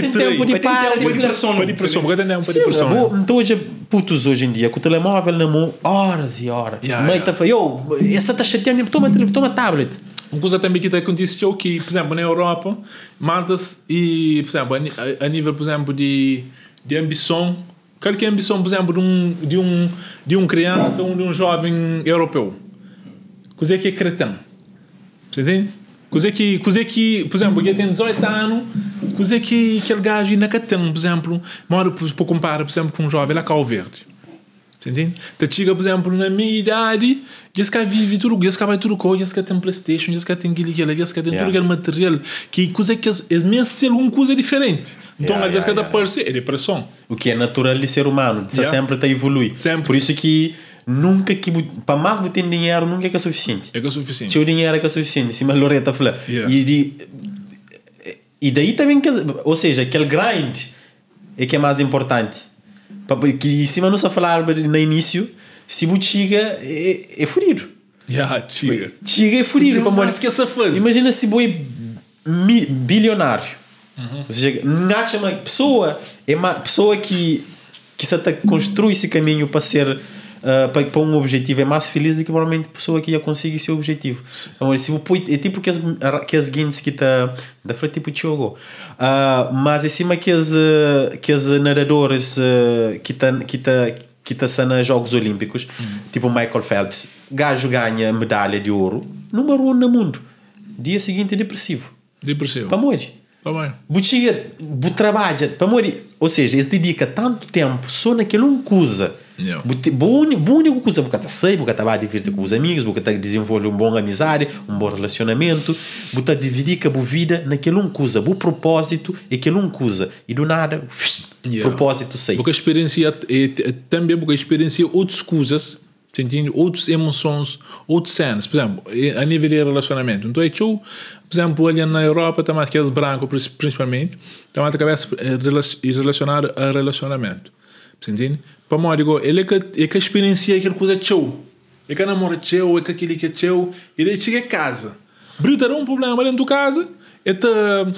Speaker 1: depressão. Então hoje, putos hoje em dia, com o telemóvel na mão, horas e horas. Mãe tá falando, essa tá chateando, toma tablet.
Speaker 2: Uma coisa também que aconteceu que, por exemplo, na Europa, maltas e, por exemplo, a nível, por exemplo, de ambição, qualquer ambição, por exemplo, de um criança ou de um jovem europeu. Coisa que é cretão. Você entende? Coisa que, por exemplo, ele tem 18 anos, coisa que aquele gajo ainda tem, por exemplo, mora para comparar, por exemplo, com um jovem lá Cabo Verde. Você entende? Então, chega, por exemplo, na minha idade, diz que vive tudo, diz que vai tudo com, diz que tem PlayStation, diz que tem aquilo, diz que tem tudo aquele material, que coisa que é mesmo ser alguma coisa diferente. Então, às vezes, cada parceiro é depressão.
Speaker 1: O que é natural de ser humano, sempre está a evoluir. Por isso que nunca que para mais botar dinheiro nunca é suficiente.
Speaker 2: É suficiente.
Speaker 1: Se o dinheiro é suficiente, se a Loreta fala. E daí também, ou seja, aquele grind é que é mais importante. Que em cima não se falar no início, se o chega é furido. Chega é furido. Imagina se boi bilionário. Ou seja, uma pessoa é uma pessoa que se construi esse caminho para ser para um objetivo é mais feliz do que provavelmente a pessoa que já consegue esse objetivo. Então, é tipo que as guindes que está da frente tipo Tiogo, mas é cima que as nadadores que tá sendo Jogos Olímpicos, tipo Michael Phelps, gajo ganha medalha de ouro, número 1 no mundo. Dia seguinte é depressivo. Para morrer. Buchiga, trabalha para morrer. Ou seja, ele dedica tanto tempo só naquela coisa. Boa única coisa, porque está sei, porque está a divertir com os amigos, porque está a desenvolver uma boa amizade, um bom relacionamento, porque está a dividir a boa vida naquela coisa, o propósito é aquela coisa, e do nada, propósito sei.
Speaker 2: Porque a experiência também porque a experiência outras coisas, sentindo outras emoções, outras cenas, por exemplo, a nível de relacionamento. Então, por exemplo, ali na Europa, tem mais que as brancos, principalmente, tem mais a cabeça relacionada a relacionamento. Você entende? Para mim, ele é que experiencia aquela coisa teu. É que namora teu, é que aquele que é teu. Ele chega a casa. Bruta um problema dentro de casa,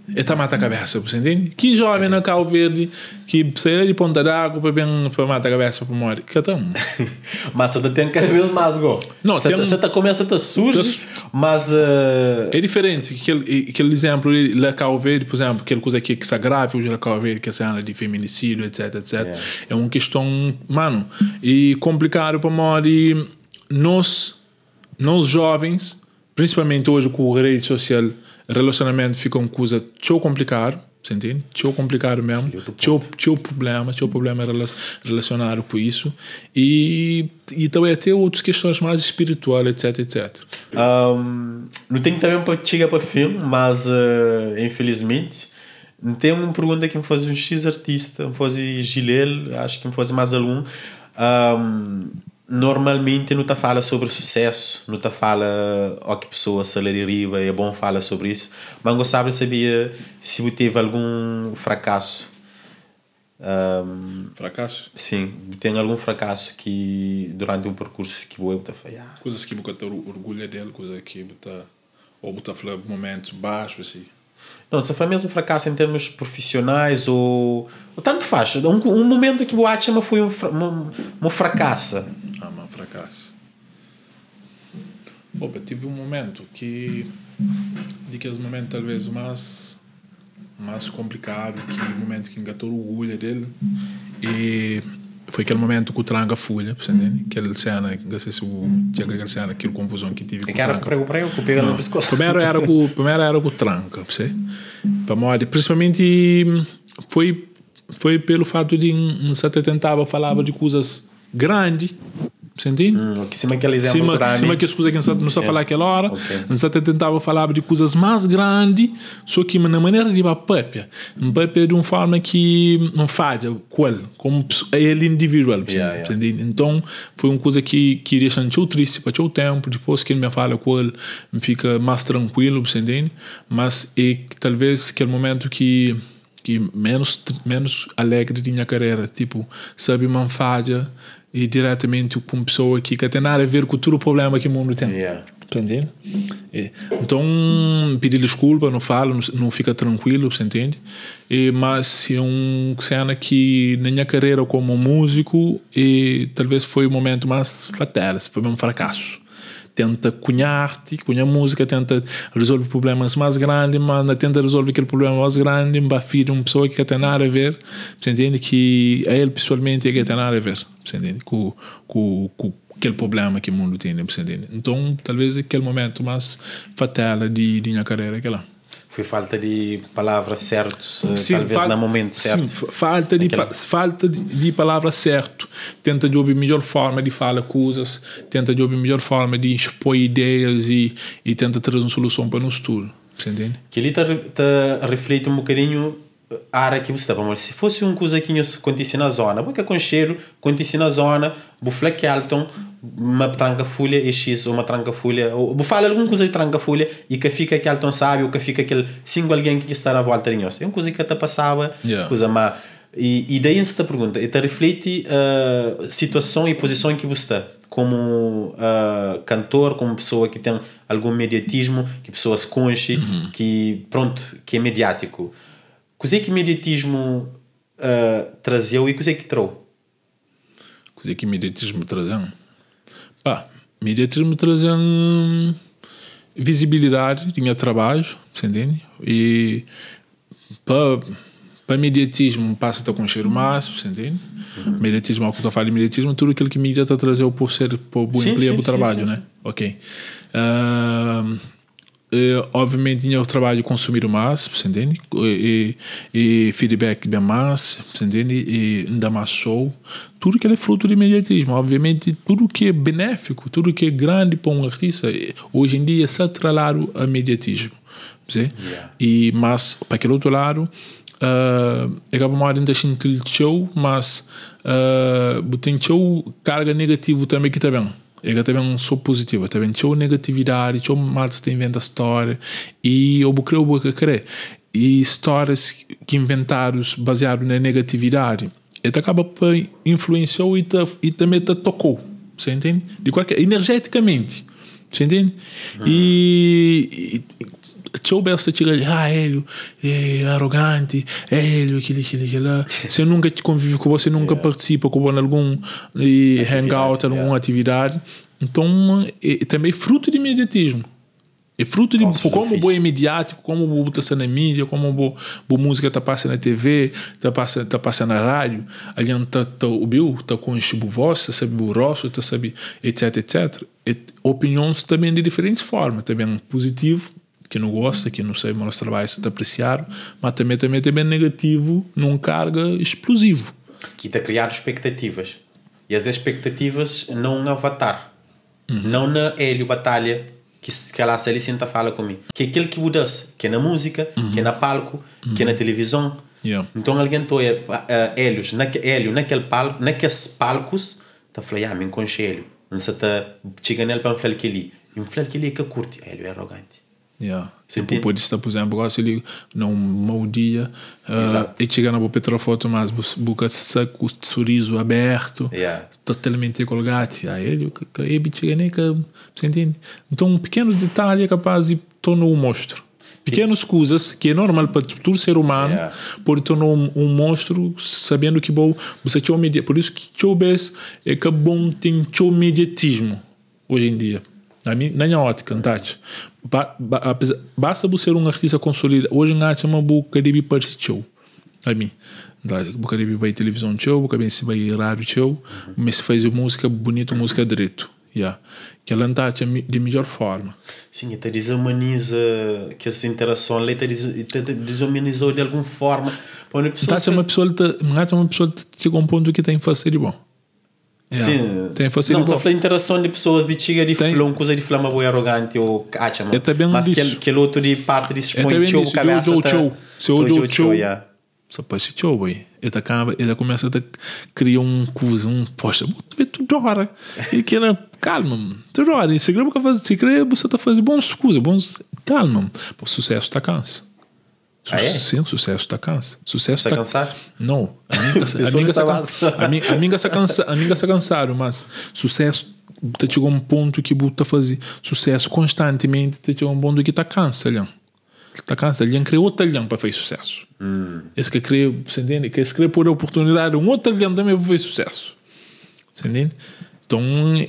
Speaker 2: tá mata a cabeça, você entende? Que jovem na Cabo Verde que sai de Ponta d'Água para matar a cabeça para morrer. Que então.
Speaker 1: Mas você tem cada vez mais go.
Speaker 2: Não,
Speaker 1: você começa a surgir, mas
Speaker 2: é diferente. Aquele exemplo lá Cabo Verde, por exemplo, aquela coisa que se agrava hoje na Cabo Verde, que é de feminicídio, etc, etc. É uma questão, mano, e complicado para morrer nós jovens, principalmente hoje com a rede social, relacionamento fica uma coisa tão complicada, você entende? Tão complicado mesmo, tão problema relacionado com isso e também até outras questões mais espirituais, etc, etc.
Speaker 1: Não tenho também para chegar para o filme, mas infelizmente não tem uma pergunta que me faz um X artista, me faz Gilel, acho que me faz mais algum. Normalmente não te fala sobre sucesso, não te fala que pessoa salário riba, é bom falar sobre isso, mas gostava de saber se você teve algum fracasso.
Speaker 2: Fracasso?
Speaker 1: Sim, tem algum fracasso que durante um percurso que você está falhando.
Speaker 2: Coisas que você orgulha dele, coisas que você fala momentos baixos assim.
Speaker 1: Não, se foi mesmo fracasso em termos profissionais ou tanto faz. Um momento que o Atchama foi um fracasso.
Speaker 2: Um fracasso. Opa, tive um momento que daqueles momentos talvez mais complicado, que o momento que engatou o orgulho dele e foi aquele momento que o tranca folha, você entende? Aquela cena, não sei se tinha aquela cena, aquela confusão que tive com o tranca.
Speaker 1: Que pega no pescoço.
Speaker 2: Primeiro era com o tranca, você? Para morrer, principalmente foi pelo fato de se tentava falava de coisas grandes, você entende?
Speaker 1: Que cima aquele exemplo grande.
Speaker 2: Cima que as coisas que não sabe falar aquela hora, se tentava falar de coisas mais grandes, só que na maneira de papel de uma forma que não falha como ele individual, você entende? Então foi uma coisa que deixa tão triste para o tempo, depois que ele me fala com ele, me fica mais tranquilo, você entende? Mas é talvez aquele momento que menos alegre de minha carreira, tipo, sabe, uma falha e diretamente com uma pessoa que tem nada a ver com todo o problema que o mundo tem. Entende? Então, pedir desculpa, não falo, não fica tranquilo, você entende? Mas é uma cena que na minha carreira como músico talvez foi o momento mais fatal, foi um fracasso. Tenta cunhar música, tenta resolver problemas mais grandes, mas tenta resolver aquele problema mais grande, mas filho uma pessoa que tem nada a ver, você entende? Que a ele pessoalmente é que tem nada a ver, você entende? Com aquele problema que o mundo tem, você entende? Então, talvez aquele momento mais fatal de minha carreira, aquela.
Speaker 1: Foi falta de palavras certas, talvez no momento certo.
Speaker 2: Sim, falta de palavras certas. Tenta de ouvir a melhor forma de falar coisas, tenta de ouvir a melhor forma de expor ideias e tenta trazer uma solução para nós tudo. Você entende?
Speaker 1: Que ele reflete um bocadinho a área que você está. Mas se fosse uma coisa que acontece na zona, porque com cheiro, acontece na zona, vou falar que Alton, uma tranca-folha e X, uma tranca-folha, ou vou falar alguma coisa de tranca-folha e que fica que Alton sabe, ou que fica aquele single alguém que está na volta de nós. É uma coisa que te passava, coisa má. E daí você te pergunta, e reflete a situação e posição em que você está, como cantor, como pessoa que tem algum mediatismo, que pessoa se conche, que é mediático. Coisa que mediatismo trazeu e coisa que trouxe?
Speaker 2: Coisa que mediatismo trazeu? Mediatismo trazeu visibilidade de meu trabalho, você entende? E para mediatismo passa a com cheiro mais, você entende? Mediatismo, ao que eu falo de mediatismo, tudo aquilo que a mídia está trazendo por bom emprego para o trabalho, né? Ok. Obviamente eu trabalho consumir mais, você entende? E feedback bem mais, você entende? E ainda mais show, tudo que é fruto de imediatismo. Obviamente tudo que é benéfico, tudo que é grande para um artista hoje em dia é atrelado a imediatismo, e mas para aquele outro lado acaba mais de sentir show, mas tem show carga negativo também que está bem. Eu também não sou positivo, também tinha negatividade, tinha malta que inventa história e eu creio que querer e histórias que inventaram baseadas na negatividade, ele acaba por influenciar e também te tocou, você entende? De qualquer energeticamente, você entende? E tchau besta chega ali, Hélio é arrogante, Hélio aquilo lá. Você nunca convive com você, nunca participa com algum hangout, alguma atividade. Então também fruto de imediatismo. É fruto de como o imediático, como o está na mídia, como a música está passando na TV, está passando na rádio, ali está com o voz, está sabendo o rosto, está sabendo, etc. E opiniões também de diferentes formas, também positivo, que não gosta, que não sabe os trabalhos está apreciado, mas também negativo, num carga explosivo.
Speaker 1: Que está a criar expectativas. E as expectativas não no avatar, não na Hélio Batalha, que ela se senta fala comigo. Que é aquilo que muda-se, que é na música, que é na palco, que é na televisão. Então alguém toa Hélio naqueles palcos, está a falar, me enconche Hélio. Não se está chegando nele para falar que ele é que curte. Hélio é arrogante.
Speaker 2: Sempre pode estar, por exemplo, agora se ele não mau dia e chega na Petrofoto, mas busca com o sorriso aberto, totalmente colgado. Ele chega nem que você entende? Então, pequenos detalhes é capaz de tornar um monstro. Pequenas coisas que é normal para todo ser humano, pode tornar um monstro sabendo que você tinha media. Por isso que é que bom tem o mediatismo hoje em dia. Na minha ótica, basta você ser um artista consolidado. Hoje não chama boca de party show. A mim, boca de vai televisão show, boca de vai rádio show, mas se faz música bonita, música direito. Que ela está de melhor forma.
Speaker 1: Sim, até desumaniza que essa interação ali desumanizou de alguma forma.
Speaker 2: Uma pessoa chega a um ponto que tem que fazer de bom.
Speaker 1: Sim, não, só foi interação de pessoas de chiga de flão, coisa de flama boi arrogante ou achama, mas que outro de parte de expõe show, cabeça
Speaker 2: só pode ser show, boy. Ele começa a criar poxa, tu dora, e que era calma, tu dora, e se crê você está fazendo bons coisas, calma, o sucesso está cansa. Sim, o sucesso está cansa. Sucesso está cansado? Não. A minha está cansado, mas sucesso está chegando a um ponto que está fazendo sucesso constantemente, está chegando a um ponto que está cansado. Está cansado. Ele criou outro talhão para fazer sucesso. Esse que cria, você entende? Que esse cria por oportunidade, outro talhão também para fazer sucesso. Você entende? Então,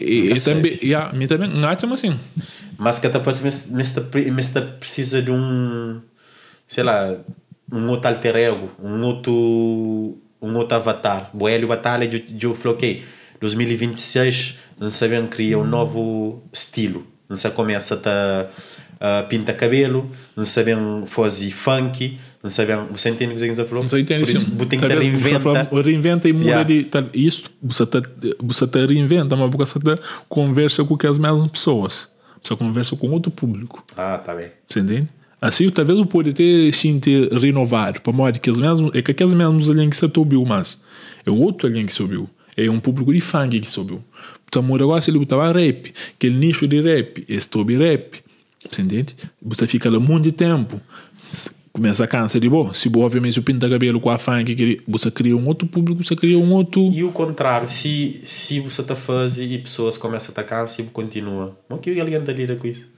Speaker 2: também não acha assim.
Speaker 1: Mas que está precisa de sei lá, um outro alter ego, um outro avatar. O Hélio Batalha, eu falei, ok, 2026, não sabem criar um novo estilo. Não se começa a pintar cabelo, não sabem fazer funk, não sabem, você entende o que você falou? Por isso, você tem que
Speaker 2: reinventa e muda de isso, você reinventa, mas você conversa com as mesmas pessoas. Você conversa com outro público.
Speaker 1: Tá bem.
Speaker 2: Você entende? Assim, talvez eu pode ter se renovado para modo que aqueles mesmos além que você subiu, mas é outro além que subiu. É um público de funk que subiu. Então, agora se ele botava rap, aquele nicho de rap, sobe rap. Você entende? Você fica lá muito de tempo. Começa a cansar de boa. Se boa, obviamente, o pinta cabelo com a funk, você cria um outro público, você cria um outro.
Speaker 1: E o contrário, se você está fazendo e pessoas começam a atacar, se continua. Mas que alguém está lidando com isso?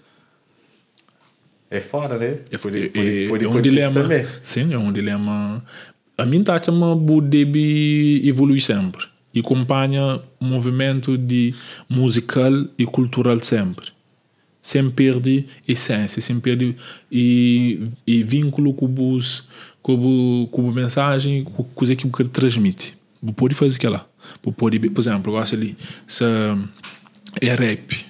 Speaker 1: É fora, né?
Speaker 2: É um dilema. Também. Sim, é um dilema. A minha taxa deve evoluir sempre. E acompanha o movimento de musical e cultural sempre. Sem perder essência, sem perder e vínculo com a mensagem, com a coisa que você transmite. Você pode fazer aquilo lá. Por exemplo, eu gosto ali, se é rap,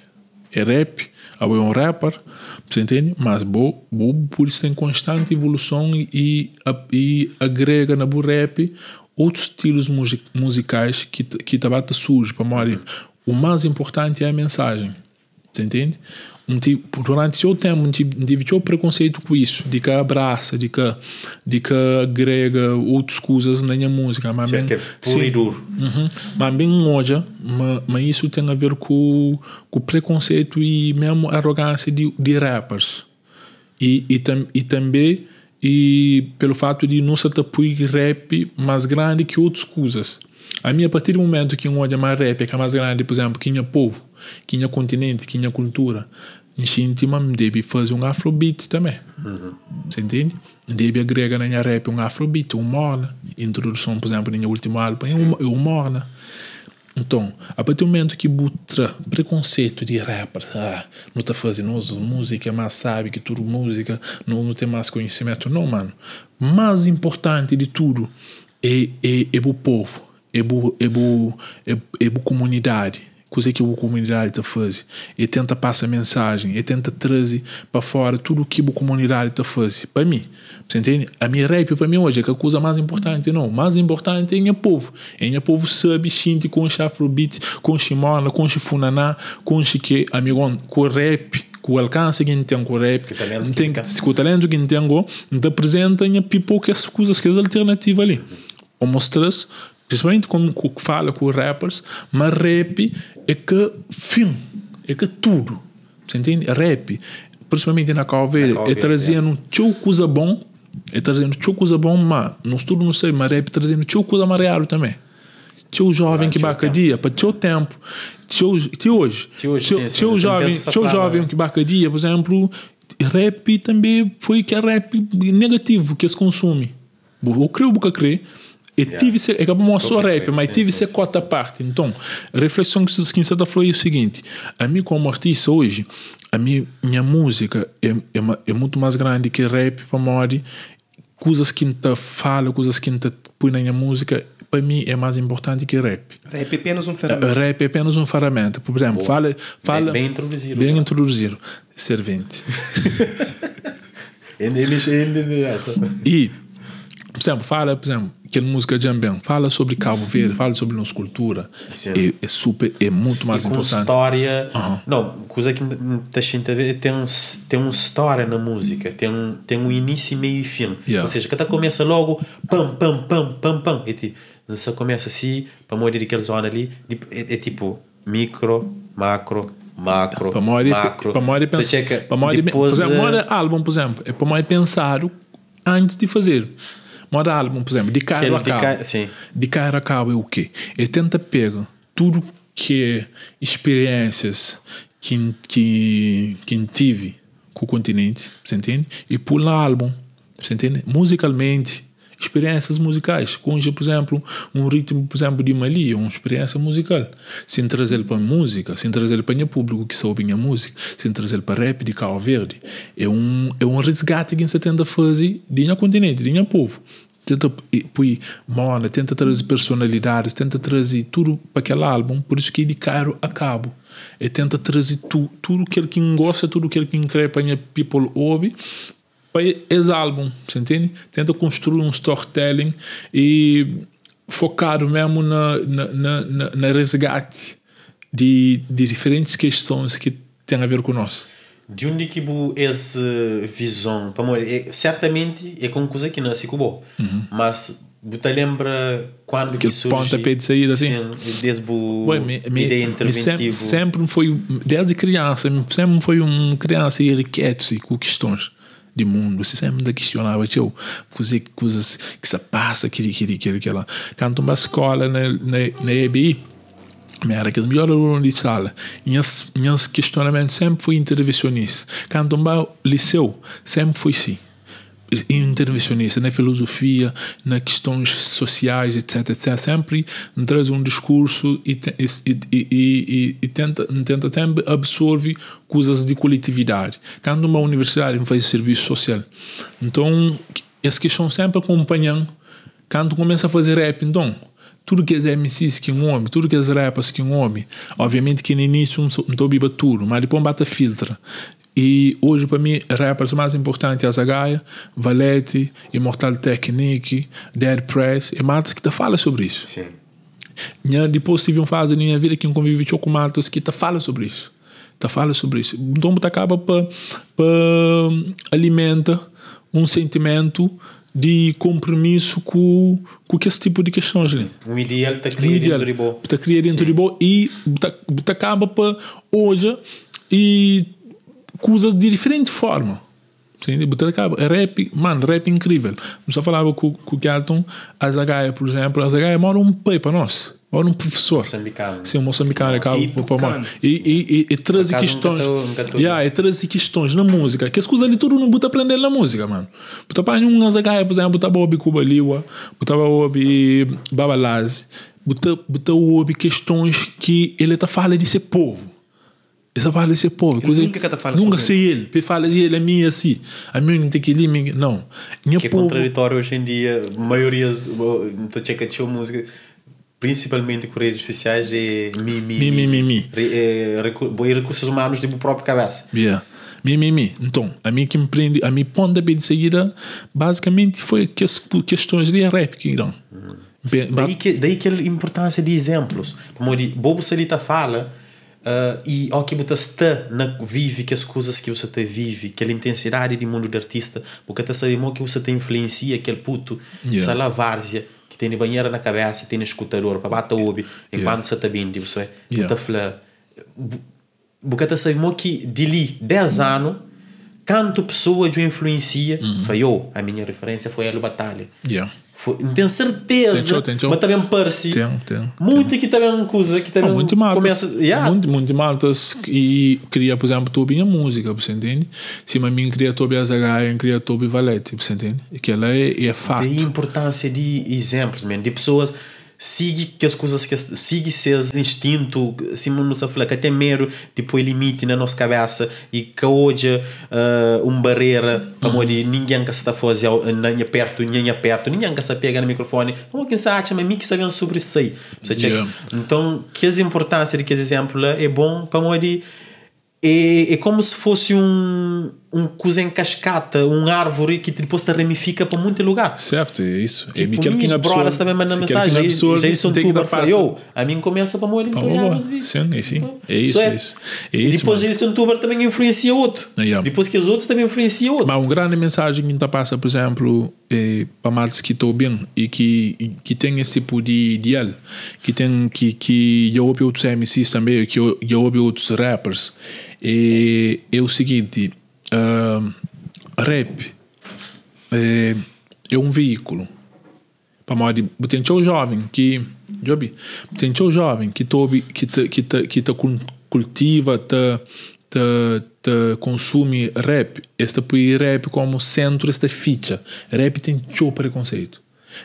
Speaker 2: é um rapper, você entende? Mas por isso tem constante evolução e agrega na rap outros estilos musicais que também surgem para morrer. O mais importante é a mensagem, você entende? Durante o tempo tive preconceito com isso, de que abraça, de que agrega outras coisas na minha música, mas
Speaker 1: bem, que é puro e duro.
Speaker 2: Mas bem hoje, mas isso tem a ver com preconceito e mesmo arrogância de rappers e também pelo fato de não se apoiar rap mais grande que outras coisas. A partir do momento que hoje mais rap é mais grande, por exemplo, que é povo, que é continente, que é cultura, gente deve fazer um afrobeat também. Você entende? Deve agregar na minha rap um afrobeat, um morna. Introdução, por exemplo, no meu último álbum, é um morna. Então, a partir do momento que butra preconceito de rapper, não está fazendo música, mas sabe que tudo música, não tem mais conhecimento, não, mano. Mais importante de tudo é o povo, é a comunidade. Coisa que a comunidade está fazendo. E tenta passar mensagem, e tenta trazer para fora tudo o que a comunidade está fazendo. Para mim, você entende? A minha rap, para mim, hoje, é a coisa mais importante, não. Mais importante é o povo. O povo sabe, xinte, com afrobeat, com chimona, com funaná, com que, amigo, com rap, com o alcance que a gente tem com o rap, com o talento que a gente tem, não apresenta a people que as coisas, que as alternativas ali. Ou mostras, principalmente como fala com os rappers, mas rap é que fim, é que tudo. Você entende? Rap, principalmente na Cabo Verde, é trazendo coisa bom, mas nós tudo não sei, mas rap trazendo coisa amarelo também. Tio jovem que baca dia, para teu tempo, tio jovem que baca dia, por exemplo, rap também foi que é rap negativo que se consome. Eu creio. É como só rap, mas tive essa cota à parte. Então, a reflexão que você falou é o seguinte: a mim, como artista hoje, minha música é muito mais grande que rap para morrer. Coisas que não fala, coisas que não põe na minha música, para mim é mais importante que rap.
Speaker 3: Rap é apenas um ferramenta.
Speaker 2: Rap é apenas um ferramenta. Por exemplo, fala
Speaker 1: bem introduzido.
Speaker 2: Bem introduzido. Servente. E, por exemplo, que música Jambem fala sobre Cabo Verde, fala sobre nossa cultura, é muito mais importante.
Speaker 1: História, não, coisa que a gente vê tem uma história na música, tem um início, meio e fim. Ou seja, cada começa logo pam e você começa assim para morrer aquela zona ali, é tipo micro, macro, macro.
Speaker 2: Para morrer álbum, por exemplo, é para morrer pensar antes de fazer. Moda álbum, por exemplo, de cara a cabo. De cara a cabo é o quê? Ele tenta pegar tudo que é experiências que tive com o continente, você entende? E pula álbum, você entende? Musicalmente, experiências musicais. Com, por exemplo, um ritmo, por exemplo, de Mali, é uma experiência musical. Sem trazer para música, sem trazer para o público que ouve a música, sem trazer para rap de Cabo Verde. É um resgate que você tenta fazer de um continente, de um povo. Tenta trazer personalidades, tenta trazer tudo para aquele álbum, por isso que ele caro a cabo. E tenta trazer tudo que ele gosta, tudo que ele quer para a people ouve, para esse álbum, você entende? Tenta construir um storytelling e focado mesmo na resgate de diferentes questões que têm a ver com nós.
Speaker 1: De onde que essa visão, certamente é com coisa que nasce com bom, mas você lembra quando que surge
Speaker 2: pontapé de saída assim?
Speaker 1: Desde a ideia interventiva.
Speaker 2: Sempre foi, desde criança, sempre foi criança irrequieto com questões de mundo. Você sempre questionava, coisas que se passa, aquela. Quando uma escola na EBI, era que os melhores alunos de sala, minhas questionamentos sempre foi intervencionista. Quando um liceu, sempre foi assim. Intervencionista na filosofia, nas questões sociais, etc. Sempre traz um discurso e tenta sempre absorver coisas de coletividade. Quando uma universidade faz serviço social, então as questões sempre acompanham. Quando começa a fazer rap, então tudo que é MCs que um homem, tudo que é rappers que um homem, obviamente que no início não estou bem tudo, mas depois bate filtra. E hoje para mim rappers mais importantes é Azagaia, Valete, Immortal Technique, Dead Press, e maltas que te fala sobre isso.
Speaker 1: Sim.
Speaker 2: Depois tive uma fase na minha vida que eu convivi com maltas que te fala sobre isso. Então tu acaba para alimenta um sentimento de compromisso com esse tipo de questões ali.
Speaker 1: Um ideal está criado
Speaker 2: dentro de bo e tu acaba para hoje e coisas de diferente forma. Rap incrível. Eu só falava com o Kelton, a Zagaia, por exemplo, a Zagaia mora um pai para nós. Ou um professor.
Speaker 1: Moçambicano.
Speaker 2: Sim, um moçambicano. E traz questões. E traz questões na música. Que as coisas ali tudo não botar aprender na música, mano. Botar para um Nazagaia, por exemplo, botar Bobi Cuba Liwa, botar Bobi Babalazi, botar Bobi questões que ele está falando de ser povo. Essa fala de ser povo. Nunca sei ele. Ele fala de ele, a mim assim. A mim não tem que ir. Não.
Speaker 1: Que é contraditório hoje em dia. A maioria do checa música, principalmente com redes sociais, é mi. Recursos humanos de própria cabeça.
Speaker 2: Mi. Então, a mim que me prende, a mim ponta bem de seguida, basicamente foi questões de rap que irão.
Speaker 1: Daí que a importância de exemplos. Como Bobo Salita fala. E ao que você está vive que as coisas que você vive, aquela intensidade do mundo do artista, porque você sabe que você te influencia aquele puto, essa várzea que tem banheira na cabeça, tem escutador para bater o ouvido enquanto você está bem, você fala, porque você sabe que de ali 10 anos, quanto pessoa de influencia, foi eu, a minha referência foi a Batalha. Tenho certeza, mas também parece muito que também coisa que também
Speaker 2: muito começa muito maltas e cria, por exemplo, toda a música, você entende? Se a mim cria toda a Zagaia, cria toda a Valete, você entende? Que ela é fato.
Speaker 1: Tem importância de exemplos, de pessoas siga que as coisas que siga seus instintos, se não se fala que até mero depois limite na nossa cabeça e que hoje barreira como de ninguém que se está fazendo nem perto ninguém que se pega no microfone como quem sabe mas mim que sabem sobre isso aí então que a importância de que exemplo é bom para modo é como se fosse coisa em cascata, árvore que depois te ramifica para muito lugar.
Speaker 2: Certo, é isso.
Speaker 1: Tipo, e broras também mandam mensagem. Já isso tuber falou, a mim começa para morrer
Speaker 2: Sim, é isso.
Speaker 1: E depois já isso tuber também influencia outro. Depois que os outros também influenciam outro.
Speaker 2: Mas uma grande mensagem que passa, por exemplo, para mais que estou bem e que tem esse tipo de ideal, que tem que eu ouvi outros MCs também, que eu ouvi outros rappers, é o seguinte. Rap é um veículo para modo tem um jovem que cultiva consome rap esta põe rap como centro esta ficha rap tem preconceito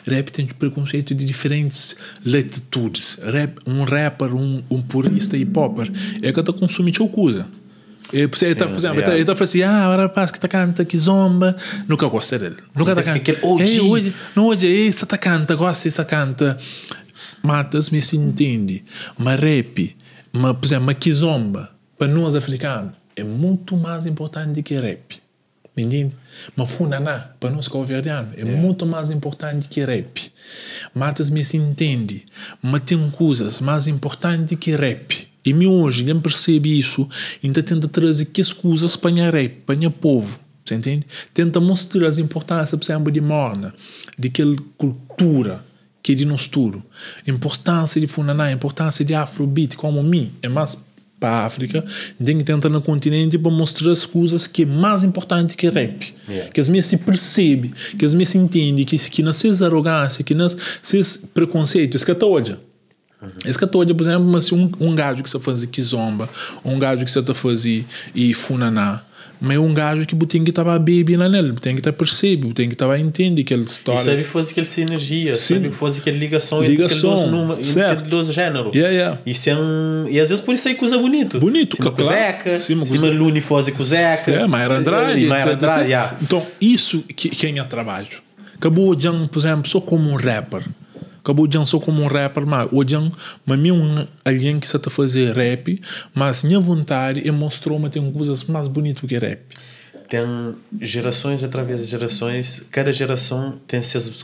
Speaker 2: de diferentes latitudes um rapper um purista hip hopper é que consome coisa. Por exemplo, ele está falando assim, rapaz que está canta, que zomba, nunca gosta dele. Nunca está canta. Hoje, essa está canta, gosta dessa canta. Matas-me se entende. Mas rap, por exemplo, mas que zomba, para nós africanos, é muito mais importante que rap. Entende? Mas funaná, para nós calverdianos, é muito mais importante que rap. Matas-me se entende. Mas tem coisas mais importantes que rap. E me hoje, quem percebe isso, ainda tenta trazer que as coisas para o rap, para o povo, você entende? Tenta mostrar as importâncias, por exemplo, de morna, de aquela cultura que é de nós tudo. Importância de funaná, importância de afrobeat, como mim, é mais para a África, tem que tentar no continente para mostrar as coisas que é mais importante que rap. Que as minhas se percebe, que as minhas se entende, que não seja arrogância, que não seja preconceito, isso que está hoje. Esse que estou, por exemplo, mas um gajo que você faz kizomba, um gajo que você está fazendo e funaná, mas um gajo que tem que estar baby na nele, tem que estar percebe, tem que estar entender aquela história.
Speaker 1: E sabe fazer aquela sinergia, sabe fazer aquela ligação entre aqueles dois géneros. E às vezes por isso aí coisa bonito.
Speaker 2: Se
Speaker 1: uma cozeca, se uma Luni fosse cozeca,
Speaker 2: Maera Andrade. Então, isso que é trabalho. Acabou de, por exemplo, só como um rapper. Acabou de só como um rapper, mas hoje alguém que está a fazer rap, mas minha vontade é mostrar-me tem coisas mais bonitas que rap.
Speaker 1: Tem gerações através de gerações, cada geração tem seus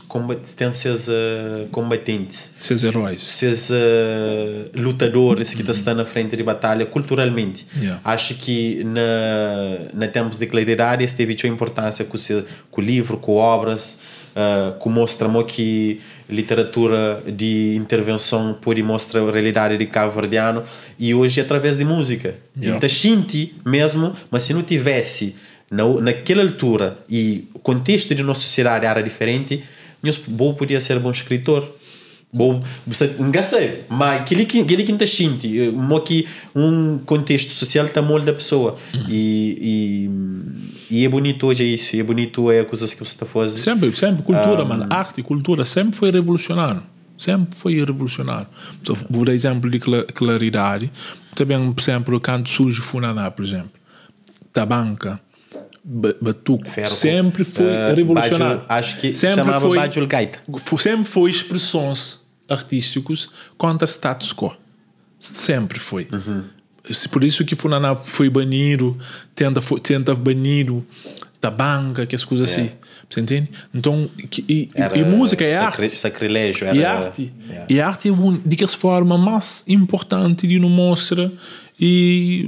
Speaker 1: combatentes,
Speaker 2: seus heróis,
Speaker 1: seus lutadores que estão na frente de batalha culturalmente. Acho que na tempos de claridade teve a importância com o livro, com obras, que mostra que literatura de intervenção pode mostrar a realidade de Cabo Verdeano e hoje é através de música. Então sente mesmo, mas se não tivesse naquela altura e o contexto de nossa sociedade era diferente, eu podia ser bom escritor. bom, você engasei, mas aquele que está sente, aqui contexto social está molda da pessoa e é bonito hoje isso, é bonito é coisas que você está fazendo.
Speaker 2: Sempre cultura, mano, arte e cultura sempre foi revolucionário. Sempre foi revolucionário. Por exemplo, de claridade, também, por exemplo, quando surge Funaná, por exemplo, Tabanca, Batuco, sempre foi revolucionário.
Speaker 1: Acho que sempre chamava Bajul Gaita.
Speaker 2: Sempre foi expressões artísticas contra status quo. Sempre foi. Por isso que Funaná foi banido, tenta banir Tabanca, que as coisas assim. Você entende? Então, e música é arte.
Speaker 1: Sacrilégio.
Speaker 2: E arte é uma das formas mais importantes de nos mostrar e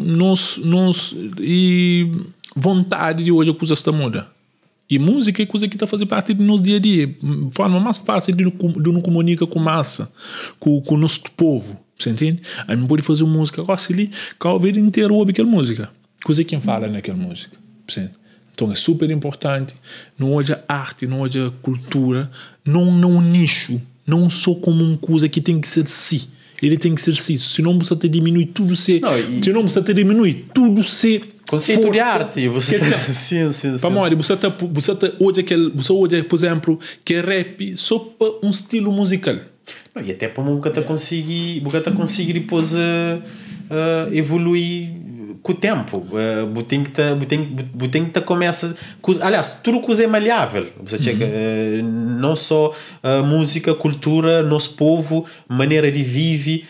Speaker 2: vontade de hoje a coisa está muda. E música é coisa que está fazendo parte do nosso dia a dia. Forma mais fácil de nos comunicar com massa, com o nosso povo. Você entende? A gente pode fazer música ali, que a vida inteira ouve aquela música. Coisa quem fala naquela música. Você então é super importante, não hoje a arte, não hoje a cultura, não nicho, não só como uma coisa que tem que ser si. Ele tem que ser si, senão você te diminui tudo se. Senão você te diminui tudo se.
Speaker 1: Conceito de arte, você tá, sim.
Speaker 2: Para você hoje, por exemplo, que é rap só para um estilo musical.
Speaker 1: Não, e até para você conseguir depois evoluir com o tempo. Tem que começa. Aliás, tudo que é maleável. Você chega, não só música, cultura, nosso povo, maneira de viver.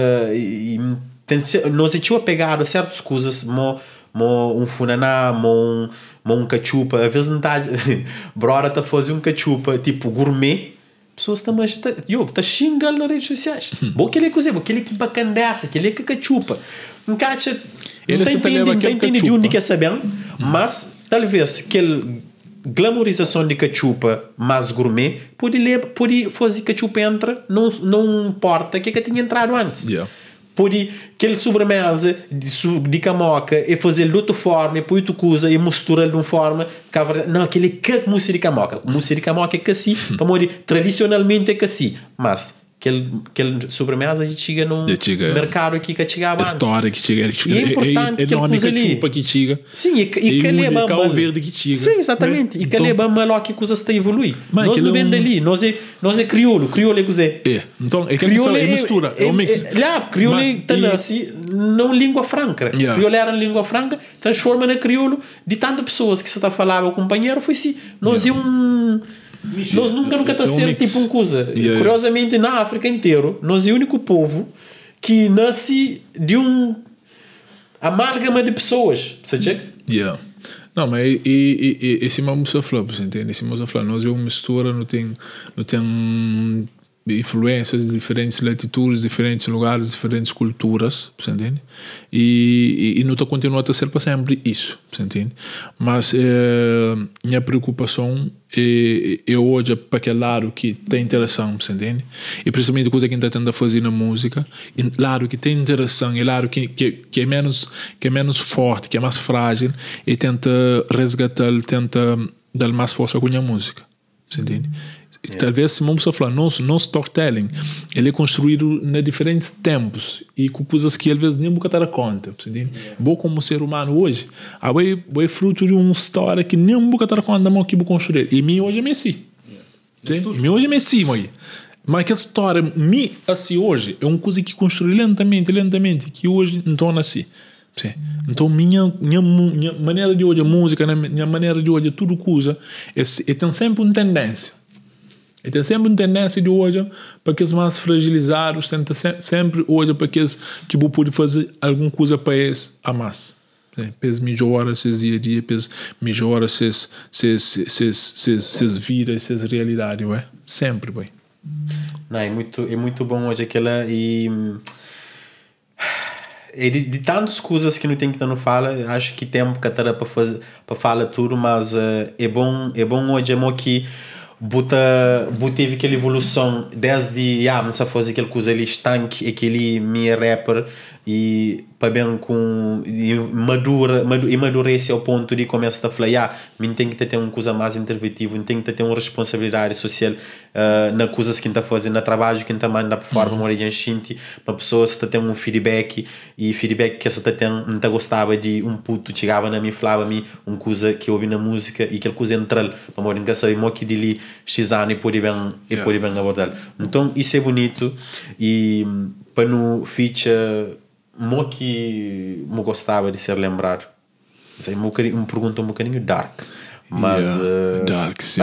Speaker 1: Nós tínhamos pegado certas coisas, um funaná, um cachupa. Às vezes não está. Brora está fazendo um cachupa tipo gourmet. Pessoas também tá xingando nas redes sociais. Aquele que bacandece, aquele que cachupa. Não entende de onde quer saber, mas talvez aquela glamorização de cachupa mais gourmet pode fazer cachupa entra, não importa que tinha entrado antes. Pode aquele sobremesa de camoca e fazer de outra forma, e pôr outra coisa e misturar de uma forma não, aquele que música de camoca é que assim, para morrer tradicionalmente é que assim, mas aquele sobremesa a gente chega num mercado aqui que chegava antes.
Speaker 2: História que chega.
Speaker 1: E é importante que ele pôs ali.
Speaker 2: Que chega.
Speaker 1: Sim, e que ele é bom.
Speaker 2: Verde que chega.
Speaker 1: Sim, exatamente. E que ele é bom lá que coisas está a evoluir. Nós não vem dali. Nós é crioulo. Crioulo é cozer.
Speaker 2: Então, é que é mistura. É um mix.
Speaker 1: Crioulo está assim, não língua franca. Crioulo era língua franca, transforma na crioulo de tantas pessoas que você está a falar, o companheiro, foi assim. Nós é nós nunca está sendo tipo uma coisa. Curiosamente, na África inteira, nós é o único povo que nasce de amálgama de pessoas. Você checa?
Speaker 2: Não, mas esse é uma música flor, você entende? Esse música flor, nós é uma mistura, não tem influências de diferentes latitudes, diferentes lugares, diferentes culturas, você entende? E não está continuando a ser para sempre isso, você entende? Mas minha preocupação é hoje para aquele lado que tem interação, você entende? E principalmente a coisa que a gente está tentando fazer na música, lado que tem interação, e lado que é menos forte, que é mais frágil, e tenta resgatar, tenta dar mais força com a música, você entende? Talvez, se vamos falar, nosso storytelling ele é construído em diferentes tempos e com coisas que às vezes nem nunca dar conta. Bom, como ser humano hoje, é fruto de uma história que nem nunca dar conta que vou construir. E mim hoje é Messi. E mim hoje é Messi, mas aquela história, assim hoje, é uma coisa que construí lentamente, que hoje não torna assim. Então, minha maneira de hoje, a música, minha maneira de hoje, tudo coisa, tem sempre uma tendência. E tem sempre uma tendência de hoje para que os mais fragilizados, tenta sempre hoje para que vão poder fazer alguma coisa para eles a mais. Para eles melhorar seus dia a dia, para eles melhorar suas vidas, suas realidades, ué? Sempre, ué.
Speaker 1: Não, é muito bom hoje aquela e de tantas coisas que não tem que estar no fala, acho que tempo que para falar tudo, mas é bom hoje que teve aquela evolução desde não sei fazer aquela coisa ali estanque, aquele minha rapper e para bem com madurece ao ponto de começar a falar, mim tem que ter uma coisa mais interventiva, tem que ter uma responsabilidade social na coisas que está fazendo, no trabalho que está manda para fora, para para pessoas que tem um feedback e feedback que essa tem não gostava de um puto chegava na mim falava me uma coisa que eu ouvi na música e aquela coisa entra para morrer que sabe mo que dele x anos e pode bem abordar. Então isso é bonito e para no feature mo que me gostava de ser lembrado. Sei, me pergunta um bocadinho dark, mas
Speaker 2: dark sim.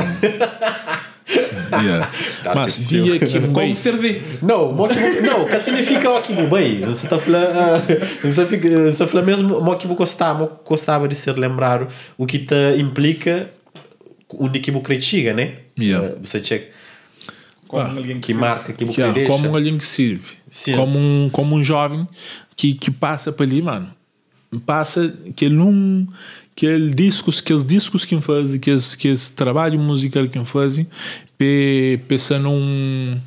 Speaker 2: Mas dia que
Speaker 3: como servente.
Speaker 1: Não, que significa que me bem. Você está falando mesmo mo que me gostava de ser lembrado, o que te implica onde que me critica, né? Você checa
Speaker 3: como alguém
Speaker 1: que marca, que deixa.
Speaker 2: Como alguém que serve. Sim. Como um jovem que passa para ali, mano. Passa aqueles discos que fazem, que esse trabalho musical que fazem, pensa num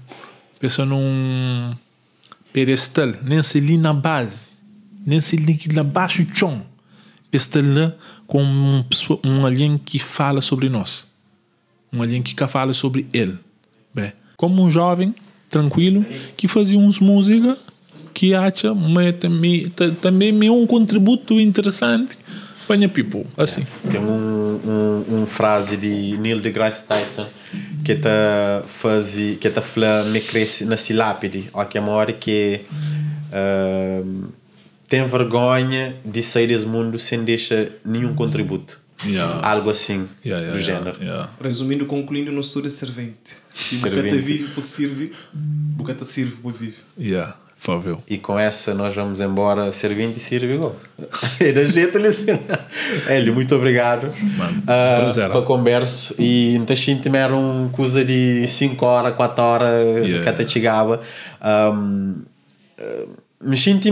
Speaker 2: pedestal, nem se ali na base, nem se ali na baixo chão, pensa lá com um alguém que fala sobre nós, um alguém que fala sobre ele, bem, como um jovem tranquilo que fazia uns música que acha também um contributo interessante para a people, assim.
Speaker 1: Tem uma frase de Neil deGrasse Tyson que está falando me cresce na lápide, ó que é uma hora que tem vergonha de sair desse mundo sem deixar nenhum contributo. Algo assim do género.
Speaker 3: Resumindo, concluindo, não estou de servente. Se o bocata vive por servir, bocata serve por vive.
Speaker 2: Fável.
Speaker 1: E com essa nós vamos embora servindo e servir igual. É da jeito assim. Hélio, muito obrigado para conversa. E então era uma coisa de 5 horas, 4 horas que até chegava. Me senti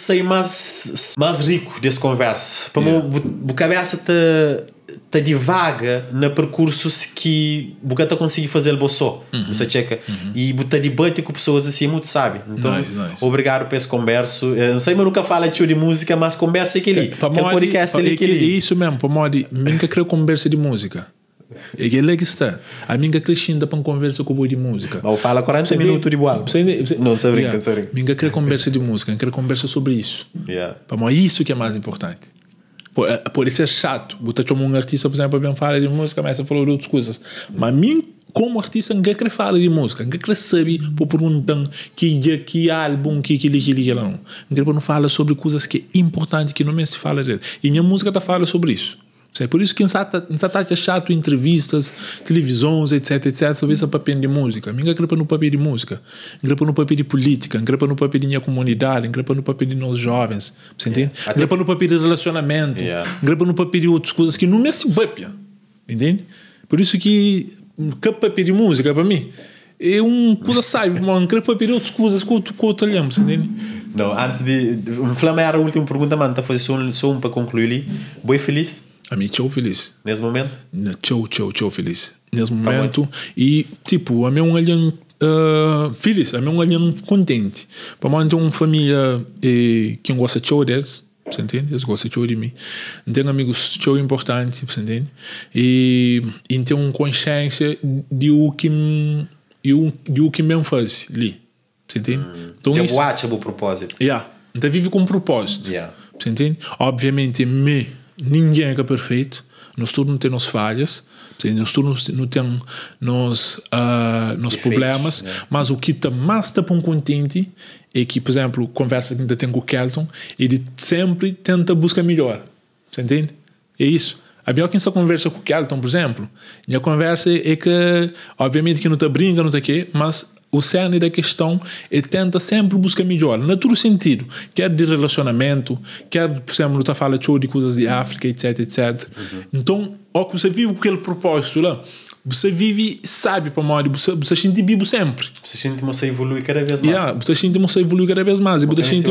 Speaker 1: mais rico dessa conversa. Para a cabeça tá divaga na percursos que bocata conseguir fazer só. Você checa e botar debate com pessoas assim muito sabe. Então obrigado por esse conversa. Não sei, mas nunca fala de música, mas conversa aquele podcast ali
Speaker 2: é isso mesmo. Para mim nunca creio conversa de música. É ele que está. A minha crescendo para conversa com o de música.
Speaker 1: Mas fala 40 minutos de boa. Não se brinca, se brinca.
Speaker 2: Minha quer conversa de música, quer conversa sobre isso. Para mim isso que é mais importante. Pode ser chato. Você chama um artista, por exemplo, para falar de música, mas você falou de outras coisas. Mas mim, como artista, não quer falar de música. Não quer saber, por perguntar que álbum, que não. Não quer falar sobre coisas que é importante, que não se fala dele. E minha música está falando sobre isso. É por isso que não está chato entrevistas, televisões, etc, sobre esse papel de música. Ninguém quer no papel de música, não quer no papel de política, não quer no papel de minha comunidade, não quer no papel de nós jovens, você entende? Não quer no papel de relacionamento, não quer no papel de outras coisas que não é esse papel, entende? Por isso que papel de música para mim é uma coisa sabe, não quer papel de outras coisas que eu talhamos, você entende?
Speaker 1: Não, antes de flamar a última pergunta, mano, tá fazendo só para concluir ali. Boi feliz?
Speaker 2: A mim, tchau feliz.
Speaker 1: Nesse momento?
Speaker 2: Tchau feliz. Nesse momento. E, tipo, a mim é um alien feliz. A mim é um alien contente. Para mim, tem uma família que gosta de tchau deles. Você entende? Eles gostam de tchau de mim. Tem amigos tchau importantes. Você entende? E tem uma consciência de o que me faz ali. Você entende?
Speaker 1: Então, já watch o propósito.
Speaker 2: Então, vive com um propósito. Você entende? Obviamente, ninguém é perfeito, nós todos não temos falhas, nós todos não temos nos problemas, mas o que mais está contente é que, por exemplo, conversa que ainda tem com o Kelton, ele sempre tenta buscar melhor, você entende? É isso. A melhor que você conversa com o Kelton, por exemplo, a conversa é que, obviamente que não está brincando, não está aqui, mas o cerne da questão é tenta sempre buscar melhor, em todo sentido, quer de relacionamento, quer, por exemplo, está falando de coisas de África, etc. Então, ao que você vive com aquele propósito lá, você vive, sabe, para morrer, você sente vivo sempre.
Speaker 1: Você sente que você evolui cada vez mais.
Speaker 2: Você sente que você evolui cada vez mais. Você sente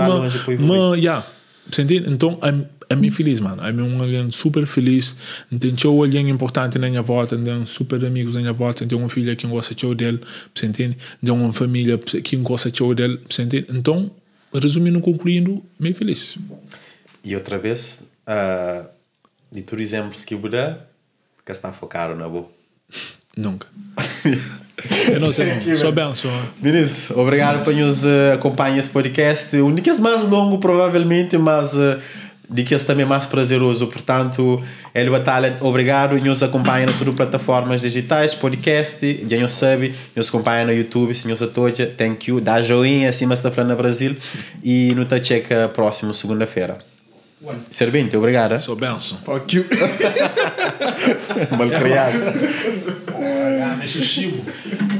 Speaker 2: você entende? Então, a mim feliz, mano. A mim um alguém super feliz. Tenho alguém importante na minha volta, tenho super amigos na minha volta, tenho uma filha que gosta de dele, você entende? Tenho uma família que gosta de dele, você entende? Então, Resumindo, concluindo, meio feliz.
Speaker 1: E outra vez, de todos os exemplos que eu dá, que está focado na boa.
Speaker 2: Nunca. Eu não sei, só benção.
Speaker 1: Vinícius, obrigado por nos acompanhar esse podcast. Um dia mais longo, provavelmente, mas de que também mais prazeroso. Portanto, ele batalha, obrigado. E nos acompanha nas todas as plataformas digitais, podcast. Já nos sabe, nos acompanha no YouTube. Senhores a todos, thank you. Dá joinha acima está falando no Brasil. E nos tá checa próximo segunda-feira. Servente, obrigado.
Speaker 2: Só benção.
Speaker 3: Fuck you.
Speaker 1: Mal criado.
Speaker 2: Mexe chivo.